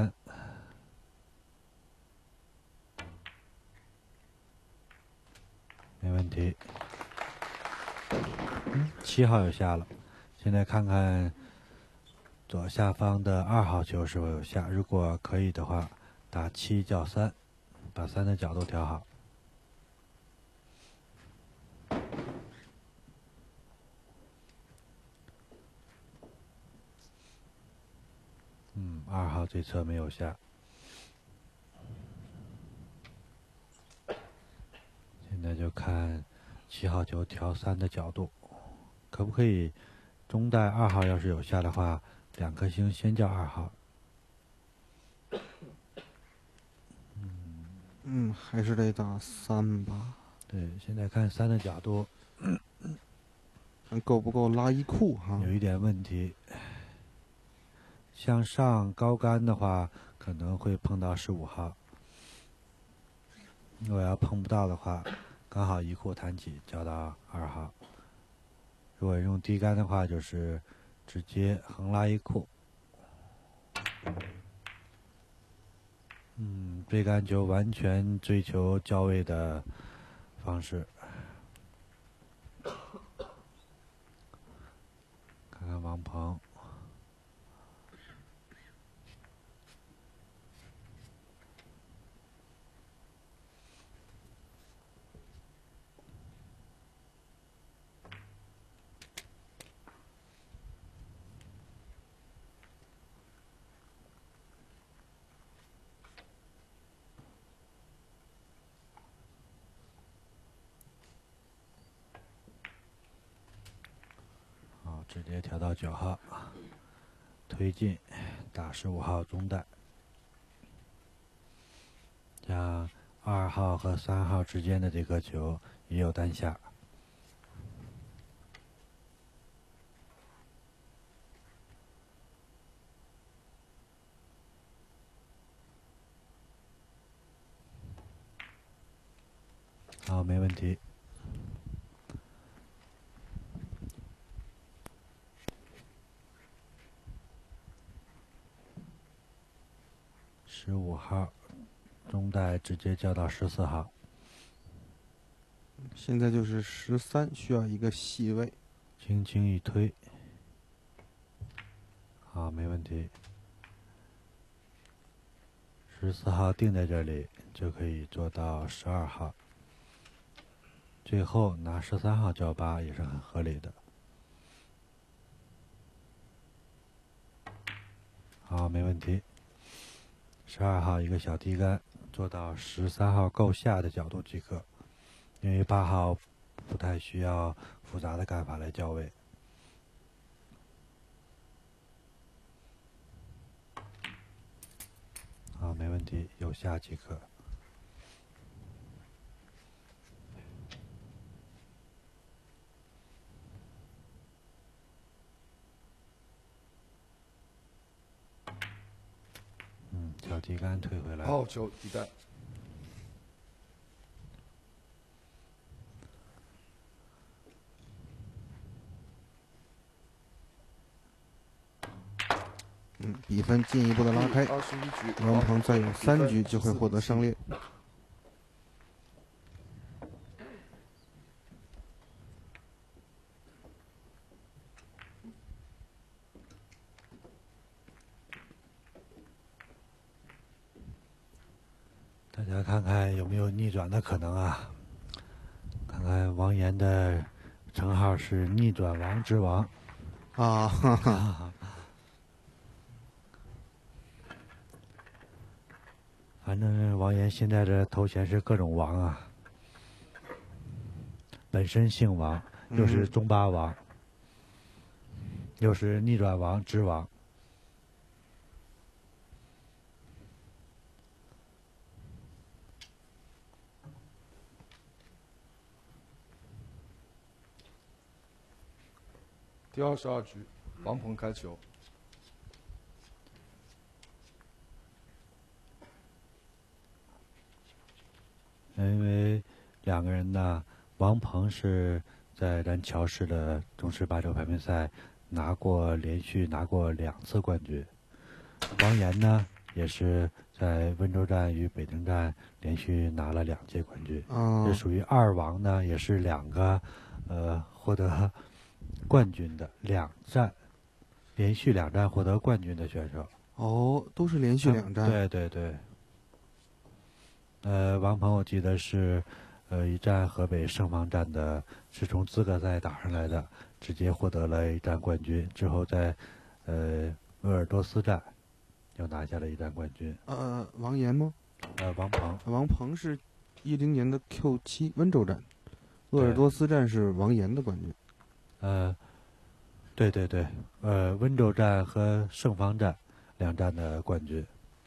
没问题。嗯，七号有下了，现在看看左下方的二号球是否有下，如果可以的话，打七叫三，把三的角度调好。嗯，二号这侧没有下。现在就看七号球调三的角度，可不可以中带二号要是有下的话，两颗星先叫二号。 嗯，还是得打三吧。 对，现在看三的角度， 看够不够拉一库哈。 有一点问题。向上高杆的话，可能会碰到十五号。如果要碰不到的话，刚好一库弹起交到二号。如果用低杆的话，就是直接横拉一库。嗯，对杆球完全追求交位的方式。看看王鹏。直接调到九号，推进，打十五号中带，像二号和三号之间的这颗球也有单下。好，没问题。十五号中带直接叫到十四号。 现在就是十三，需要一个细位， 轻轻一推，好，没问题。十四号定在这里，就可以做到十二号。最后拿十三号叫八也是很合理的。好，没问题。十二号一个小低杆，做到十三号够下的角度即可。因为八号不太需要复杂的干法来校位。好，没问题，有下即可。嗯，小低杆退回来。 好球一带。 嗯，比分进一步的拉开。 二十一局， 王鹏再有三局就会获得胜利。 大家看看有没有逆转的可能啊？看看王岩的称号是逆转王之王啊！哈哈。 反正王岩现在的头衔是各种王啊，本身姓王，又是中巴王，嗯、又是逆转王之王。 第二十二局，王鹏开球。 因为两个人呢，王鹏是在咱乔市的中式八球排名赛拿过连续拿过两次冠军，王岩呢也是在温州站与北京站连续拿了两届冠军， 哦这属于二王呢，也是两个呃获得冠军的两站连续两站获得冠军的选手。 哦，都是连续两站。 对对对。呃，王鹏我记得是，呃，一站河北盛芳站的，是从资格赛打上来的，直接获得了一站冠军，之后在，呃，鄂尔多斯站，又拿下了一站冠军。 呃，王岩吗？ 呃，王鹏。 王鹏是一零年的 Q 七温州站，鄂尔多斯站是王岩的冠军。 呃，对对对，呃，温州站和盛芳站两站的冠军。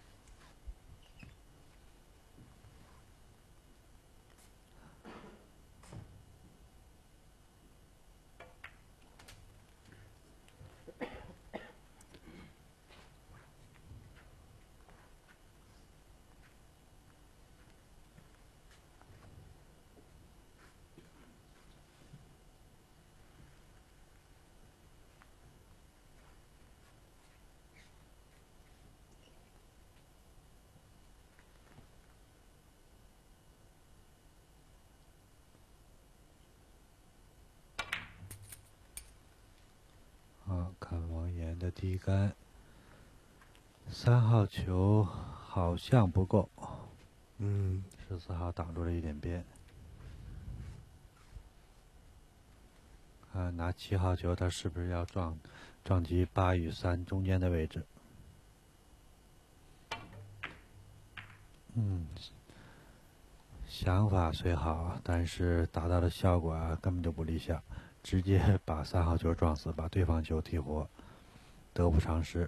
啊，看王岩的第一杆，三号球好像不够， 嗯， 十四号挡住了一点边。看拿七号球，他是不是要撞撞击八与三中间的位置？嗯，想法虽好，但是达到的效果啊根本就不理想。直接把三号球撞死，把对方球踢活，得不偿失。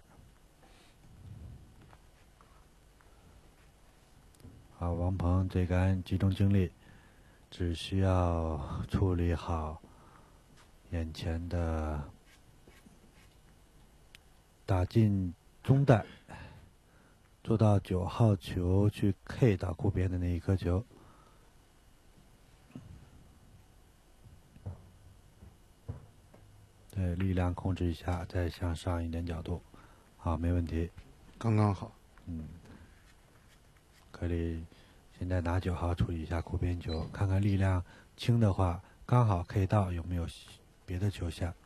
好，王鹏这杆集中精力，只需要处理好眼前的打进中袋，做到九号球去 K 到库边的那一颗球。对，力量控制一下，再向上一点角度，好，没问题， 刚刚好。 嗯，可以，现在拿九号处理一下库边球，看看力量轻的话，刚好 K 到有没有别的球下。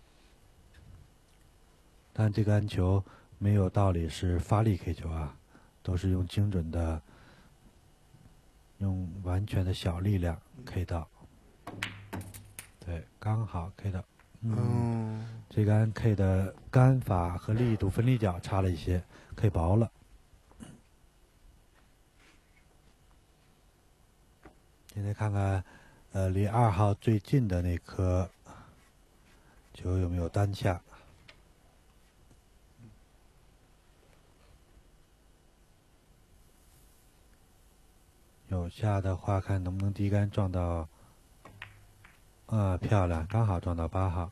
但这杆球没有道理是发力 K 球啊，都是用精准的，用完全的小力量 K 到。对，刚好 K 到。嗯，这杆 K 的杆法和力度分离角差了一些 ，K 薄了。现在看看，呃，离二号最近的那颗球有没有单下？有下的话，看能不能第一杆撞到。啊，漂亮，刚好撞到八号。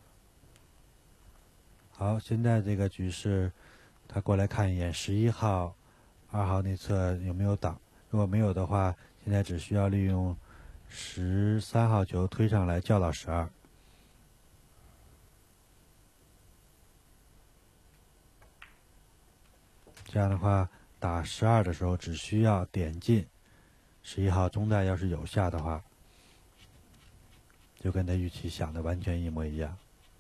好，现在这个局势，他过来看一眼十一号、二号内侧有没有挡，如果没有的话，现在只需要利用十三号球推上来叫到十二。这样的话，打十二的时候只需要点进十一号中袋，要是有下的话。就跟他预期想的完全一模一样。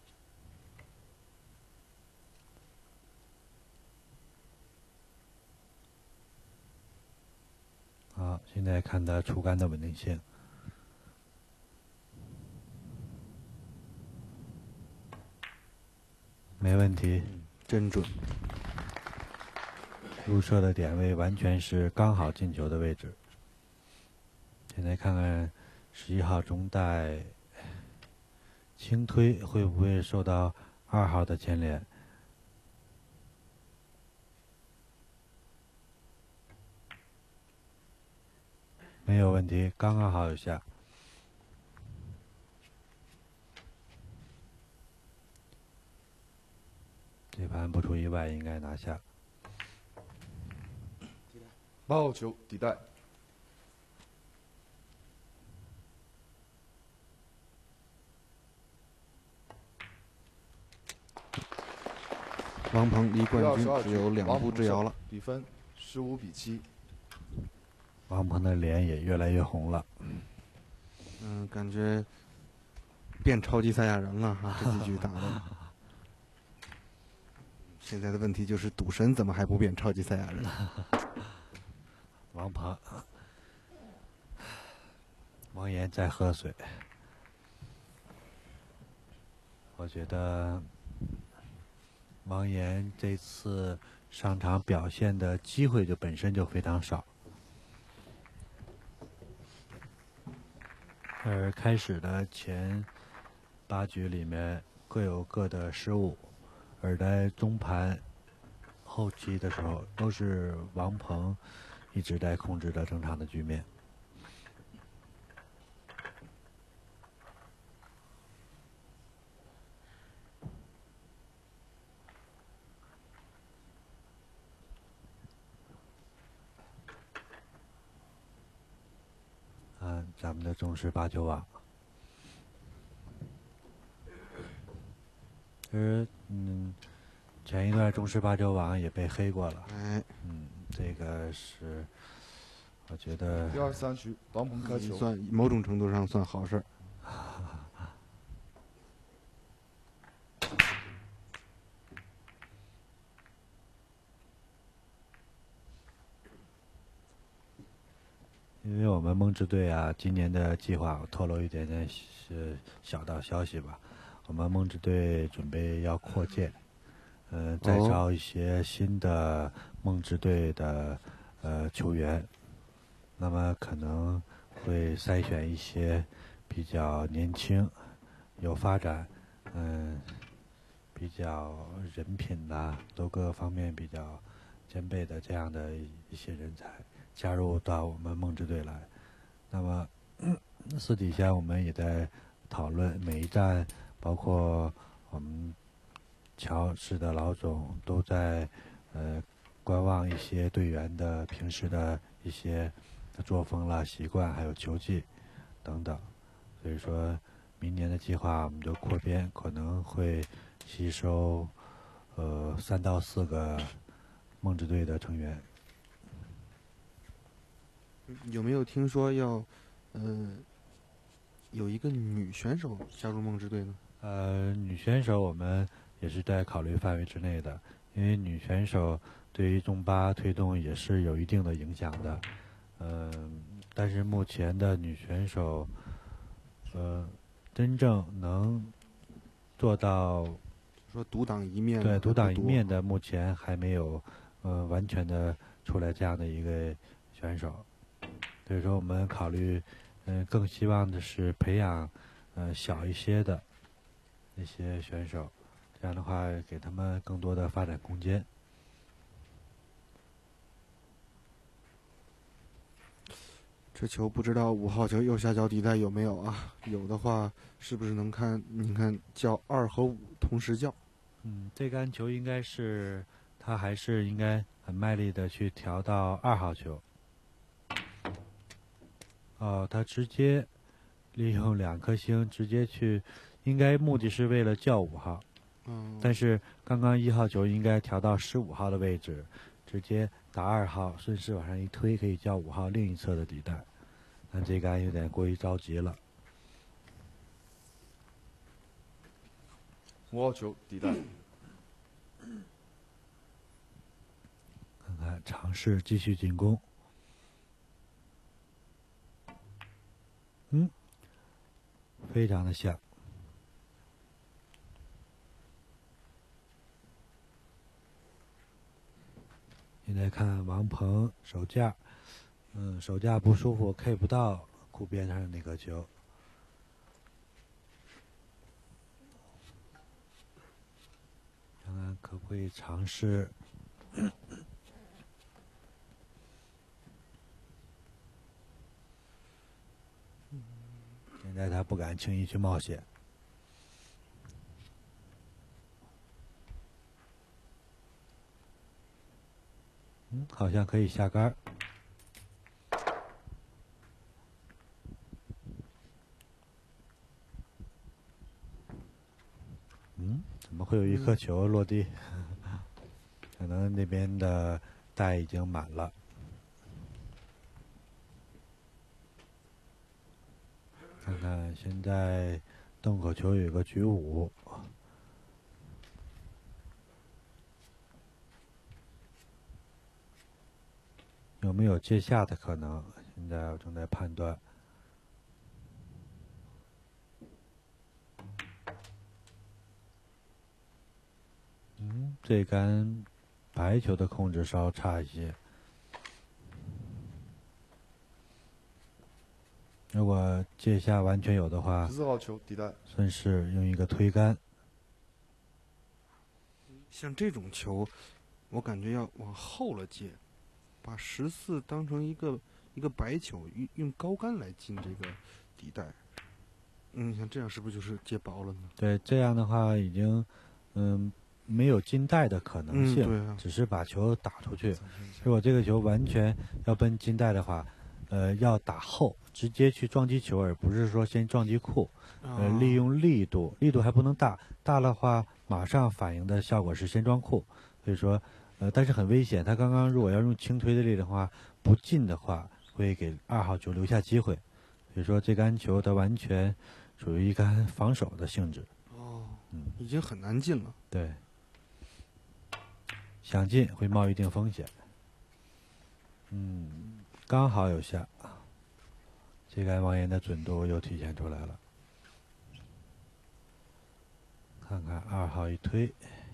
好，现在看他出杆的稳定性，没问题， 真准。 入射的点位完全是刚好进球的位置。现在看看十一号中袋。轻推会不会受到二号的牵连？没有问题，刚刚好有下。这盘不出意外应该拿下。 八号球底袋。 王鹏离冠军只有两步之遥了。 比分十五比七。 王鹏的脸也越来越红了。 嗯，感觉变超级赛亚人了哈，这几局打的。现在的问题就是赌神怎么还不变超级赛亚人？ 王鹏，王岩在喝水。我觉得王岩这次上场表现的机会就本身就非常少，而开始的前八局里面各有各的失误，而在中盘后期的时候，都是王鹏一直在控制着整场的局面。嗯，咱们的中式八九网，其实嗯，前一段中式八九网也被黑过了。 哎， 嗯，这个是我觉得第二十三局，王鹏开球， 算某种程度上算好事儿。 因为我们梦之队啊，今年的计划我透露一点点是小道消息吧。我们梦之队准备要扩建，嗯、呃，再招一些新的梦之队的呃球员，那么可能会筛选一些比较年轻、有发展，嗯、呃，比较人品呐、都各个方面比较兼备的这样的一些人才。加入到我们梦之队来，那么私底下我们也在讨论每一站，包括我们乔市的老总都在呃观望一些队员的平时的一些作风啦、习惯，还有球技等等。所以说明年的计划我们就扩编，可能会吸收呃三到四个梦之队的成员。 有没有听说要，呃，有一个女选手加入梦之队呢？ 呃，女选手我们也是在考虑范围之内的，因为女选手对于中巴推动也是有一定的影响的。嗯、呃，但是目前的女选手，呃，真正能做到说独当一面， 对独当一面的，目前还没有，呃，完全的出来这样的一个选手。所以说，我们考虑，嗯、呃，更希望的是培养，呃，小一些的那些选手，这样的话给他们更多的发展空间。 这球不知道五号球右下角底带有没有啊？有的话，是不是能看？你看叫二和五同时叫。 嗯，这杆球应该是他还是应该很卖力的去调到二号球。哦，他直接利用两颗星直接去，应该目的是为了叫五号， 嗯， 但是刚刚一号球应该调到十五号的位置，直接打二号，顺势往上一推，可以叫五号另一侧的底带，但这杆有点过于着急了。 五号球底带， 看看尝试继续进攻。嗯，非常的像。现在看王鹏手架，嗯，手架不舒服，K 不到库边上的那个球。看看可不可以尝试。现在他不敢轻易去冒险。嗯，好像可以下杆。嗯，怎么会有一颗球落地？可能那边的袋已经满了。看看现在洞口球有个局五，有没有接下的可能？现在我正在判断。嗯，这杆白球的控制稍差一些。如果界下完全有的话， 十四号球底袋， 顺势用一个推杆。 像这种球，我感觉要往后了接，把十四当成一个一个白球，用用高杆来进这个底袋。嗯，像这样是不是就是接薄了呢？ 对，这样的话已经嗯没有进袋的可能性， 嗯对啊、 只是把球打出去。如果这个球完全要奔进袋的话，呃，要打后，直接去撞击球，而不是说先撞击库。呃，利用力度，力度还不能大，大的话马上反应的效果是先撞库。所以说，呃，但是很危险。他刚刚如果要用轻推的力的话，不进的话，会给二号球留下机会。所以说，这杆球它完全属于一杆防守的性质。 哦， 嗯， 已经很难进了。 对，想进会冒一定风险。嗯，刚好有下，这杆王岩的准度又体现出来了。看看二号一推，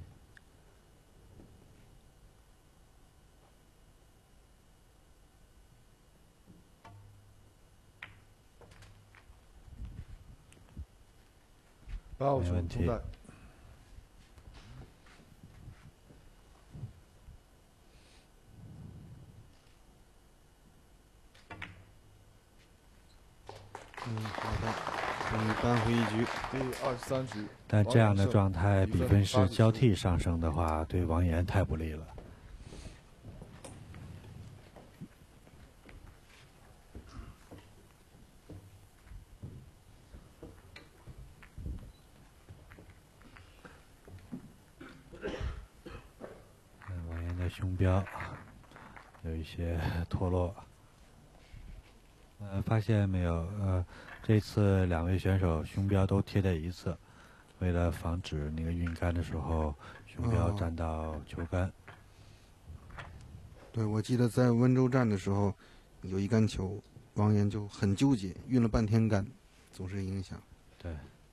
八号球没问题中袋， 嗯，好的，终于扳回一局。 第二十三局， 但这样的王岩胜状态，比分是八比十交替上升的话，对王岩太不利了。嗯，王岩的胸标有一些脱落。呃，发现没有？呃，这次两位选手胸标都贴在一侧，为了防止那个运杆的时候胸标哦沾到球杆。 对，我记得在温州站的时候，有一杆球，王岩就很纠结，运了半天杆，总是影响。 对。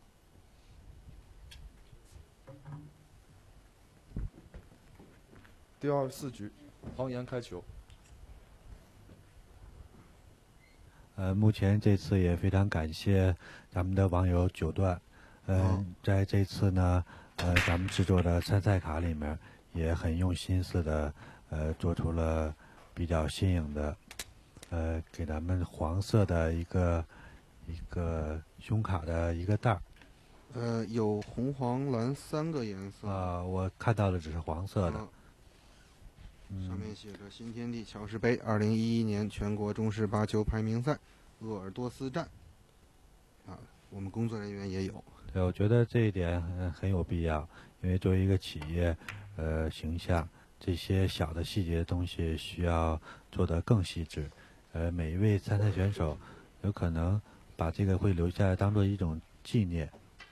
第二十四局，王岩开球。 呃，目前这次也非常感谢咱们的网友九段，嗯、呃哦在这次呢，呃，咱们制作的参赛卡里面也很用心思的，呃，做出了比较新颖的，呃，给咱们黄色的一个一个胸卡的一个袋儿。 呃，有红、黄、蓝三个颜色。 啊、我看到的只是黄色的。 啊嗯上面写着“新天地乔氏杯二零一一年全国中式八球排名赛鄂尔多斯站”。啊，我们工作人员也有。 对，我觉得这一点很很有必要，因为作为一个企业，呃，形象这些小的细节的东西需要做得更细致。呃，每一位参赛选手有可能把这个会留下来当做一种纪念。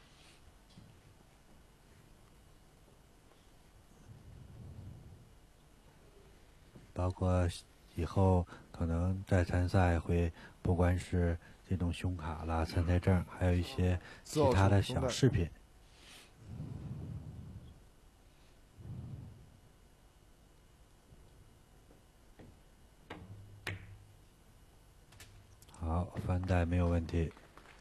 包括以后可能在参赛会，不管是这种胸卡啦、参赛证，还有一些其他的小饰品。好，翻袋没有问题。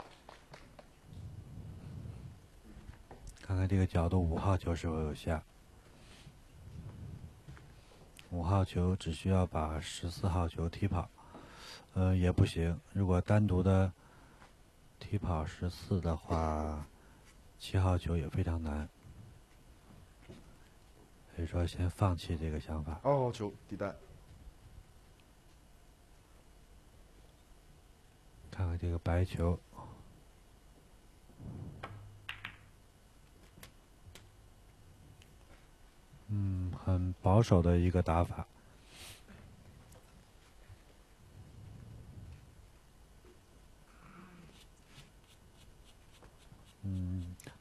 看看这个角度，五号球是否有下。五号球只需要把十四号球踢跑，呃，也不行。如果单独的踢跑十四的话，七号球也非常难。所以说，先放弃这个想法。 二号球底袋， 看看这个白球。嗯，很保守的一个打法。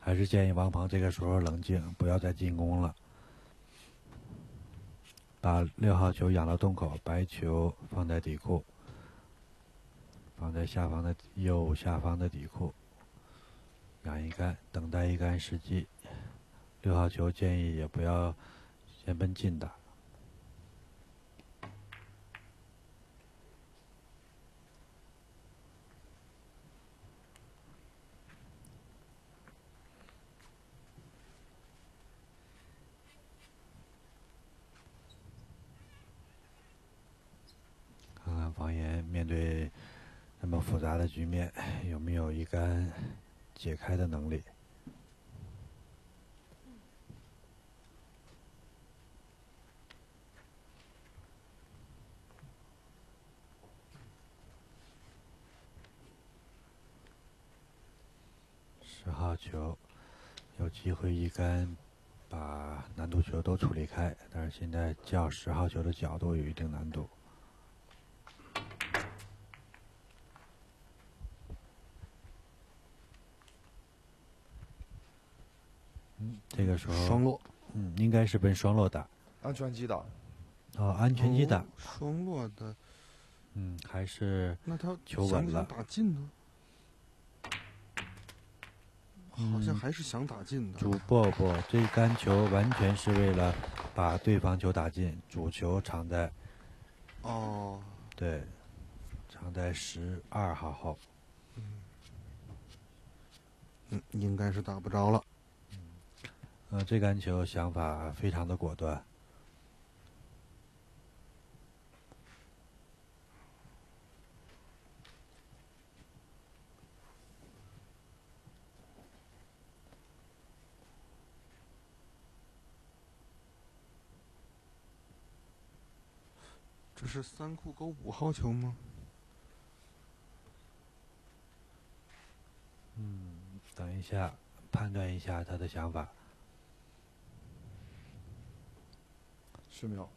还是建议王鹏这个时候冷静，不要再进攻了。把六号球养到洞口，白球放在底库，放在下方的右下方的底库，养一杆，等待一杆时机。六号球建议也不要先奔近打。看看王岩面对那么复杂的局面，有没有一杆解开的能力？十号球有机会一杆把难度球都处理开，但是现在叫十号球的角度有一定难度。嗯，这个时候双落， 嗯，应该是奔双落打。 安全击打。 哦，安全击打。 哦双落的， 嗯，还是那他球稳了想不想打进呢？好像嗯还是想打进的。 主不不，这杆球完全是为了把对方球打进，主球藏在哦， 对，藏在十二号后。 嗯，应该是打不着了。 呃，这杆球想法非常的果断。 这是三库勾五号球吗？ 嗯，等一下，判断一下他的想法。 十秒。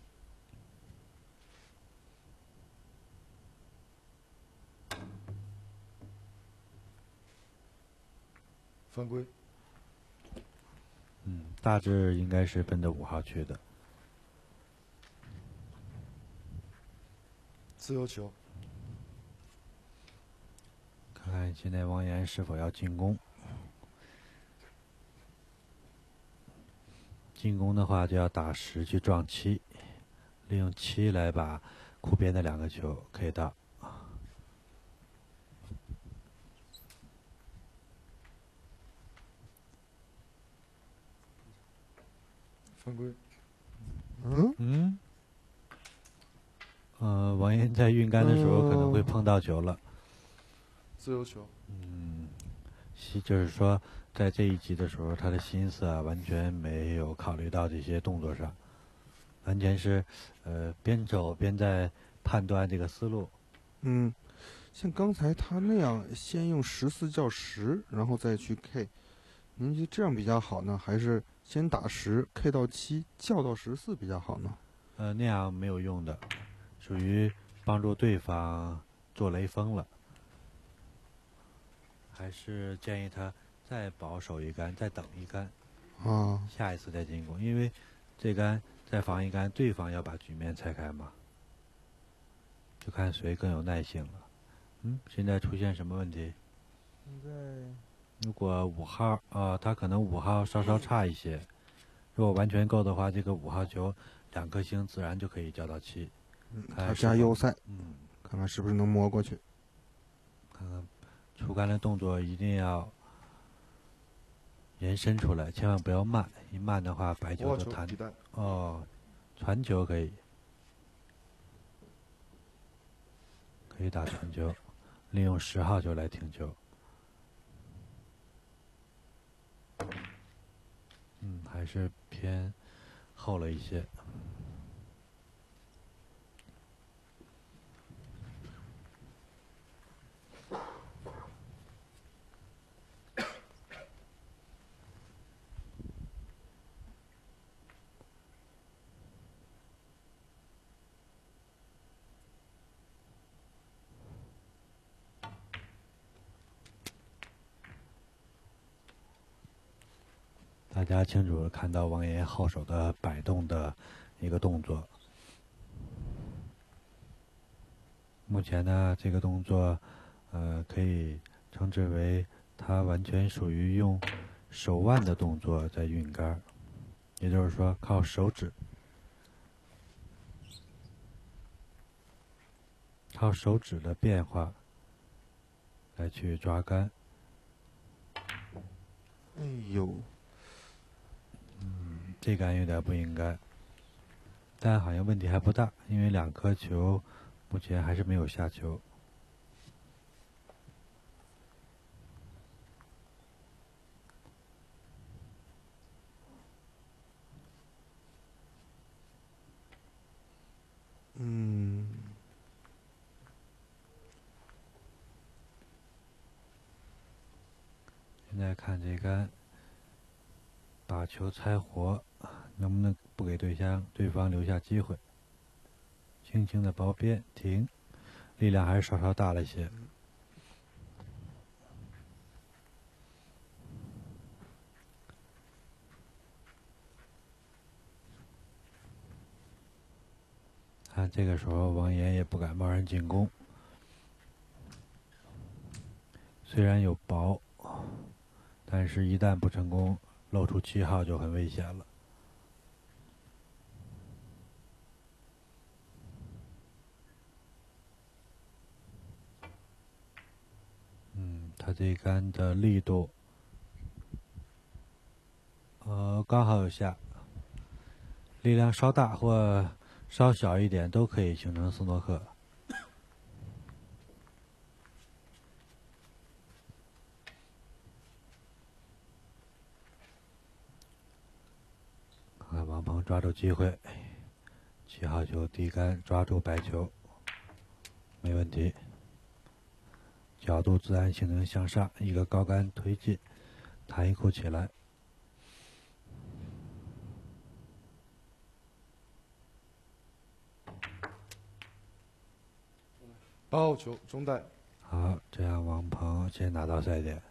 犯规。 嗯，大致应该是奔着五号去的。 自由球。 看看现在王岩是否要进攻。进攻的话就要打十去撞七，利用七来把库边的两个球 K 到。 犯规。 嗯嗯。呃，王岩在运杆的时候可能会碰到球了。 自由球。 嗯，西就是说，在这一集的时候，他的心思啊，完全没有考虑到这些动作上，完全是，呃，边走边在判断这个思路。 嗯，像刚才他那样，先用十四叫十，然后再去 K， 您觉得这样比较好呢，还是先打十 K 到七，叫到十四比较好呢？ 呃，那样没有用的，属于帮助对方做雷锋了。还是建议他再保守一杆，再等一杆， 啊， 下一次再进攻，因为这杆再防一杆，对方要把局面拆开嘛，就看谁更有耐性了。嗯，现在出现什么问题？ 现在如果五号啊、呃，他可能五号稍稍差一些，如果完全够的话，这个五号球两颗星自然就可以叫到七。 嗯， 看他加右塞， 嗯， 看看是不是能摸过去。 看看出杆的动作一定要延伸出来，千万不要慢，一慢的话白五号球就弹。 球替代。 哦，传球可以，可以打传球，利用十号球来停球。嗯，还是偏厚了一些。 家清楚看到王岩后手的摆动的一个动作。目前呢，这个动作，呃，可以称之为他完全属于用手腕的动作在运杆，也就是说靠手指，靠手指的变化来去抓杆。 哎呦， 嗯，这杆有点不应该，但好像问题还不大，因为两颗球目前还是没有下球。 嗯， 现在看这杆，把球拆活，能不能不给对象对方留下机会？轻轻的包边停，力量还是稍稍大了些。看这个时候，王岩也不敢贸然进攻，虽然有薄，但是一旦不成功，露出七号就很危险了。嗯，他这一杆的力度，呃，刚好有下，力量稍大或稍小一点都可以形成斯诺克。看看王鹏抓住机会，七号球低杆抓住白球，没问题。角度自然形成向上，一个高杆推进，弹一库起来。 八号球中带。 好，这样王鹏先拿到赛点。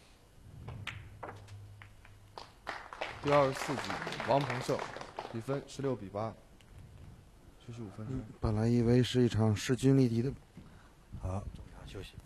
第二十四局，王鹏胜，比分十六比八。休息五分钟。 本来以为是一场势均力敌的， 好，中场休息。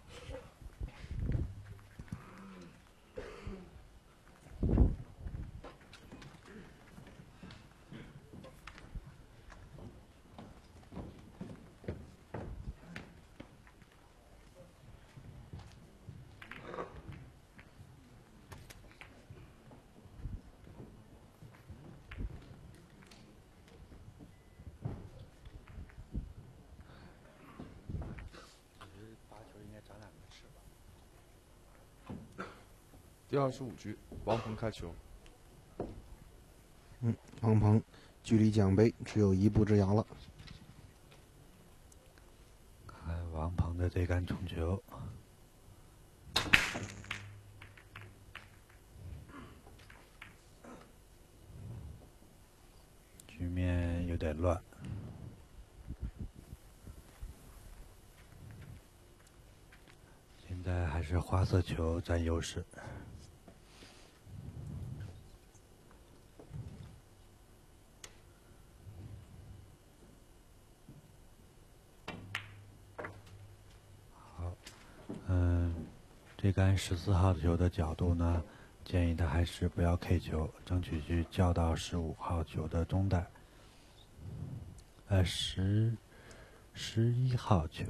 第二十五局，王鹏开球。 嗯，王鹏距离奖杯只有一步之遥了。 看王鹏的这杆冲球，局面有点乱。现在还是花色球占优势。好，嗯，这杆十四号球的角度呢，建议他还是不要 K 球，争取去叫到十五号球的中带。呃，十十一号球。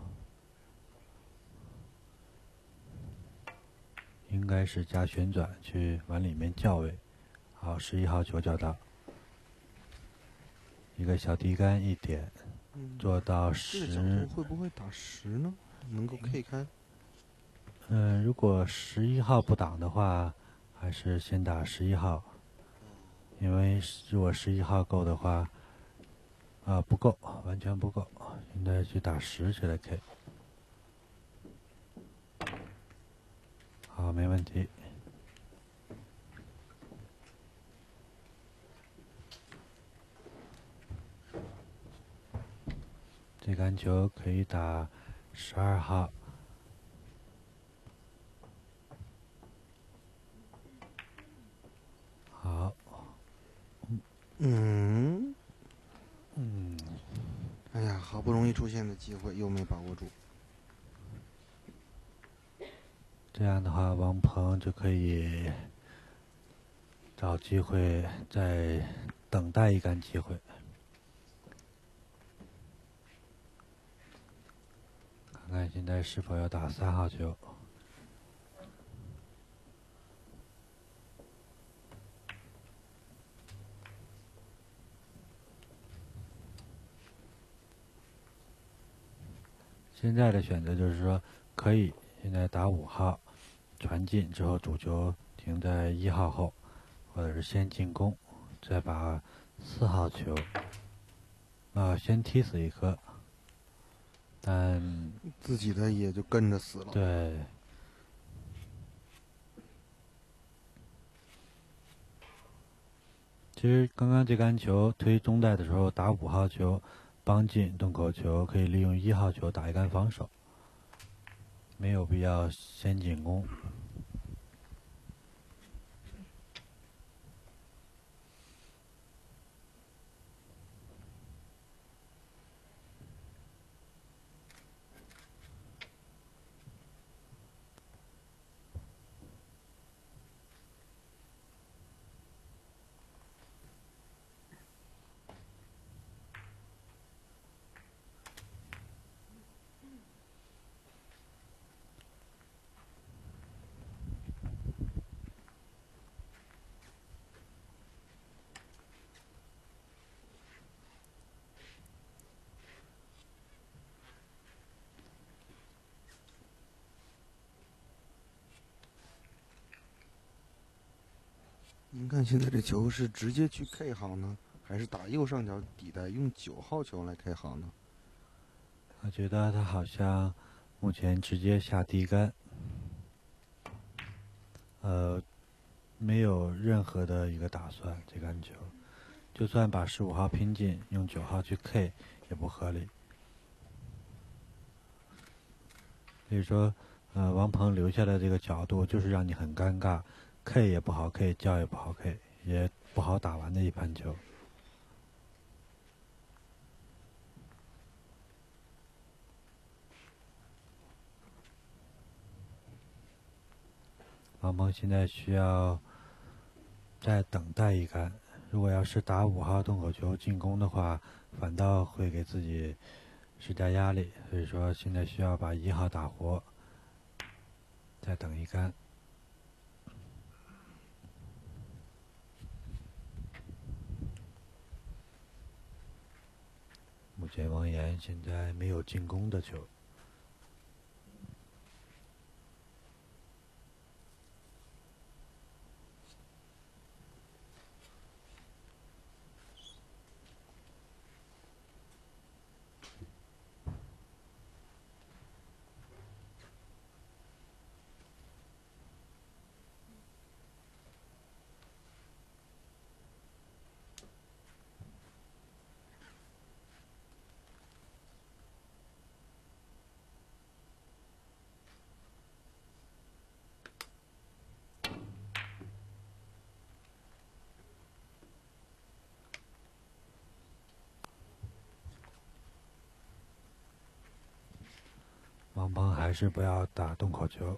应该是加旋转去往里面叫位。好，十一号球叫到，一个小低杆一点，做到十。 这个角度会不会打十呢？能够 K 开？ 嗯，如果十一号不挡的话，还是先打十一号，因为如果十一号够的话，啊不够，完全不够，应该去打十去来 K。好，没问题。这杆球可以打十二号。 嗯嗯， 哎呀，好不容易出现的机会又没把握住。 这样的话，王鹏就可以找机会再等待一杆机会，看看现在是否要打三号球。现在的选择就是说，可以现在打五号，传进之后主球停在一号后，或者是先进攻，再把四号球，啊，先踢死一颗，但自己的也就跟着死了。 对，其实刚刚这杆球推中袋的时候打五号球，帮进洞口球，可以利用一号球打一杆防守，没有必要先进攻。 您看现在这球是直接去 K 好呢，还是打右上角底袋用九号球来 K 好呢？ 我觉得他好像目前直接下低杆，呃，没有任何的一个打算。这杆球，就算把十五号拼进，用九号去 K 也不合理。所以说，呃，王鹏留下的这个角度就是让你很尴尬 ，K 也不好 K， 叫也不好 K， 也不好打完的一盘球。王鹏现在需要再等待一杆，如果要是打五号洞口球进攻的话，反倒会给自己施加压力。所以说现在需要把一号打活，再等一杆。目前王岩现在没有进攻的球。王鹏还是不要打洞口球。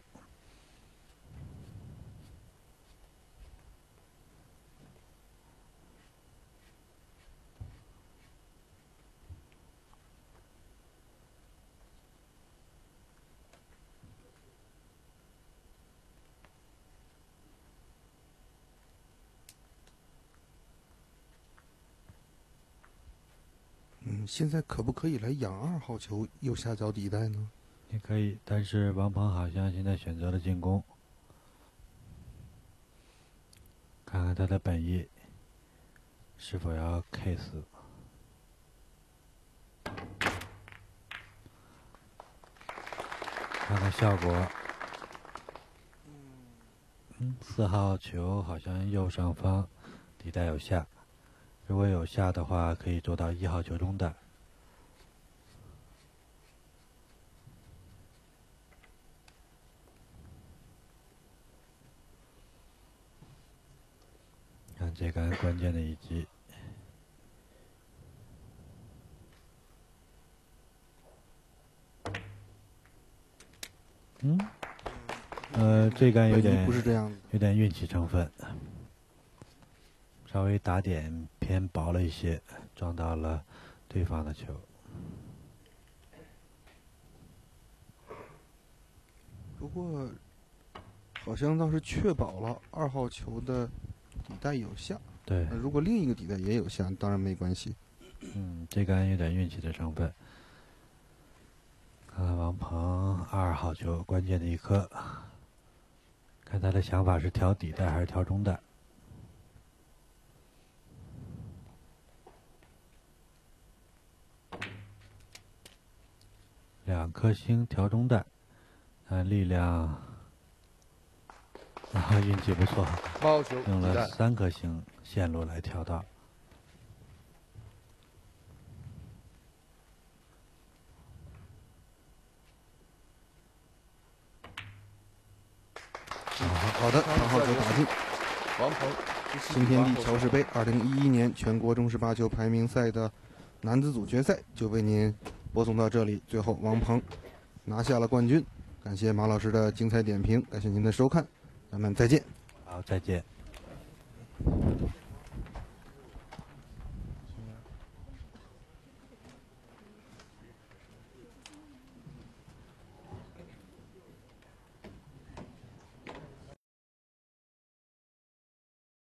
嗯，现在可不可以来养二号球右下角底袋呢？ 也可以，但是王鹏好像现在选择了进攻，看看他的本意是否要 K 死。看看效果。嗯，四号球好像右上方底袋有下，如果有下的话，可以做到一号球中袋。看这杆关键的一击。 嗯，呃，这杆有问题点不是这样的。 有点运气成分，稍微打点偏薄了一些，撞到了对方的球。 不过，好像倒是确保了二号球的底带有下。 对， 呃如果另一个底带也有下，当然没关系。 嗯，这杆有点运气的成分。看看王鹏二号球关键的一颗，看他的想法是调底带还是调中带。两颗星调中带，看力量，啊，运气不错， 八号球用了底带， 三颗星线路来调到。 好的，二号球打进。 王鹏新天地乔氏杯二零一一年全国中式八球排名赛的男子组决赛就为您播送到这里。最后，王鹏拿下了冠军。感谢马老师的精彩点评，感谢您的收看，咱们再见。 好，再见。